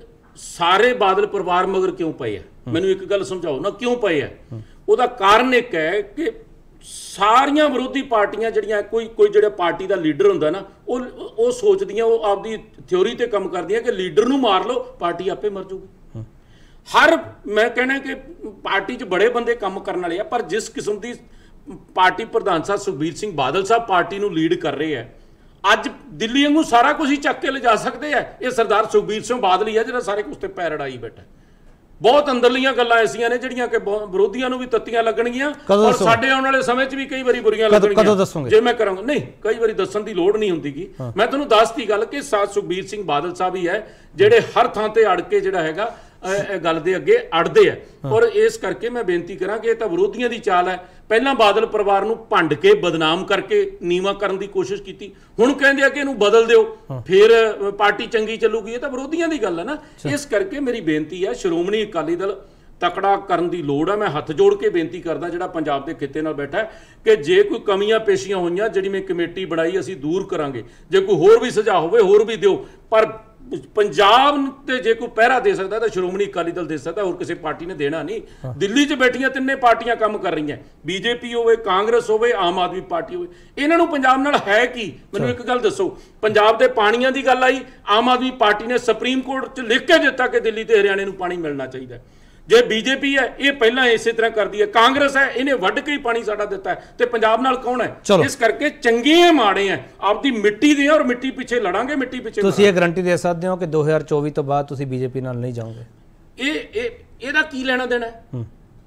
ਸਾਰੇ ਬਾਦਲ ਪਰਿਵਾਰ ਮਗਰ ਕਿਉਂ ਪਏ ਆ? ਮੈਨੂੰ ਇੱਕ ਗੱਲ ਸਮਝਾਓ ਨਾ, ਕਿਉਂ ਪਏ ਆ? ਉਹਦਾ ਕਾਰਨ ਇੱਕ ਹੈ ਕਿ ਸਾਰੀਆਂ ਵਿਰੋਧੀ ਪਾਰਟੀਆਂ ਜਿਹੜੀਆਂ, ਕੋਈ ਕੋਈ ਜਿਹੜਾ ਪਾਰਟੀ ਦਾ ਲੀਡਰ ਹੁੰਦਾ ਨਾ, ਉਹ ਉਹ ਸੋਚਦੀਆਂ, ਉਹ ਆਪਦੀ ਥਿਉਰੀ ਤੇ ਕੰਮ ਕਰਦੀਆਂ ਕਿ ਲੀਡਰ ਨੂੰ ਮਾਰ ਲਓ ਪਾਰਟੀ ਆਪੇ ਮਰ ਜਾਊਗੀ। ਹਰ ਮੈਂ ਕਹਿਣਾ ਕਿ ਪਾਰਟੀ 'ਚ ਬੜੇ ਬੰਦੇ ਕੰਮ ਕਰਨ ਵਾਲੇ ਆ, ਪਰ ਜਿਸ ਕਿਸਮ ਦੀ ਪਾਰਟੀ ਪ੍ਰਧਾਨ ਸਾਹਿਬ ਸੁਖਬੀਰ ਸਿੰਘ ਬਾਦਲ ਸਾਹਿਬ ਪਾਰਟੀ ਨੂੰ ਲੀਡ ਕਰ ਰਹੇ ਆ, ਅੱਜ ਦਿੱਲੀ ਵਾਂਗੂ ਸਾਰਾ ਕੁਝ ਹੀ ਚੱਕ ਕੇ ਲਿਜਾ ਸਕਦੇ ਆ। ਇਹ ਸਰਦਾਰ ਸੁਖਬੀਰ ਸਿੰਘ ਬਾਦਲ ਹੀ ਆ ਜਿਹੜਾ ਸਾਰੇ ਕੁਝ ਤੇ ਪੈਰ ਅੜਾਈ ਬੈਠਾ। ਬਹੁਤ ਅੰਦਰਲੀਆਂ ਗੱਲਾਂ ਐਸੀਆਂ ਨੇ ਜਿਹੜੀਆਂ ਕਿ ਵਿਰੋਧੀਆਂ ਨੂੰ ਵੀ ਤੱਤੀਆਂ ਲੱਗਣਗੀਆਂ ਔਰ ਸਾਡੇ ਆਉਣ ਵਾਲੇ ਸਮੇਂ 'ਚ ਵੀ ਕਈ ਵਾਰੀ ਬੁਰੀਆਂ ਲੱਗਣਗੀਆਂ ਜੇ ਮੈਂ ਕਰਾਂਗਾ। ਨਹੀਂ, ਕਈ ਵਾਰੀ ਦੱਸਣ ਦੀ ਲੋੜ ਨਹੀਂ ਹੁੰਦੀਗੀ। ਮੈਂ ਤੁਹਾਨੂੰ ਦੱਸਤੀ ਗੱਲ ਕਿ ਸਾਥ ਸੁਖਬੀਰ ਸਿੰਘ ਬਾਦਲ ਸਾਹਿਬ ਹੀ ਹੈ ਜਿਹੜੇ ਹਰ ਥਾਂ ਤੇ ਅੜ ਕੇ ਜਿਹੜਾ ਹੈਗਾ ਗੱਲ ਦੇ ਅੱਗੇ ਅੜਦੇ ਆ। ਔਰ ਇਸ ਕਰਕੇ ਮੈਂ ਬੇਨਤੀ ਕਰਾਂ ਕਿ ਇਹ ਤਾਂ ਵਿਰੋਧੀਆਂ ਦੀ ਚਾਲ ਹੈ। ਪਹਿਲਾਂ ਬਾਦਲ ਪਰਿਵਾਰ ਨੂੰ ਭੰਡ ਕੇ ਬਦਨਾਮ ਕਰਕੇ ਨੀਵਾਂ ਕਰਨ ਦੀ ਕੋਸ਼ਿਸ਼ ਕੀਤੀ, ਹੁਣ ਕਹਿੰਦੇ ਆ ਕਿ ਇਹਨੂੰ ਬਦਲ ਦਿਓ ਫਿਰ ਪਾਰਟੀ ਚੰਗੀ ਚੱਲੂਗੀ। ਇਹ ਤਾਂ ਵਿਰੋਧੀਆਂ ਦੀ ਗੱਲ ਹੈ ਨਾ। ਇਸ ਕਰਕੇ ਮੇਰੀ ਬੇਨਤੀ ਹੈ ਸ਼੍ਰੋਮਣੀ ਅਕਾਲੀ ਦਲ ਤਕੜਾ ਕਰਨ ਦੀ ਲੋੜ ਹੈ। ਮੈਂ ਹੱਥ ਜੋੜ ਕੇ ਬੇਨਤੀ ਕਰਦਾ ਜਿਹੜਾ ਪੰਜਾਬ ਦੇ ਖਿੱਤੇ ਨਾਲ ਬੈਠਾ ਕਿ ਜੇ ਕੋਈ ਕਮੀਆਂ ਪੇਸ਼ੀਆਂ ਹੋਈਆਂ ਜਿਹੜੀ ਮੈਂ ਕਮੇਟੀ ਬਣਾਈ ਅਸੀਂ ਦੂਰ ਕਰਾਂਗੇ। ਜੇ ਕੋਈ ਹੋਰ ਵੀ ਸੁਝਾਅ ਹੋਵੇ ਹੋਰ ਵੀ ਦਿਓ, ਪਰ ਪੰਜਾਬ ਤੇ ਜੇ ਕੋਈ ਪਹਿਰਾ ਦੇ ਸਕਦਾ ਤਾਂ ਸ਼੍ਰੋਮਣੀ ਅਕਾਲੀ ਦਲ ਦੇ ਸਕਦਾ, ਹੋਰ ਕਿਸੇ ਪਾਰਟੀ ਨੇ ਦੇਣਾ ਨਹੀਂ। ਦਿੱਲੀ 'ਚ ਬੈਠੀਆਂ ਤਿੰਨੇ ਪਾਰਟੀਆਂ ਕੰਮ ਕਰ ਰਹੀਆਂ, ਬੀਜੇਪੀ ਹੋਵੇ, ਕਾਂਗਰਸ ਹੋਵੇ, ਆਮ ਆਦਮੀ ਪਾਰਟੀ ਹੋਵੇ। ਇਹਨਾਂ ਨੂੰ ਪੰਜਾਬ ਨਾਲ ਹੈ ਕੀ? ਮੈਨੂੰ ਇੱਕ ਗੱਲ ਦੱਸੋ, ਪੰਜਾਬ ਦੇ ਪਾਣੀਆਂ ਦੀ ਗੱਲ ਆਈ, ਆਮ ਆਦਮੀ ਪਾਰਟੀ ਨੇ ਸੁਪਰੀਮ ਕੋਰਟ 'ਚ ਲਿਖ ਕੇ ਦਿੱਤਾ ਕਿ ਦਿੱਲੀ ਤੇ ਹਰਿਆਣੇ ਨੂੰ ਪਾਣੀ ਮਿਲਣਾ ਚਾਹੀਦਾ। ਜੇ ਬੀਜੇਪੀ ਹੈ ਇਹ ਪਹਿਲਾਂ ਇਸੇ ਤਰ੍ਹਾਂ ਕਰਦੀ ਹੈ, ਕਾਂਗਰਸ ਹੈ ਇਹਨੇ ਵੱਢ ਕੇ ਹੀ ਪਾਣੀ ਸਾਡਾ ਦਿੱਤਾ ਹੈ, ਤੇ ਪੰਜਾਬ ਨਾਲ ਕੌਣ ਹੈ? ਇਸ ਕਰਕੇ ਚੰਗੇ ਆ ਮਾੜੇ ਆ ਆਪਦੀ ਮਿੱਟੀ ਦੇ ਔਰ ਮਿੱਟੀ ਪਿੱਛੇ ਲੜਾਂਗੇ, ਮਿੱਟੀ ਪਿੱਛੇ। ਤੁਸੀਂ ਇਹ ਗਾਰੰਟੀ ਦੇ ਸਕਦੇ ਹੋ ਕਿ ਦੋ ਹਜ਼ਾਰ ਚੌਵੀ ਤੋਂ ਬਾਅਦ ਤੁਸੀਂ ਬੀਜੇਪੀ ਨਾਲ ਨਹੀਂ ਜਾਓਗੇ? ਇਹ ਇਹ ਇਹਦਾ ਕੀ ਲੈਣਾ ਦੇਣਾ ਹੈ?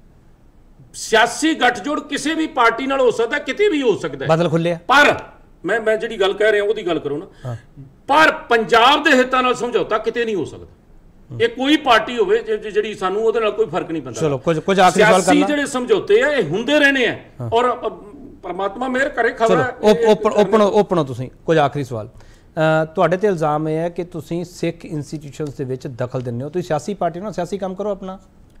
ਸਿਆਸੀ ਗੱਠਜੋੜ ਕਿਸੇ ਵੀ ਪਾਰਟੀ ਨਾਲ ਹੋ ਸਕਦਾ, ਕਿਤੇ ਵੀ ਹੋ ਸਕਦਾ, ਬਦਲ ਖੁੱਲਿਆ। ਪਰ ਮੈਂ ਮੈਂ ਜਿਹੜੀ ਗੱਲ ਕਹਿ ਰਿਹਾ ਉਹਦੀ ਗੱਲ ਕਰੋ ਨਾ। ਪਰ ਪੰਜਾਬ ਦੇ ਹਿੱਤਾਂ ਨਾਲ ਸਮਝੌਤਾ ਕਿਤੇ ਨਹੀਂ ਹੋ ਸਕਦਾ। ਇਹ ਕੋਈ ਪਾਰਟੀ ਹੋਵੇ ਜਿਹੜੀ ਸਾਨੂੰ ਉਹਦੇ ਨਾਲ ਕੋਈ ਫਰਕ ਨਹੀਂ ਪੈਂਦਾ। ਚਲੋ ਕੁਝ ਕੁਝ ਆਖਰੀ ਸਵਾਲ ਕਰਨਾ। ਸਿਆਸੀ ਜਿਹੜੇ ਸਮਝੌਤੇ ਆ ਇਹ ਹੁੰਦੇ ਰਹਿਣੇ ਆ ਔਰ ਪਰਮਾਤਮਾ ਮਿਹਰ ਕਰੇ। ਖਬਰ ਓਪਨ ਓਪਨ ਓਪਨ ਤੁਸੀਂ ਕੁਝ ਆਖਰੀ ਸਵਾਲ। ਤੁਹਾਡੇ ਤੇ ਇਲਜ਼ਾਮ ਇਹ ਹੈ ਕਿ ਤੁਸੀਂ ਸਿੱਖ ਇੰਸਟੀਟਿਊਸ਼ਨਸ ਦੇ ਵਿੱਚ ਦਖਲ ਦਿੰਦੇ ਹੋ। ਤੁਸੀਂ ਸਿਆਸੀ ਪਾਰਟੀ ਨਾਲ ਸਿਆਸੀ ਕੰਮ ਕਰੋ ਆਪਣਾ।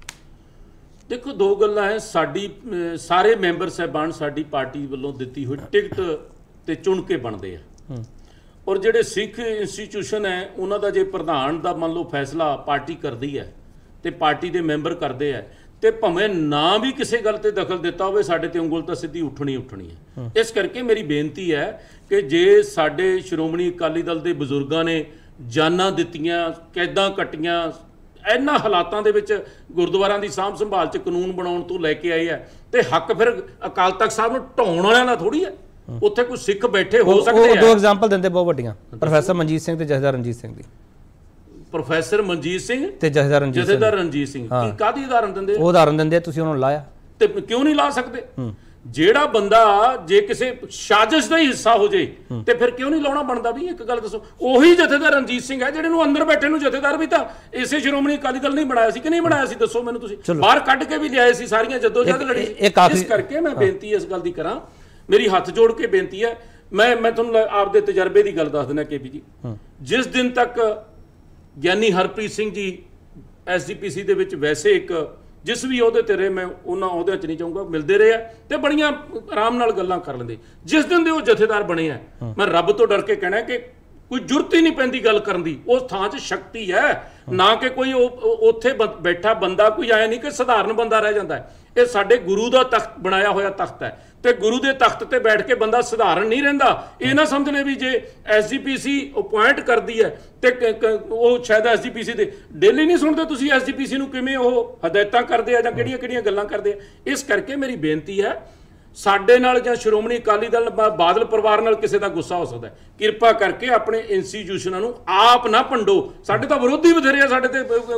ਦੇਖੋ ਦੋ ਗੱਲਾਂ ਹੈ, ਸਾਡੀ ਸਾਰੇ ਮੈਂਬਰ ਸਾਹਿਬਾਨ ਸਾਡੀ ਪਾਰਟੀ ਵੱਲੋਂ ਦਿੱਤੀ ਹੋਈ ਟਿਕਟ ਤੇ ਚੁਣ ਕੇ ਬਣਦੇ ਆ ਔਰ ਜਿਹੜੇ ਸਿੱਖ ਇੰਸਟੀਟਿਊਸ਼ਨ ਹੈ ਉਹਨਾਂ ਦਾ ਜੇ ਪ੍ਰਧਾਨ ਦਾ ਮੰਨ ਲਓ ਫੈਸਲਾ ਪਾਰਟੀ ਕਰਦੀ ਹੈ ਤੇ ਪਾਰਟੀ ਦੇ ਮੈਂਬਰ ਕਰਦੇ ਆ ਤੇ ਭਾਵੇਂ ਨਾ ਵੀ ਕਿਸੇ ਗੱਲ ਤੇ ਦਖਲ ਦਿੱਤਾ ਹੋਵੇ ਸਾਡੇ ਤੇ ਉਂਗਲ ਤਾਂ ਸਿੱਧੀ ਉੱਠਣੀ ਉੱਠਣੀ ਹੈ। ਇਸ ਕਰਕੇ ਮੇਰੀ ਬੇਨਤੀ ਹੈ ਕਿ ਜੇ ਸਾਡੇ ਸ਼੍ਰੋਮਣੀ ਅਕਾਲੀ ਦਲ ਦੇ ਬਜ਼ੁਰਗਾਂ ਨੇ ਜਾਨਾਂ ਦਿੱਤੀਆਂ, ਕੈਦਾਂ ਕੱਟੀਆਂ, ਇਹਨਾਂ ਹਾਲਾਤਾਂ ਦੇ ਵਿੱਚ ਗੁਰਦੁਆਰਿਆਂ ਦੀ ਸਾਂਭ ਸੰਭਾਲ 'ਚ ਕਾਨੂੰਨ ਬਣਾਉਣ ਤੋਂ ਲੈ ਕੇ ਆਏ ਆ ਤੇ ਹੱਕ ਫਿਰ ਅਕਾਲ ਤਖਤ ਸਾਹਿਬ ਨੂੰ ਢਾਉਣ ਵਾਲਿਆਂ ਦਾ ਥੋੜੀ ਹੈ। ਉੱਥੇ ਕੋਈ ਸਿੱਖ ਬੈਠੇ ਹੋ ਸਕਦੇ ਆ। ਦੋ ਐਗਜ਼ਾਮਪਲ ਦਿੰਦੇ ਬਹੁਤ ਵੱਡੀਆਂ, ਪ੍ਰੋਫੈਸਰ ਮਨਜੀਤ ਸਿੰਘ ਤੇ ਜਥੇਦਾਰ ਰਣਜੀਤ ਸਿੰਘ ਦੀ। ਪ੍ਰੋਫੈਸਰ ਮਨਜੀਤ ਸਿੰਘ ਤੇ ਜਥੇਦਾਰ ਰਣਜੀਤ ਸਿੰਘ ਜਥੇਦਾਰ ਰਣਜੀਤ ਸਿੰਘ ਕੀ ਕਾਹਦੀ ਉਦਾਹਰਨ ਦਿੰਦੇ? ਉਹ ਉਦਾਹਰਨ ਦਿੰਦੇ ਤੁਸੀਂ ਉਹਨਾਂ ਨੂੰ ਲਾਇਆ ਤੇ ਕਿਉਂ ਨਹੀਂ ਲਾ ਸਕਦੇ? ਜਿਹੜਾ ਬੰਦਾ ਜੇ ਕਿਸੇ ਸਾਜ਼ਿਸ਼ ਦਾ ਹੀ ਹਿੱਸਾ ਹੋ ਜੇ ਤੇ ਫਿਰ ਕਿਉਂ ਨਹੀਂ ਲਾਉਣਾ ਬਣਦਾ? ਵੀ ਇੱਕ ਗੱਲ ਦੱਸੋ, ਉਹੀ ਜਥੇਦਾਰ ਰਣਜੀਤ ਸਿੰਘ ਹੈ ਜਿਹੜੇ ਨੂੰ ਅੰਦਰ ਬੈਠੇ ਨੂੰ ਜਥੇਦਾਰ ਵੀ ਤਾਂ ਇਸੇ ਸ਼੍ਰੋਮਣੀ ਅਕਾਲੀ ਦਲ ਨਹੀਂ ਬਣਾਇਆ ਸੀ ਕਿ ਨਹੀਂ ਬਣਾਇਆ ਸੀ? ਦੱਸੋ ਮੈਨੂੰ ਤੁਸੀਂ। ਬਾਹਰ ਕੱਢ ਕੇ ਵੀ ਲਿਆਏ ਸੀ, ਸਾਰੀਆਂ ਜਦੋਜਹਿਦ ਲੜੀ। ਇਸ ਕਰਕੇ ਮੈਂ ਬੇਨਤੀ ਇਸ ਗੱਲ ਦੀ ਕਰਾਂ, ਮੇਰੀ ਹੱਥ ਜੋੜ ਕੇ ਬੇਨਤੀ ਹੈ। ਮੈਂ ਮੈਂ ਤੁਹਾਨੂੰ ਆਪਦੇ ਤਜਰਬੇ ਦੀ ਗੱਲ ਦੱਸ ਦਿੰਦਾ ਕੇਪੀ ਜੀ। ਜਿਸ ਦਿਨ ਤੱਕ ਗਿਆਨੀ ਹਰਪ੍ਰੀਤ ਸਿੰਘ ਜੀ ਐਸ ਜੀ ਪੀ ਸੀ ਦੇ ਵਿੱਚ ਵੈਸੇ ਇੱਕ ਜਿਸ ਵੀ ਉਹਦੇ ਤੇ ਰਹੇ, ਮੈਂ ਉਹਨਾਂ ਉਹਦੇ 'ਚ ਨਹੀਂ ਚਾਹੂੰਗਾ, ਮਿਲਦੇ ਰਹੇ ਆ ਤੇ ਬੜੀਆਂ ਆਰਾਮ ਨਾਲ ਗੱਲਾਂ ਕਰ ਲੈਂਦੇ। ਜਿਸ ਦਿਨ ਦੇ ਉਹ ਜਥੇਦਾਰ ਬਣੇ ਆ, ਮੈਂ ਰੱਬ ਤੋਂ ਡਰ ਕੇ ਕਹਿਣਾ ਕਿ ਕੋਈ ਜ਼ਰੂਰਤ ਹੀ ਨਹੀਂ ਪੈਂਦੀ ਗੱਲ ਕਰਨ ਦੀ। ਉਸ ਥਾਂ 'ਚ ਸ਼ਕਤੀ ਹੈ, ਨਾ ਕਿ ਕੋਈ ਉੱਥੇ ਬੈਠਾ ਬੰਦਾ ਕੋਈ ਆਇਆ ਨਹੀਂ ਕਿ ਸਧਾਰਨ ਬੰਦਾ ਰਹਿ ਜਾਂਦਾ ਹੈ। ਇਹ ਸਾਡੇ ਗੁਰੂ ਦਾ ਤਖਤ ਬਣਾਇਆ ਹੋਇਆ ਤਖਤ ਹੈ ਤੇ ਗੁਰੂ ਦੇ ਤਖਤ ਤੇ ਬੈਠ ਕੇ ਬੰਦਾ ਸਧਾਰਨ ਨਹੀਂ ਰਹਿੰਦਾ। ਇਹ ਨਾ ਸਮਝ ਲੈ ਵੀ ਜੇ ਐਸ ਜੀ ਪੀ ਸੀ ਅਪੁਆਇੰਟ ਕਰਦੀ ਹੈ ਤੇ ਉਹ ਸ਼ਾਇਦ ਐਸ ਜੀ ਪੀ ਸੀ ਦੇ ਡੇਲੀ ਨਹੀਂ ਸੁਣਦੇ ਤੁਸੀਂ ਐਸ ਜੀ ਪੀ ਸੀ ਨੂੰ ਕਿਵੇਂ ਉਹ ਹਦਾਇਤਾਂ ਕਰਦੇ ਆ ਜਾਂ ਕਿਹੜੀਆਂ ਕਿਹੜੀਆਂ ਗੱਲਾਂ ਕਰਦੇ ਆ। ਇਸ ਕਰਕੇ ਮੇਰੀ ਬੇਨਤੀ ਹੈ, ਸਾਡੇ ਨਾਲ ਜਾਂ ਸ਼੍ਰੋਮਣੀ ਅਕਾਲੀ ਦਲ ਬਾਦਲ ਪਰਿਵਾਰ ਨਾਲ ਕਿਸੇ ਦਾ ਗੁੱਸਾ ਹੋ ਸਕਦਾ, ਕਿਰਪਾ ਕਰਕੇ ਆਪਣੇ ਇੰਸਟੀਟਿਊਸ਼ਨਾਂ ਨੂੰ ਆਪ ਨਾ ਭੰਡੋ। ਸਾਡੇ ਤਾਂ ਵਿਰੋਧੀ ਬਥੇਰੇ ਆ, ਸਾਡੇ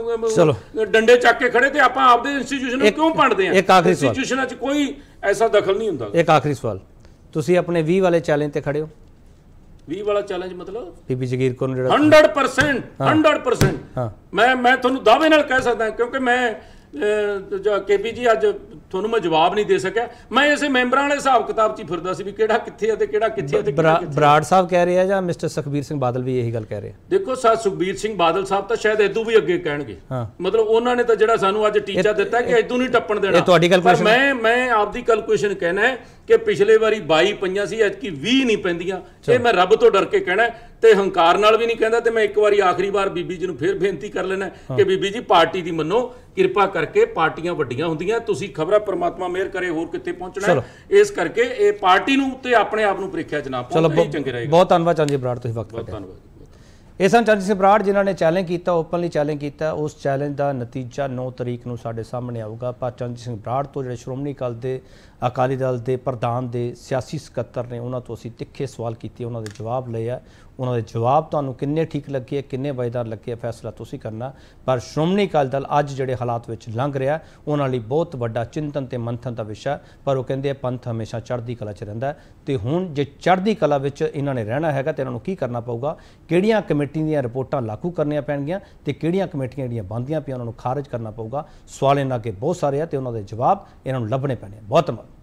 ਤੇ ਡੰਡੇ ਚੱਕ ਕੇ ਖੜੇ, ਤੇ ਆਪਾਂ ਆਪਦੇ ਇੰਸਟੀਟਿਊਸ਼ਨ ਨੂੰ ਕਿਉਂ ਭੰਡਦੇ ਆ? ਇੰਸਟੀਟਿਊਸ਼ਨਾਂ 'ਚ ਕੋਈ ਐਸਾ ਦਖਲ ਨਹੀਂ ਹੁੰਦਾ। ਇੱਕ ਆਖਰੀ ਸਵਾਲ, ਤੁਸੀਂ ਆਪਣੇ ਵੀਹ ਵਾਲੇ ਚੈਲੰਜ ਤੇ ਖੜੇ ਹੋ? ਵੀਹ ਵਾਲਾ ਚੈਲੰਜ ਮਤਲਬ ਬੀਬੀ ਜਗੀਰ ਕੌਰ ਨੂੰ ਜਿਹੜਾ ਹੰਡਰਡ ਪਰਸੈਂਟ ਹੰਡਰਡ ਪਰਸੈਂਟ ਮੈਂ ਮੈਂ ਤੁਹਾਨੂੰ ਦਾਅਵੇ ਨਾਲ ਕਹਿ ਸਕਦਾ, ਕਿਉਂਕਿ ਮੈਂ ਕੇਪੀ ਜੀ ਅੱਜ ਤੁਹਾਨੂੰ ਮੈਂ ਜਵਾਬ ਨਹੀਂ ਦੇ ਸਕਿਆ। ਮੈਂ ਇਸੇ ਮੈਂਬਰਾਂ ਵਾਲੇ ਹਿਸਾਬ ਕਿਤਾਬ 'ਚ ਹੀ ਫਿਰਦਾ ਸੀ ਵੀ ਕਿਹੜਾ ਕਿੱਥੇ ਆ ਤੇ ਕਿਹੜਾ ਕਿੱਥੇ ਆ ਤੇ ਬਰਾੜ ਸਾਹਿਬ ਕਹਿ ਰਹੇ ਆ ਜਾਂ ਮਿਸਟਰ ਸੁਖਬੀਰ ਸਿੰਘ ਬਾਦਲ ਵੀ ਇਹੀ ਗੱਲ ਕਹਿ ਰਹੇ ਆ? ਦੇਖੋ ਸਰ, ਸੁਖਬੀਰ ਸਿੰਘ ਬਾਦਲ ਸਾਹਿਬ ਤਾਂ ਸ਼ਾਇਦ ਇਦੋਂ ਵੀ ਅੱਗੇ ਕਹਿਣਗੇ। ਮਤਲਬ ਉਹਨਾਂ ਨੇ ਤਾਂ ਜਿਹੜਾ ਸਾਨੂੰ ਅੱਜ ਟੀਚਾ ਦਿੱਤਾ ਕਿ ਇਦੋਂ ਨਹੀਂ ਟੱਪਣ ਦੇਣਾ। ਪਰ ਮੈਂ ਮੈਂ ਆਪਦੀ ਕੈਲਕੂਲੇਸ਼ਨ ਕਹਿਣਾ ਹੈ ਕਿ ਪਿਛਲੇ ਵਾਰੀ ਬਾਈ ਪਈਆਂ ਸੀ, ਐਤਕੀ ਵੀਹ ਨਹੀਂ ਪੈਂਦੀਆਂ। ਇਹ ਮੈਂ ਰੱਬ ਤੋਂ ਡਰ ਕੇ ਕਹਿਣਾ ਤੇ ਹੰਕਾਰ ਨਾਲ ਵੀ ਨਹੀਂ ਕਹਿੰਦਾ। ਤੇ ਮੈਂ ਇੱਕ ਵਾਰੀ ਆਖਰੀ ਵਾਰ ਬੀਬੀ ਜੀ ਨੂੰ ਫਿਰ ਬੇਨਤੀ ਕਰ ਲੈਣਾ ਕਿ ਬੀਬੀ ਜੀ ਪਾਰਟੀ ਦੀ ਮੰਨੋ, ਕਿਰਪਾ ਕਰਕੇ। ਪਾਰਟੀਆਂ ਵੱਡੀਆਂ ਹੁੰਦੀਆਂ, ਤੁਸੀਂ ਖਬਰਾਂ ਪ੍ਰਮਾਤਮਾ ਮਿਹਰ ਕਰੇ ਹੋਰ ਕਿੱਥੇ ਪਹੁੰਚਣਾ। ਇਸ ਕਰਕੇ ਇਹ ਪਾਰਟੀ ਨੂੰ ਤੇ ਆਪਣੇ ਆਪ ਨੂੰ ਪ੍ਰੀਖਿਆ 'ਚ ਨਾ ਪਾਓ, ਇਹ ਚੰਗੇ ਰਹੇਗਾ। ਬਹੁਤ ਧੰਨਵਾਦ ਚੰਜੀ ਬਰਾੜ, ਤੁਸੀਂ ਵਕਤ ਬਹੁਤ ਧੰਨਵਾਦ। ਇਹ ਸਨ ਚਰਨਜੀਤ ਸਿੰਘ ਬਰਾੜ ਜਿਨ੍ਹਾਂ ਨੇ ਚੈਲੰਜ ਕੀਤਾ, ਓਪਨਲੀ ਚੈਲੰਜ ਕੀਤਾ। ਉਸ ਚੈਲੰਜ ਦਾ ਨਤੀਜਾ ਨੌ ਤਰੀਕ ਨੂੰ ਸਾਡੇ ਸਾਹਮਣੇ ਆਊਗਾ। ਪਰ ਚਰਨਜੀਤ ਸਿੰਘ ਬਰਾੜ ਤੋਂ ਜਿਹੜੇ ਸ਼੍ਰੋਮਣੀ ਅਕਾਲੀ ਦੇ ਅਕਾਲੀ ਦਲ ਦੇ ਪ੍ਰਧਾਨ ਦੇ ਸਿਆਸੀ ਸਕੱਤਰ ਨੇ, ਉਹਨਾਂ ਤੋਂ ਅਸੀਂ ਤਿੱਖੇ ਸਵਾਲ ਕੀਤੇ, ਉਹਨਾਂ ਦੇ ਜਵਾਬ ਲਏ ਆ। ਉਹਨਾਂ ਦੇ ਜਵਾਬ ਤੁਹਾਨੂੰ ਕਿੰਨੇ ਠੀਕ ਲੱਗੇ, ਕਿੰਨੇ ਵਜਦਾਰ ਲੱਗੇ, ਫੈਸਲਾ ਤੁਸੀਂ ਕਰਨਾ। ਪਰ ਸ਼੍ਰੋਮਣੀ ਅਕਾਲੀ ਦਲ ਅੱਜ ਜਿਹੜੇ ਹਾਲਾਤ ਵਿੱਚ ਲੰਘ ਰਿਹਾ, ਉਹਨਾਂ ਲਈ ਬਹੁਤ ਵੱਡਾ ਚਿੰਤਨ ਤੇ ਮੰਥਨ ਦਾ ਵਿਸ਼ਾ। ਪਰ ਉਹ ਕਹਿੰਦੇ ਆ ਪੰਥ ਹਮੇਸ਼ਾ ਚੜ੍ਹਦੀ ਕਲਾ 'ਚ ਰਹਿੰਦਾ, ਤੇ ਹੁਣ ਜੇ ਚੜ੍ਹਦੀ ਕਲਾ ਵਿੱਚ ਇਹਨਾਂ ਨੇ ਰਹਿਣਾ ਹੈਗਾ ਤੇ ਇਹਨਾਂ ਨੂੰ ਕੀ ਕਰਨਾ ਪਊਗਾ, ਕਿਹੜੀਆਂ ਕਮੇਟੀ ਦੀਆਂ ਰਿਪੋਰਟਾਂ ਲਾਗੂ ਕਰਨੀਆਂ ਪੈਣਗੀਆਂ ਤੇ ਕਿਹੜੀਆਂ ਕਮੇਟੀਆਂ ਜਿਹੜੀਆਂ ਬੰਦੀਆਂ ਪਈਆਂ ਉਹਨਾਂ ਨੂੰ ਖਾਰਜ ਕਰਨਾ ਪਊਗਾ। ਸਵਾਲ ਇਹਨਾਂ ਅੱਗੇ ਬਹੁਤ ਸਾਰੇ ਆ ਤੇ ਉਹਨਾਂ ਦੇ ਜਵਾਬ ਇਹਨਾਂ ਨੂੰ ਲੱਭਣੇ ਪੈਣੇ। ਬਹੁਤ ਧੰਨਵਾਦ।